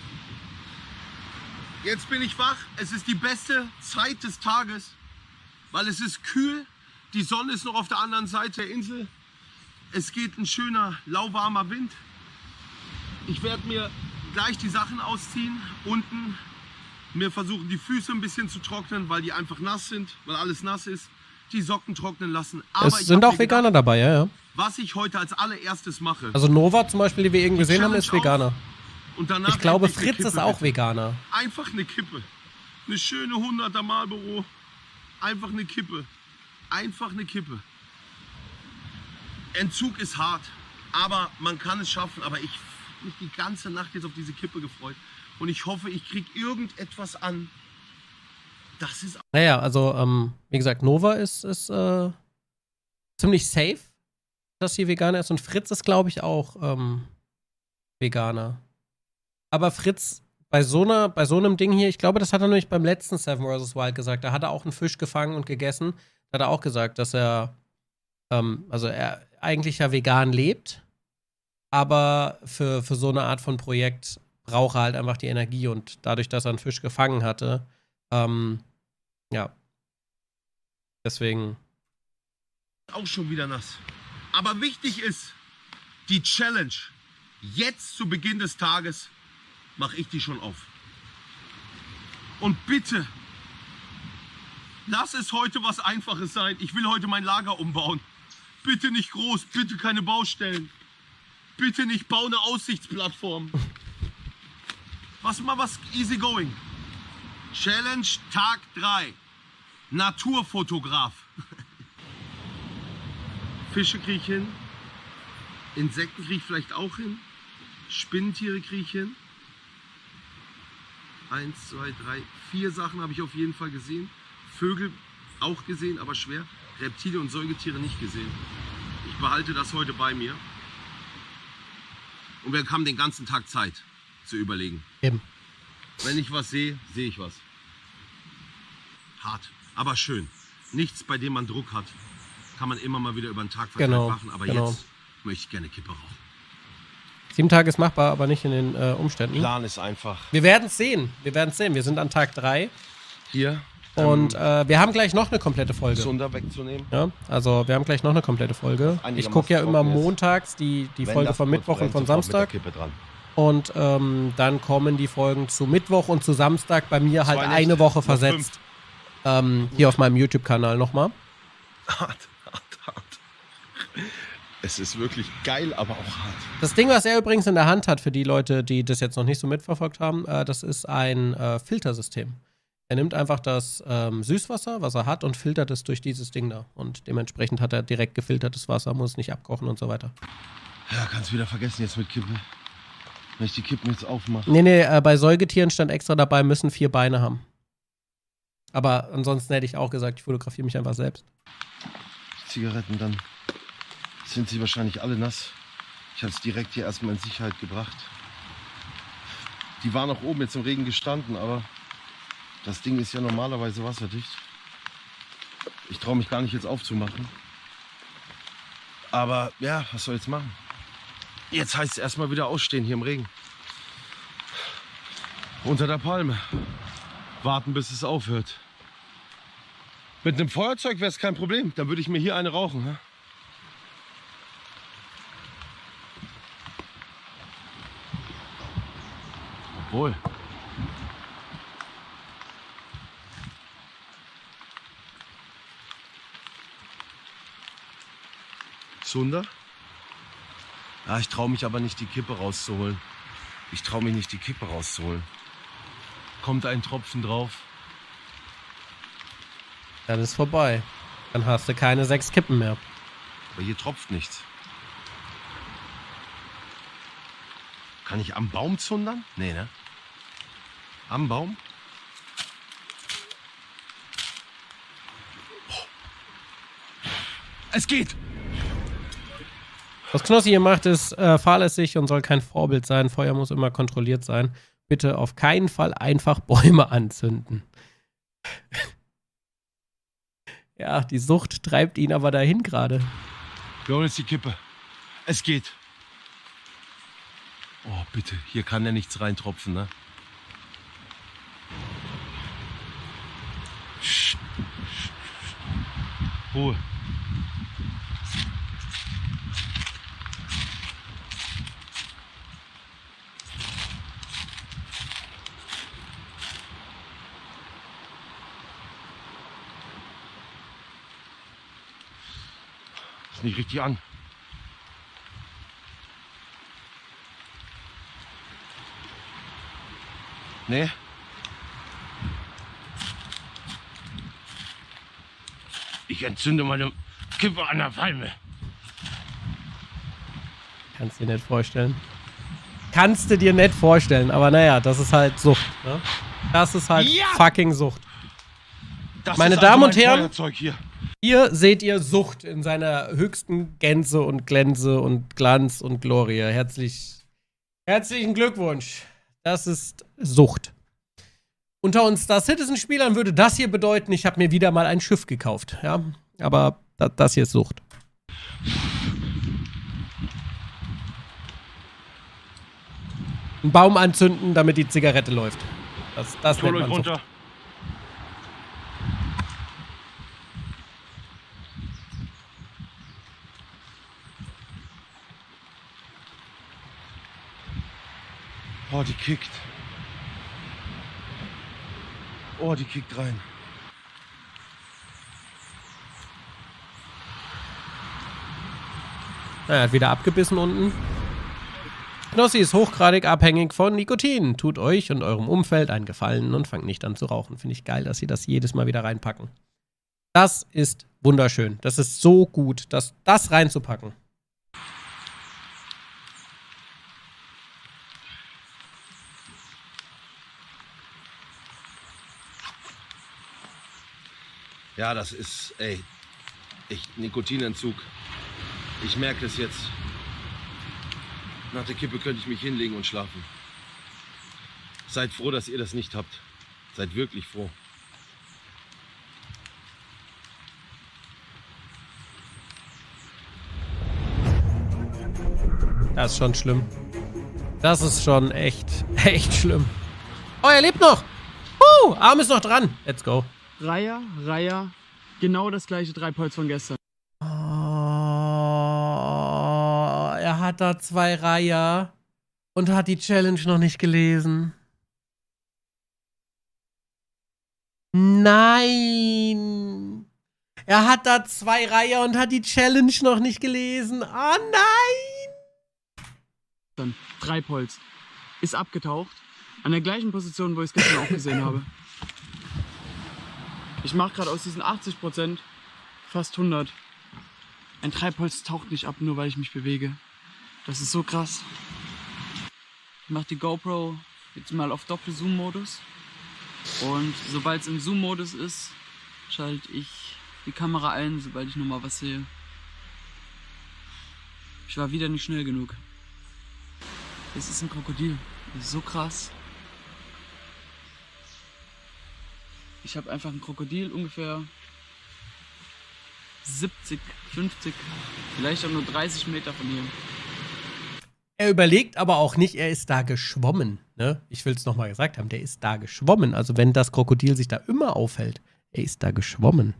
Jetzt bin ich wach. Es ist die beste Zeit des Tages, weil es ist kühl. Die Sonne ist noch auf der anderen Seite der Insel. Es geht ein schöner, lauwarmer Wind. Ich werde mir gleich die Sachen ausziehen. Unten mir versuchen, die Füße ein bisschen zu trocknen, weil die einfach nass sind, weil alles nass ist. Die Socken trocknen lassen. Aber es sind auch Veganer dabei, ja. Was ich heute als allererstes mache. Also Nova zum Beispiel, die wir eben gesehen haben, ist Veganer. Und danach ich glaube, Fritz ist auch Veganer. Einfach eine Kippe. Eine schöne 100er Marlboro. Einfach eine Kippe. Einfach eine Kippe. Entzug ist hart, aber man kann es schaffen. Aber ich habe mich die ganze Nacht jetzt auf diese Kippe gefreut. Und ich hoffe, ich kriege irgendetwas an. Das ist... Naja, also, wie gesagt, Nova ist ziemlich safe, dass sie Veganer ist. Und Fritz ist, glaube ich, auch Veganer. Aber Fritz, bei so einem Ding hier, ich glaube, das hat er nämlich beim letzten Seven vs. Wild gesagt. Da hat er auch einen Fisch gefangen und gegessen. Da hat er auch gesagt, dass er, also er eigentlich ja vegan lebt, aber für so eine Art von Projekt braucht er halt einfach die Energie. Und dadurch, dass er einen Fisch gefangen hatte, ja. Deswegen. Auch schon wieder nass. Aber wichtig ist, die Challenge. Jetzt zu Beginn des Tages mache ich die schon auf. Und bitte, lass es heute was Einfaches sein. Ich will heute mein Lager umbauen. Bitte nicht groß, bitte keine Baustellen. Bitte nicht bau eine Aussichtsplattform. Was easy going. Challenge Tag 3. Naturfotograf. Fische kriege ich hin. Insekten kriege ich vielleicht auch hin. Spinnentiere kriege ich hin. 1, 2, 3, 4 Sachen habe ich auf jeden Fall gesehen. Vögel auch gesehen, aber schwer. Reptilien und Säugetiere nicht gesehen. Ich behalte das heute bei mir. Und wir haben den ganzen Tag Zeit zu überlegen. Eben. Wenn ich was sehe, sehe ich was. Hart, aber schön. Nichts, bei dem man Druck hat. Kann man immer mal wieder über den Tag verteilt machen. Aber jetzt möchte ich gerne Kippe rauchen. 7 Tage ist machbar, aber nicht in den Umständen. Plan ist einfach. Wir werden es sehen. Wir sind an Tag 3. Hier. Und wir haben gleich noch eine komplette Folge. Zunder wegzunehmen. Ja, also wir haben gleich noch eine komplette Folge. Ich gucke ja immer montags die Folge von Mittwoch und von Samstag. Und dann kommen die Folgen zu Mittwoch und zu Samstag bei mir halt eine Woche versetzt. Hier auf meinem YouTube-Kanal nochmal. Hart. Es ist wirklich geil, aber auch hart. Das Ding, was er übrigens in der Hand hat, für die Leute, die das jetzt noch nicht so mitverfolgt haben, das ist ein Filtersystem. Er nimmt einfach das Süßwasser, was er hat, und filtert es durch dieses Ding da. Und dementsprechend hat er direkt gefiltertes Wasser, muss nicht abkochen und so weiter. Ja, kannst wieder vergessen jetzt mit Kippen. Wenn ich die Kippen jetzt aufmache. Nee, bei Säugetieren stand extra dabei, müssen 4 Beine haben. Aber ansonsten hätte ich auch gesagt, ich fotografiere mich einfach selbst. Zigaretten, dann sind sie wahrscheinlich alle nass. Ich habe es direkt hier erstmal in Sicherheit gebracht. Die waren auch oben jetzt im Regen gestanden, aber Das Ding ist ja normalerweise wasserdicht. Ich traue mich gar nicht jetzt aufzumachen. Aber ja, was soll ich jetzt machen? Jetzt heißt es erstmal wieder ausstehen hier im Regen. Unter der Palme. Warten, bis es aufhört. Mit einem Feuerzeug wäre es kein Problem. Dann würde ich mir hier eine rauchen. Ja? Obwohl. Zunder? Ja, ich traue mich aber nicht, die Kippe rauszuholen. Kommt ein Tropfen drauf. Dann ist vorbei. Dann hast du keine 6 Kippen mehr. Aber hier tropft nichts. Kann ich am Baum zundern? Nee, ne? Am Baum? Es geht! Was Knossi hier macht, ist fahrlässig und soll kein Vorbild sein. Feuer muss immer kontrolliert sein. Bitte auf keinen Fall einfach Bäume anzünden. Ja, die Sucht treibt ihn aber dahin gerade. Wir holen jetzt die Kippe. Es geht. Oh, bitte. Hier kann ja nichts reintropfen, ne? Ruhe. Nicht richtig an. Nee. Ich entzünde meine Kippe an der Palme. Kannst du dir nicht vorstellen. Kannst du dir nicht vorstellen, aber naja, das ist halt Sucht. Ne? Das ist halt fucking Sucht. Das Meine ist Damen also und Herren, Feuerzeug hier. Hier seht ihr Sucht in seiner höchsten Gänze und Glänze und Glanz und Glorie. Herzlichen Glückwunsch. Das ist Sucht. Unter uns Star Citizen-Spielern würde das hier bedeuten, ich habe mir wieder mal ein Schiff gekauft. Ja, aber das hier ist Sucht. Einen Baum anzünden, damit die Zigarette läuft. Das nennt man Sucht. Oh, die kickt. Oh, die kickt rein. Er hat wieder abgebissen unten. Knossi ist hochgradig abhängig von Nikotin. Tut euch und eurem Umfeld einen Gefallen und fangt nicht an zu rauchen. Finde ich geil, dass sie das jedes Mal wieder reinpacken. Das ist wunderschön. Das ist so gut, das reinzupacken. Ja, das ist, echt Nikotinentzug. Ich merke das jetzt. Nach der Kippe könnte ich mich hinlegen und schlafen. Seid froh, dass ihr das nicht habt. Seid wirklich froh. Das ist schon schlimm. Das ist schon echt schlimm. Oh, er lebt noch. Arm ist noch dran. Let's go. Reiher, genau das gleiche Treibholz von gestern. Oh, er hat da 2 Reiher und hat die Challenge noch nicht gelesen. Nein! Er hat da 2 Reiher und hat die Challenge noch nicht gelesen. Oh nein! Treibholz ist abgetaucht. An der gleichen Position, wo ich es gestern auch gesehen habe. Ich mache gerade aus diesen 80% fast 100. Ein Treibholz taucht nicht ab, nur weil ich mich bewege. Das ist so krass. Ich mache die GoPro jetzt mal auf Doppel-Zoom-Modus. Und sobald es im Zoom-Modus ist, schalte ich die Kamera ein, sobald ich nochmal was sehe. Ich war wieder nicht schnell genug. Es ist ein Krokodil. Das ist so krass. Ich habe einfach ein Krokodil ungefähr 70, 50, vielleicht auch nur 30 Meter von hier. Er überlegt aber auch nicht, er ist da geschwommen. Ne? Ich will es nochmal gesagt haben, der ist da geschwommen. Also wenn das Krokodil sich da immer aufhält, er ist da geschwommen.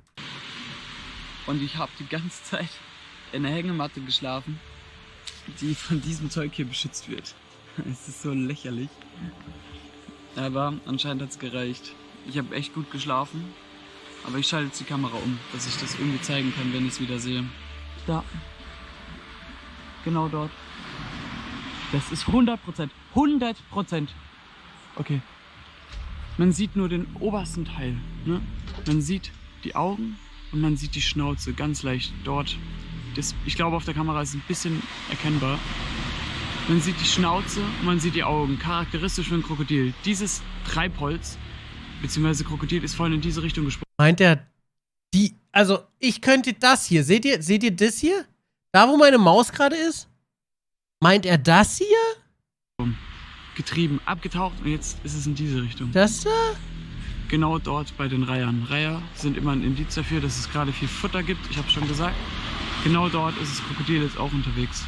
Und ich habe die ganze Zeit in einer Hängematte geschlafen, die von diesem Zeug hier beschützt wird. Es ist so lächerlich. Aber anscheinend hat es gereicht. Ich habe echt gut geschlafen. Aber ich schalte jetzt die Kamera um, dass ich das irgendwie zeigen kann, wenn ich es wieder sehe. Da. Genau dort. Das ist 100%. 100%. Okay. Man sieht nur den obersten Teil. Ne? Man sieht die Augen und man sieht die Schnauze ganz leicht dort. Ich glaube, auf der Kamera ist es ein bisschen erkennbar. Man sieht die Schnauze und man sieht die Augen. Charakteristisch für ein Krokodil. Dieses Treibholz, beziehungsweise Krokodil, ist vorhin in diese Richtung gesprungen. Meint er die, also ich könnte das hier, seht ihr das hier? Da, wo meine Maus gerade ist? Meint er das hier? Getrieben, abgetaucht und jetzt ist es in diese Richtung. Das da? Genau dort bei den Reihern. Reiher sind immer ein Indiz dafür, dass es gerade viel Futter gibt, ich habe schon gesagt. Genau dort ist das Krokodil jetzt auch unterwegs.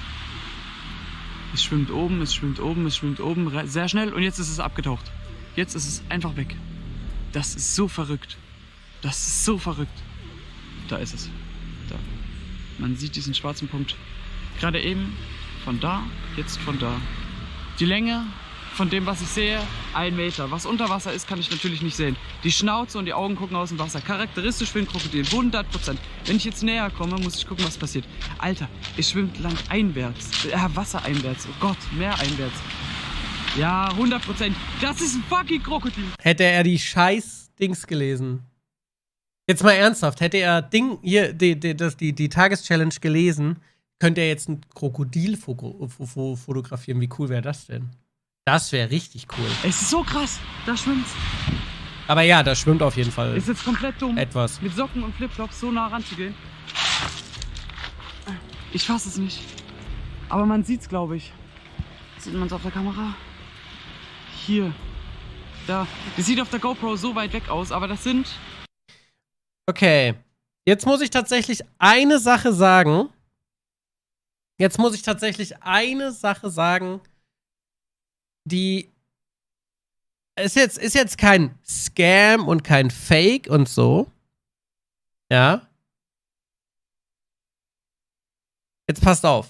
Es schwimmt oben, es schwimmt oben, es schwimmt oben, sehr schnell und jetzt ist es abgetaucht. Jetzt ist es einfach weg. Das ist so verrückt. Das ist so verrückt. Da ist es. Da. Man sieht diesen schwarzen Punkt. Gerade eben von da, jetzt von da. Die Länge von dem, was ich sehe, 1 Meter. Was unter Wasser ist, kann ich natürlich nicht sehen. Die Schnauze und die Augen gucken aus dem Wasser. Charakteristisch für ein Krokodil, 100%. Wenn ich jetzt näher komme, muss ich gucken, was passiert. Alter, es schwimmt Land einwärts. Wasser einwärts. Oh Gott, Meer einwärts. Ja, 100%. Das ist ein fucking Krokodil. Hätte er die Scheiß-Dings gelesen. Jetzt mal ernsthaft, hätte er die Tageschallenge gelesen, könnte er jetzt ein Krokodil fotografieren. Wie cool wäre das denn? Das wäre richtig cool. Es ist so krass, da schwimmt's. Aber ja, da schwimmt auf jeden Fall. Ist jetzt komplett dumm, etwas. Mit Socken und Flipflops so nah ranzugehen. Ich fasse es nicht. Aber man sieht's, glaube ich. Sieht man es auf der Kamera? Hier. Da. Das sieht auf der GoPro so weit weg aus, aber das sind... Okay. Jetzt muss ich tatsächlich eine Sache sagen. Die ist jetzt kein Scam und kein Fake und so. Ja. Jetzt passt auf.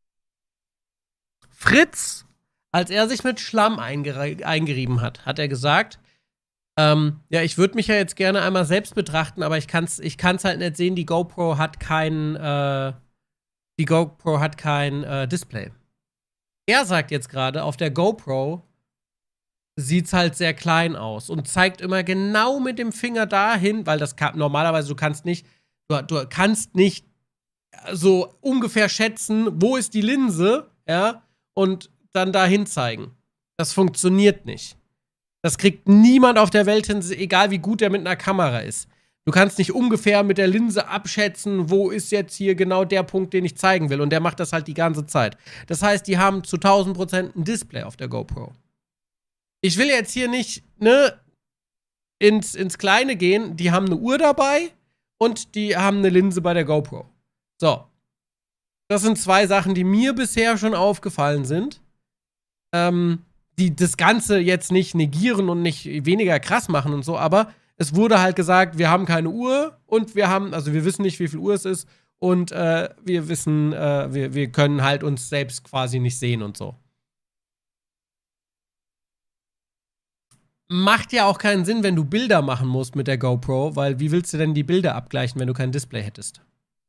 Fritz, als er sich mit Schlamm eingerieben hat, hat er gesagt, ja, ich würde mich ja jetzt gerne einmal selbst betrachten, aber ich kann's halt nicht sehen, die GoPro hat kein Display. Er sagt jetzt gerade, auf der GoPro sieht's halt sehr klein aus und zeigt immer genau mit dem Finger dahin, weil das normalerweise du kannst nicht so ungefähr schätzen, wo ist die Linse, ja, und dann dahin zeigen. Das funktioniert nicht. Das kriegt niemand auf der Welt hin, egal wie gut er mit einer Kamera ist. Du kannst nicht ungefähr mit der Linse abschätzen, wo ist jetzt hier genau der Punkt, den ich zeigen will. Und der macht das halt die ganze Zeit. Das heißt, die haben zu 1000% ein Display auf der GoPro. Ich will jetzt hier nicht, ne, ins Kleine gehen. Die haben eine Uhr dabei und die haben eine Linse bei der GoPro. So. Das sind 2 Sachen, die mir bisher schon aufgefallen sind. Die das Ganze jetzt nicht negieren und nicht weniger krass machen und so, aber es wurde halt gesagt, wir haben keine Uhr und wir wissen nicht, wie viel Uhr es ist und wir wissen, wir können halt uns selbst quasi nicht sehen und so. Macht ja auch keinen Sinn, wenn du Bilder machen musst mit der GoPro, weil wie willst du denn die Bilder abgleichen, wenn du kein Display hättest?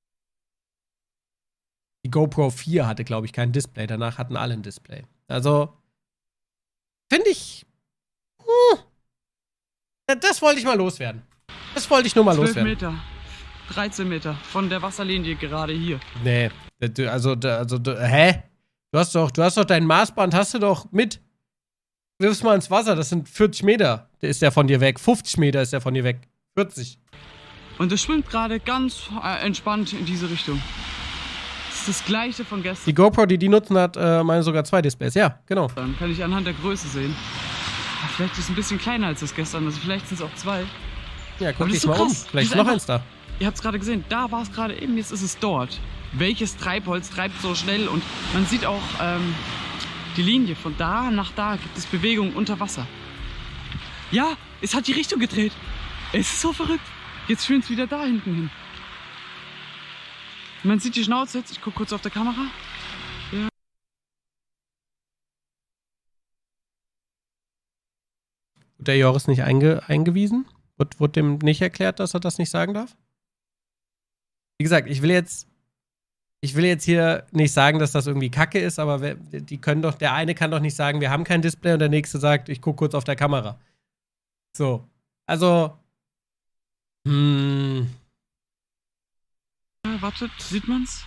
Die GoPro 4 hatte, glaube ich, kein Display, danach hatten alle ein Display. Also, finde ich, das wollte ich mal loswerden. Das wollte ich nur mal 12 loswerden. Meter, 13 Meter von der Wasserlinie gerade hier. Nee, hä? Du hast doch dein Maßband, hast du doch mit. Wirfst mal ins Wasser, das sind 40 Meter. Der ist der von dir weg. 50 Meter ist der von dir weg. 40. Und es schwimmt gerade ganz entspannt in diese Richtung. Das ist das gleiche von gestern. Die GoPro, die nutzen, hat meine sogar 2 Displays. Ja, genau. Dann kann ich anhand der Größe sehen. Vielleicht ist es ein bisschen kleiner als das gestern, also vielleicht sind es auch 2. Ja, guck dich mal um. Vielleicht ist noch eins da. Ihr habt es gerade gesehen, da war es gerade eben, jetzt ist es dort. Welches Treibholz treibt so schnell? Und man sieht auch die Linie. Von da nach da gibt es Bewegung unter Wasser. Ja, es hat die Richtung gedreht. Es ist so verrückt. Jetzt schwimmt es wieder da hinten hin. Man sieht die Schnauze jetzt. Ich gucke kurz auf der Kamera. Ja. Wird der Joris nicht eingewiesen? Wurde dem nicht erklärt, dass er das nicht sagen darf? Wie gesagt, ich will jetzt hier nicht sagen, dass das irgendwie Kacke ist, aber die können doch, der eine kann doch nicht sagen, wir haben kein Display und der nächste sagt, ich gucke kurz auf der Kamera. So. Also. Ja, wartet, sieht man's?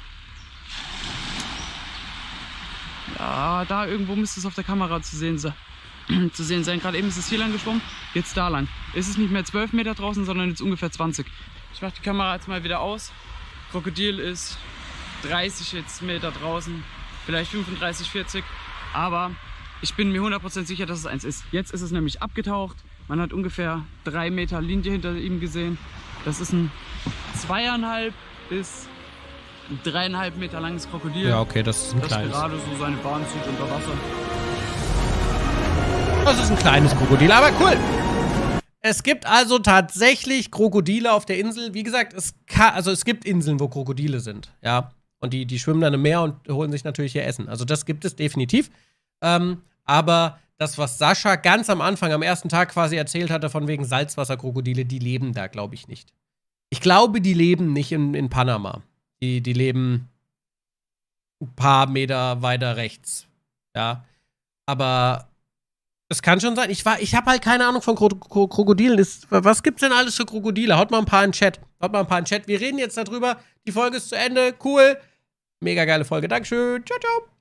Ja, da irgendwo müsste es auf der Kamera zu sehen sein. Gerade eben ist es hier lang geschwommen, jetzt da lang. Es ist nicht mehr 12 Meter draußen, sondern jetzt ungefähr 20. Ich mache die Kamera jetzt mal wieder aus. Krokodil ist 30 jetzt Meter draußen, vielleicht 35, 40. Aber ich bin mir 100% sicher, dass es eins ist. Jetzt ist es nämlich abgetaucht. Man hat ungefähr 3 Meter Linie hinter ihm gesehen. Das ist ein 2,5 bis 3,5 Meter langes Krokodil. Ja, okay, das ist ein kleines. Das gerade so seine Bahn zieht unter Wasser. Das ist ein kleines Krokodil, aber cool. Es gibt also tatsächlich Krokodile auf der Insel. Wie gesagt, es gibt Inseln, wo Krokodile sind, ja. Und die schwimmen dann im Meer und holen sich natürlich ihr Essen. Also das gibt es definitiv. Aber das, was Sascha ganz am Anfang, am ersten Tag quasi erzählt hatte, von wegen Salzwasserkrokodile, die leben da, glaube ich nicht. Ich glaube, die leben nicht in Panama. Die leben ein paar Meter weiter rechts. Ja. Aber das kann schon sein. Ich habe halt keine Ahnung von Krokodilen. Was gibt's denn alles für Krokodile? Haut mal ein paar in den Chat. Wir reden jetzt darüber. Die Folge ist zu Ende. Cool. Mega geile Folge. Dankeschön. Ciao, ciao.